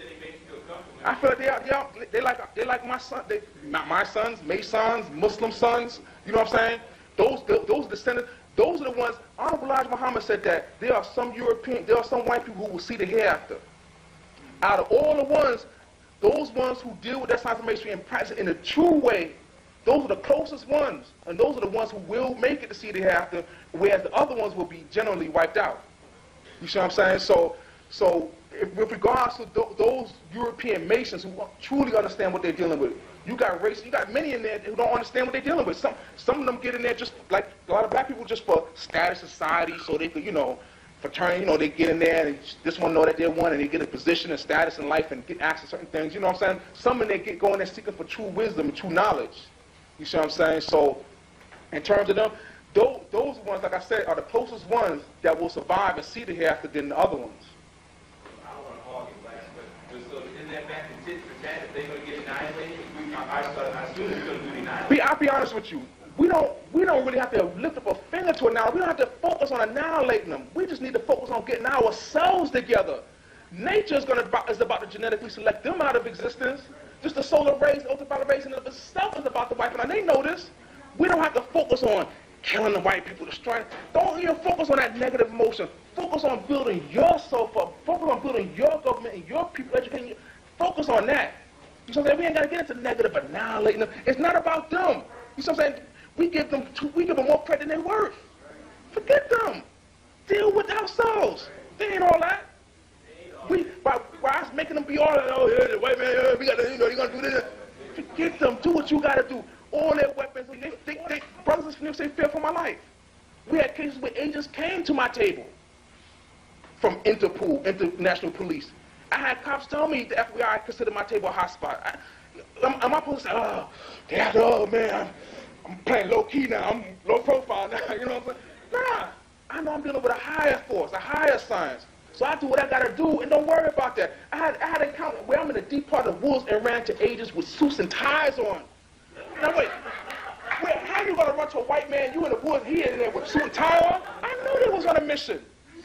I feel like they are, they are, they like, they like my son, they, not my sons, Masons, Muslim sons. You know what I'm saying? Those, those descendants, those are the ones. Honorable Elijah Muhammad said that there are some European, there are some white people who will see the hereafter. Out of all the ones, those ones who deal with that science of masonry and practice it in a true way, those are the closest ones, and those are the ones who will make it to see the hereafter, whereas the other ones will be generally wiped out. You see what I'm saying? So, so if, with regards to th those European Masons who truly understand what they're dealing with, you got race, you got many in there who don't understand what they're dealing with. Some, some of them get in there just like a lot of black people, just for status society, so they could, you know, fraternity, you know, they get in there and this one know that they're one, and they get a position and status in life and get access to certain things. You know what I'm saying? Some of them get going there seeking for true wisdom and true knowledge. You see what I'm saying? So, in terms of them, those, those ones, like I said, are the closest ones that will survive and see the hereafter than the other ones. I don't want to argue, but so isn't that back to tit for tat if they're going to get annihilated? We, I, I, I assume they're going to do annihilated. Be, I'll be honest with you. We don't, we don't really have to lift up a finger to annihilate. We don't have to focus on annihilating them. We just need to focus on getting ourselves together. Nature is, gonna, is about to genetically select them out of existence. Just the solar rays, the ultraviolet rays in of itself is about to wipe them out. They know this. We don't have to focus on killing the white people, destroying. Don't even focus on that negative emotion. Focus on building yourself up. Focus on building your government and your people, educating you. Focus on that. You know what I'm saying? We ain't got to get into negative annihilating them. It's not about them. You know what I'm saying? We give them two, we give them more credit than they're worth. Forget them. Deal with ourselves. They ain't all that. We, by, by us making them be all that, oh, yeah, the white man, yeah, we got to, you know, you're going to do this. Forget them. Do what you got to do. All their weapons, they, they, they, brothers and sisters say, fear for my life. We had cases where agents came to my table from Interpol, International Police. I had cops tell me the F B I considered my table a hotspot. I, I'm, I'm supposed to say, oh, yeah, oh, man, I'm, I'm playing low-key now. I'm low profile now, you know what I'm saying? Nah, I know I'm dealing with a higher force, a higher science. So I do what I got to do and don't worry about that. I had, I had an encounter where I'm in the deep part of the woods and ran to agents with suits and ties on. Now wait, wait, how you going to run to a white man, you in the woods, he in there with suit and tie on? I knew they was on a mission.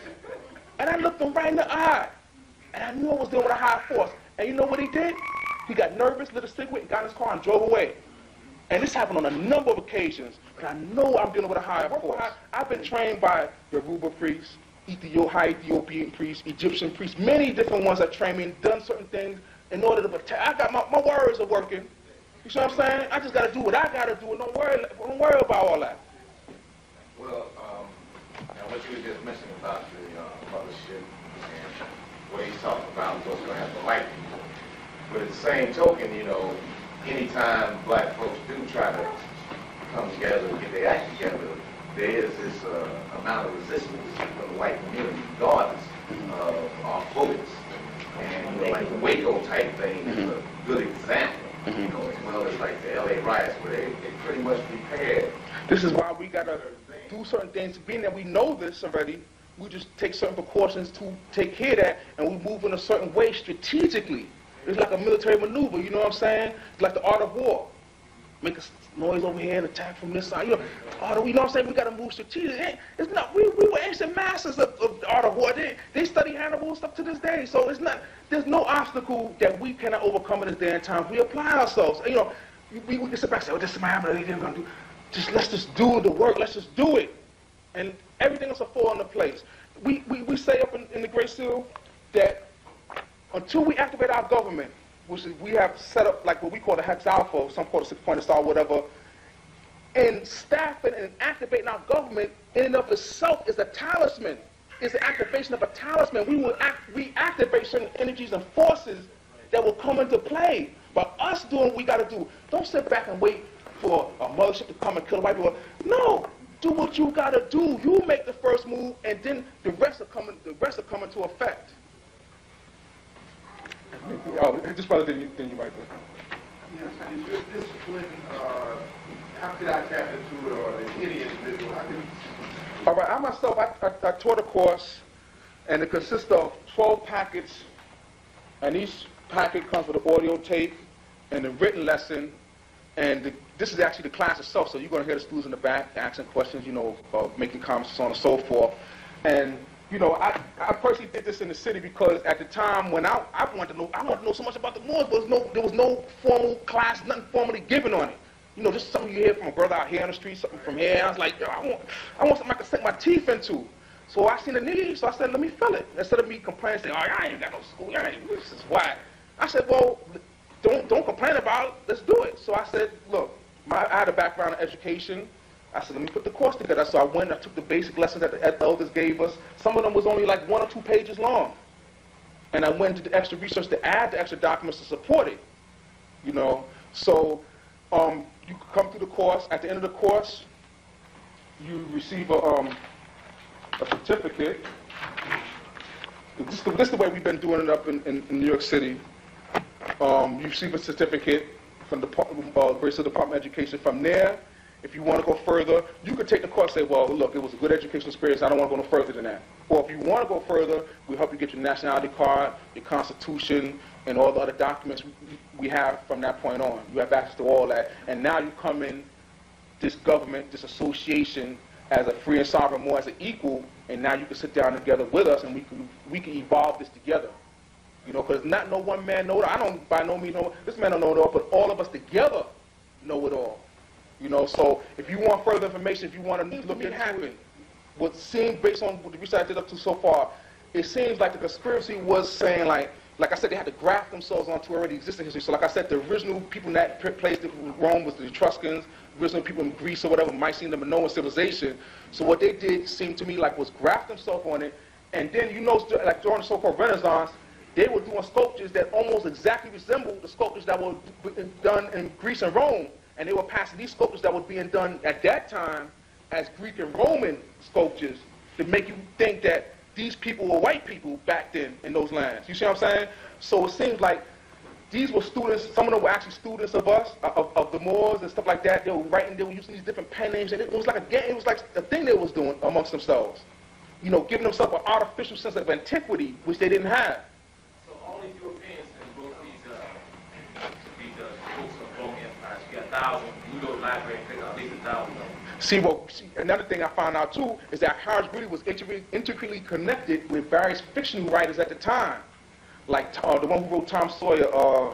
And I looked him right in the eye. And I knew I was dealing with a high force. And you know what he did? He got nervous, lit a cigarette, got in his car and drove away. And this happened on a number of occasions. But I know I'm dealing with a higher force. I've been trained by Yoruba priests, Ethio, high Ethiopian priests, Egyptian priests, many different ones that trained me and done certain things in order to protect. I got my, my words are working. You see what I'm saying? I just got to do what I got to do and don't worry, don't worry about all that. Well, um, now what you were just mentioning about the uh, mothership and what he's talking about what's going to happen to white people. But at the same token, you know, anytime black folks do try to come together and get their act together, there is this uh, amount of resistance from the white community, regardless of our focus. And you know, like the Waco type thing is a good example. You know, as well as like the L A riots, where they, they pretty much prepared. This is why we gotta do certain things. Being that we know this already, we just take certain precautions to take care of that, and we move in a certain way strategically. It's like a military maneuver, you know what I'm saying? It's like the art of war. make a noise over here and attack from this side. You know, art of, you know what I'm saying? We got to move strategically. It's not, we, we were ancient masters of, of the art of war. They, they study Hannibal and stuff to this day. So it's not, there's no obstacle that we cannot overcome in this day and time. We apply ourselves. You know, we, we can sit back and say, oh, this is my habit. They're going to do. Just let's just do the work. Let's just do it. And everything else will fall into place. We, we, we say up in, in the Great Seal that until we activate our government, which is we have set up like what we call the Hex Alpha, some call it six-pointer star, whatever, and staffing and activating our government in and of itself is a talisman. It's the activation of a talisman. We will act, reactivate certain energies and forces that will come into play. But us doing what we got to do, don't sit back and wait for a mothership to come and kill the white people. No, do what you got to do. You make the first move, and then the rest will come, the rest will come into effect. Oh, this brother didn't you right there. Yes, is this discipline, uh, how could I tap into it, or any individual? How could All right, I myself, I, I, I taught a course, and it consists of twelve packets, and each packet comes with an audio tape and a written lesson, and the, this is actually the class itself, so you're going to hear the students in the back asking questions, you know, uh, making comments, so on and so forth. And you know, I, I personally did this in the city because at the time when I, I wanted to know, I wanted to know so much about the Moors, but there was no, there was no formal class, nothing formally given on it. You know, just something you hear from a brother out here on the street, something from here. I was like, yo, I want, I want something I can sink my teeth into. So I seen a need, so I said, let me fill it. Instead of me complaining, saying, oh, I ain't got no school, I ain't, this is why. I said, well, don't, don't complain about it, let's do it. So I said, look, my, I had a background in education. I said, let me put the course together. So I went, I took the basic lessons that the, that the elders gave us. Some of them was only like one or two pages long. And I went to the extra research to add the extra documents to support it. You know, so um, you come through the course. At the end of the course, you receive a, um, a certificate. This is, the, this is the way we've been doing it up in, in, in New York City. Um, you receive a certificate from the uh, Great Seal Department of Education. From there, if you want to go further, you could take the course and say, well, look, it was a good educational experience. I don't want to go no further than that. Or if you want to go further, we help you get your nationality card, your constitution, and all the other documents we have from that point on. You have access to all that. And now you come in this government, this association, as a free and sovereign, more as an equal, and now you can sit down together with us and we can, we can evolve this together. You know, because not no one man know it all. I don't by no means know, this man don't know it all, but all of us together know it all. You know, so if you want further information, if you want to look at happen, what seemed, based on what the research I did up to so far, it seems like the conspiracy was saying, like, like I said, they had to graft themselves onto already existing history. So like I said, the original people in that place in Rome was the Etruscans, the original people in Greece or whatever, might seem the Minoan civilization. So what they did seemed to me like was graft themselves on it. And then, you know, like during the so-called Renaissance, they were doing sculptures that almost exactly resembled the sculptures that were done in Greece and Rome. And they were passing these sculptures that were being done at that time as Greek and Roman sculptures to make you think that these people were white people back then in those lands. You see what I'm saying? So it seems like these were students, some of them were actually students of us, of, of the Moors and stuff like that. They were writing, they were using these different pen names, and it was like a game, it was like a thing they was doing amongst themselves. You know, giving themselves an artificial sense of antiquity, which they didn't have. So only Europeans can book these, uh, these uh, books of Roman empires. You got a thousand, you go to the library and pick up at least a thousand of them. See, well, see, another thing I found out too is that Harris really was intricately connected with various fictional writers at the time, like uh, the one who wrote Tom Sawyer, uh,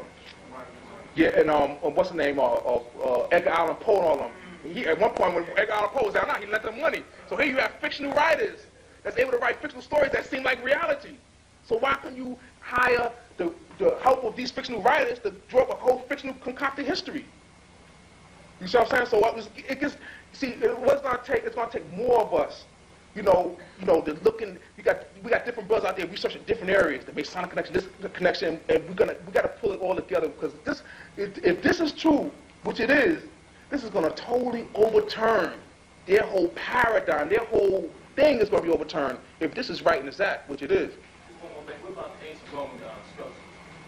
yeah, and um, what's the name, uh, uh, uh, Edgar Allan Poe and all of them. He, at one point when Edgar Allan Poe was down out, he lent them money. So here you have fictional writers that's able to write fictional stories that seem like reality. So why couldn't you hire the, the help of these fictional writers to draw up a whole fictional concocted history? You see what I'm saying? So it, was, it gets, see, it was gonna take, it's gonna take more of us, you know, you know, the looking, we got, we got different brothers out there researching different areas that make sonic connection, this connection, and we're gonna, we gotta pull it all together because this, if, if this is true, which it is, this is gonna totally overturn their whole paradigm, their whole thing is gonna be overturned if this is right and it's that, which it is. What about the ancient Roman uh, structures?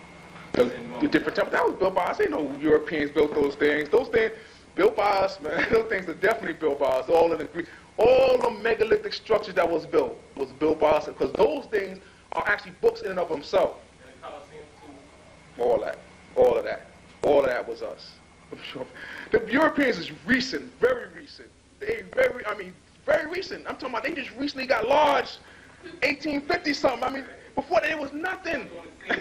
The, the different temples, that was built by us. Ain't no Europeans built those things. Those things built by us, man. Those things are definitely built by us. All of the Greek, all the megalithic structures that was built was built by us because those things are actually books in and of themselves. And the Colosseum too. All that, all of that, all of that was us. I'm sure. The Europeans is recent, very recent. They very, I mean, very recent. I'm talking about they just recently got large, eighteen fifty something. I mean, before that it was nothing.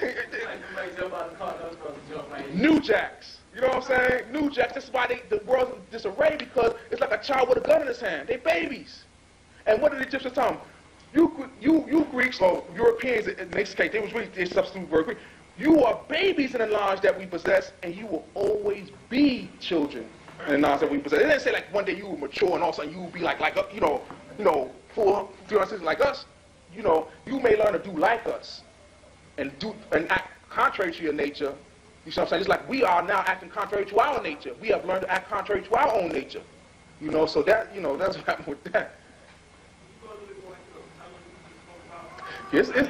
New jacks. You know what I'm saying? New jacks. That's why they, the world's in disarray, because it's like a child with a gun in his hand. They babies. And what did the Egyptians tell them? You, you, you Greeks, or Europeans in this case, they was really they substitute word Greek. You are babies in the knowledge that we possess, and you will always be children in the knowledge that we possess. It didn't say like one day you will mature and all of a sudden you will be like like you know you know full three hundred like us. You know, you may learn to do like us and do and act contrary to your nature. You see what I'm saying? It's like we are now acting contrary to our nature. We have learned to act contrary to our own nature. You know, so that you know that's what happened with that. Yes, it's,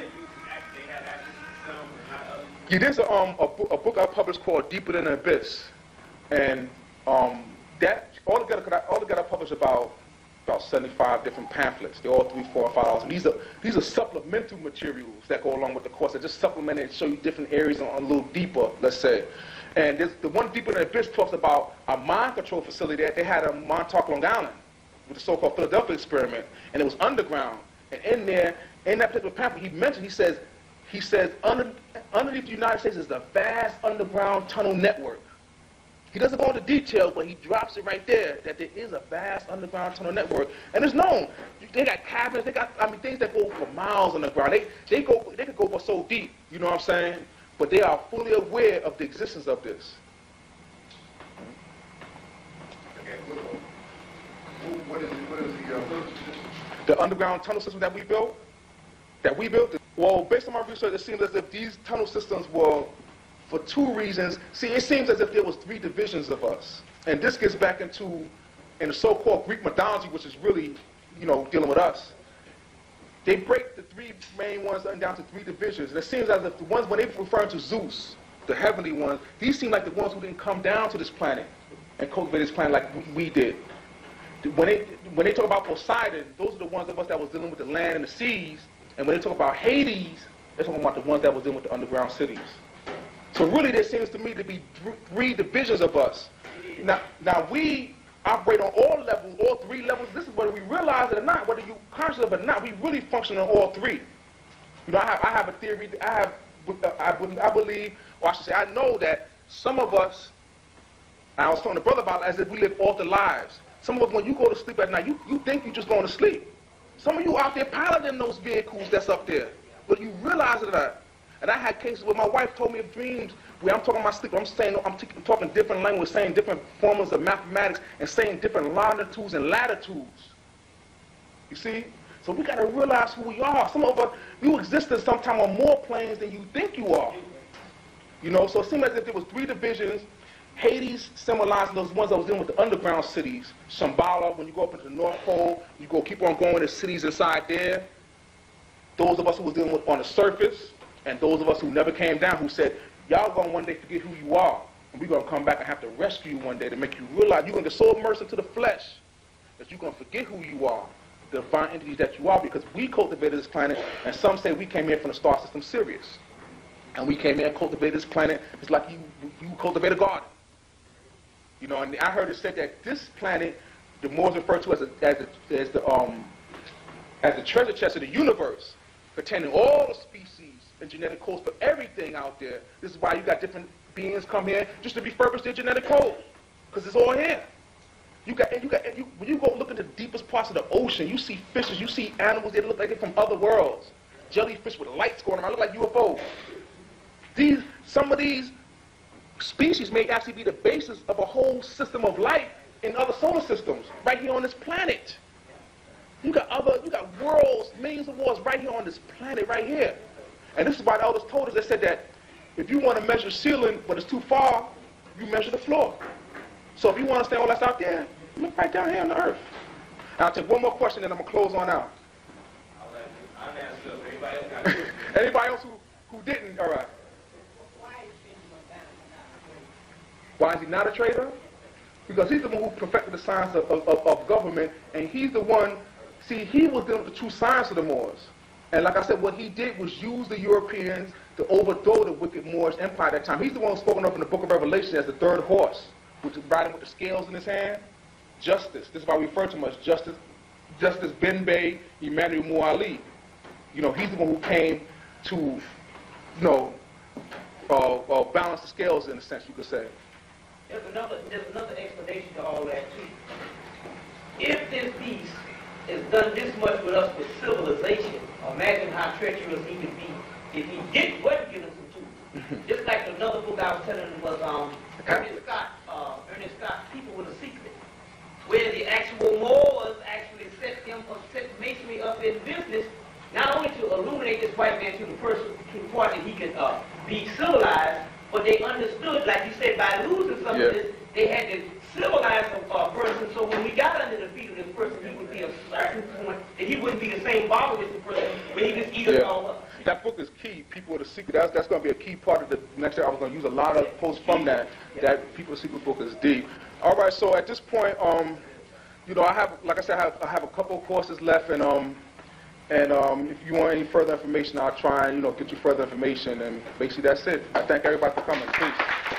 yeah, there's a, um, a, book, a book I published called Deeper Than the Abyss, and um, that altogether, altogether I published about about seventy-five different pamphlets. They're all three, four, and five dollars. And these are these are supplemental materials that go along with the course. That just supplement it and show you different areas on, on a little deeper, let's say. And there's, the one Deeper Than the Abyss talks about a mind control facility that they had on Montauk, Long Island, with the so-called Philadelphia experiment, and it was underground. And in there, in that particular pamphlet, he mentioned, he says, he says, under, underneath the United States is a vast underground tunnel network. He doesn't go into detail, but he drops it right there, that there is a vast underground tunnel network. And it's known. They got cabinets, they got, I mean, things that go for miles underground. They, they, go, they could go for so deep, you know what I'm saying? But they are fully aware of the existence of this. What is, what is the, uh, The underground tunnel system that we built, that we built, well, based on my research, it seems as if these tunnel systems were for two reasons. See, it seems as if there was three divisions of us. And this gets back into, in the so-called Greek mythology, which is really, you know, dealing with us. They break the three main ones down to three divisions. And it seems as if the ones, when they refer to Zeus, the heavenly ones, these seem like the ones who didn't come down to this planet and cultivate this planet like we did. When they, when they talk about Poseidon, those are the ones of us that was dealing with the land and the seas. And when they talk about Hades, they're talking about the ones that was dealing with the underground cities. So really, there seems to me to be three divisions of us. Now, now we operate on all levels, all three levels. This is whether we realize it or not, whether you conscious of it or not. We really function on all three. You know, I have, I have a theory. I have, I believe, I believe, or I should say, I know that some of us. I was telling the brother about it, as if we live altered lives. Some of us, when you go to sleep at night, you, you think you're just going to sleep. Some of you out there piloting those vehicles that's up there, but you realize it or not. And I had cases where my wife told me of dreams where I'm talking about sleep. I'm saying I'm, t I'm talking different language, saying different formulas of mathematics, and saying different longitudes and latitudes. You see? So we got to realize who we are. Some of us, you exist in sometime on more planes than you think you are. You know, so it seemed as if there was three divisions. Hades symbolizing those ones that was dealing with the underground cities. Shambhala, when you go up into the North Pole, you go keep on going, there's cities inside there. Those of us who were dealing with on the surface, and those of us who never came down, who said, y'all gonna one day forget who you are, and we're gonna come back and have to rescue you one day to make you realize you're gonna get so immersed into the flesh that you're gonna forget who you are, the divine entities that you are, because we cultivated this planet, and some say we came here from the star system Sirius. And we came here and cultivated this planet. It's like you, you cultivate a garden. You know, and I heard it said that this planet, the Moors refer to as, a, as, the, as the um, as the treasure chest of the universe, containing all the species and genetic codes for everything out there. This is why you got different beings come here just to refurbish their genetic code, because it's all here. You got, you got, you, when you go look at the deepest parts of the ocean, you see fishes, you see animals that look like they're from other worlds. Jellyfish with lights going around, look like U F Os. These, some of these species may actually be the basis of a whole system of life in other solar systems, right here on this planet. You got other, you got worlds, millions of worlds right here on this planet, right here. And this is why the elders told us, they said that if you want to measure ceiling, but it's too far, you measure the floor. So if you want to understand all that's out there, look right down here on the earth. And I'll take one more question, then I'm going to close on out. I'll answer. Anybody else got it? Anybody else who, who didn't? All right. Why is he not a traitor? Because he's the one who perfected the science of, of, of government, and he's the one, see, he was dealing with the true science of the Moors. And like I said, what he did was use the Europeans to overthrow the wicked Moorish empire at that time. He's the one spoken of in the book of Revelation as the third horse, with the, riding with the scales in his hand? Justice. This is why we refer to him as Justice, Justice Ben Bey Emmanuel Muali. You know, he's the one who came to, you know, uh, uh, balance the scales in a sense, you could say. There's another, there's another explanation to all that too. If this beast has done this much with us with civilization, imagine how treacherous he could be if he didn't wasn't giving some tools. Just like another book I was telling him was um, Ernest Scott, uh, Ernest Scott, People with a Secret, where the actual Moors actually set them up, set masonry up in business, not only to illuminate this white man to the person, to the point that he could uh, be civilized, but they understood, like you said, by losing some Yeah. of this, they had to civilize a uh, person, so when we got under the feet of this person, he would be a certain point that he wouldn't be the same barbarous person when he just eat us Yeah. all up. That book is key. People with a Secret. That's that's going to be a key part of the next year. I was going to use a lot of posts from that. That People with a Secret book is deep. All right. So at this point, um, you know, I have, like I said, I have, I have a couple of courses left, and um, and um, if you want any further information, I'll try and you know get you further information. And basically, that's it. I thank everybody for coming. Peace.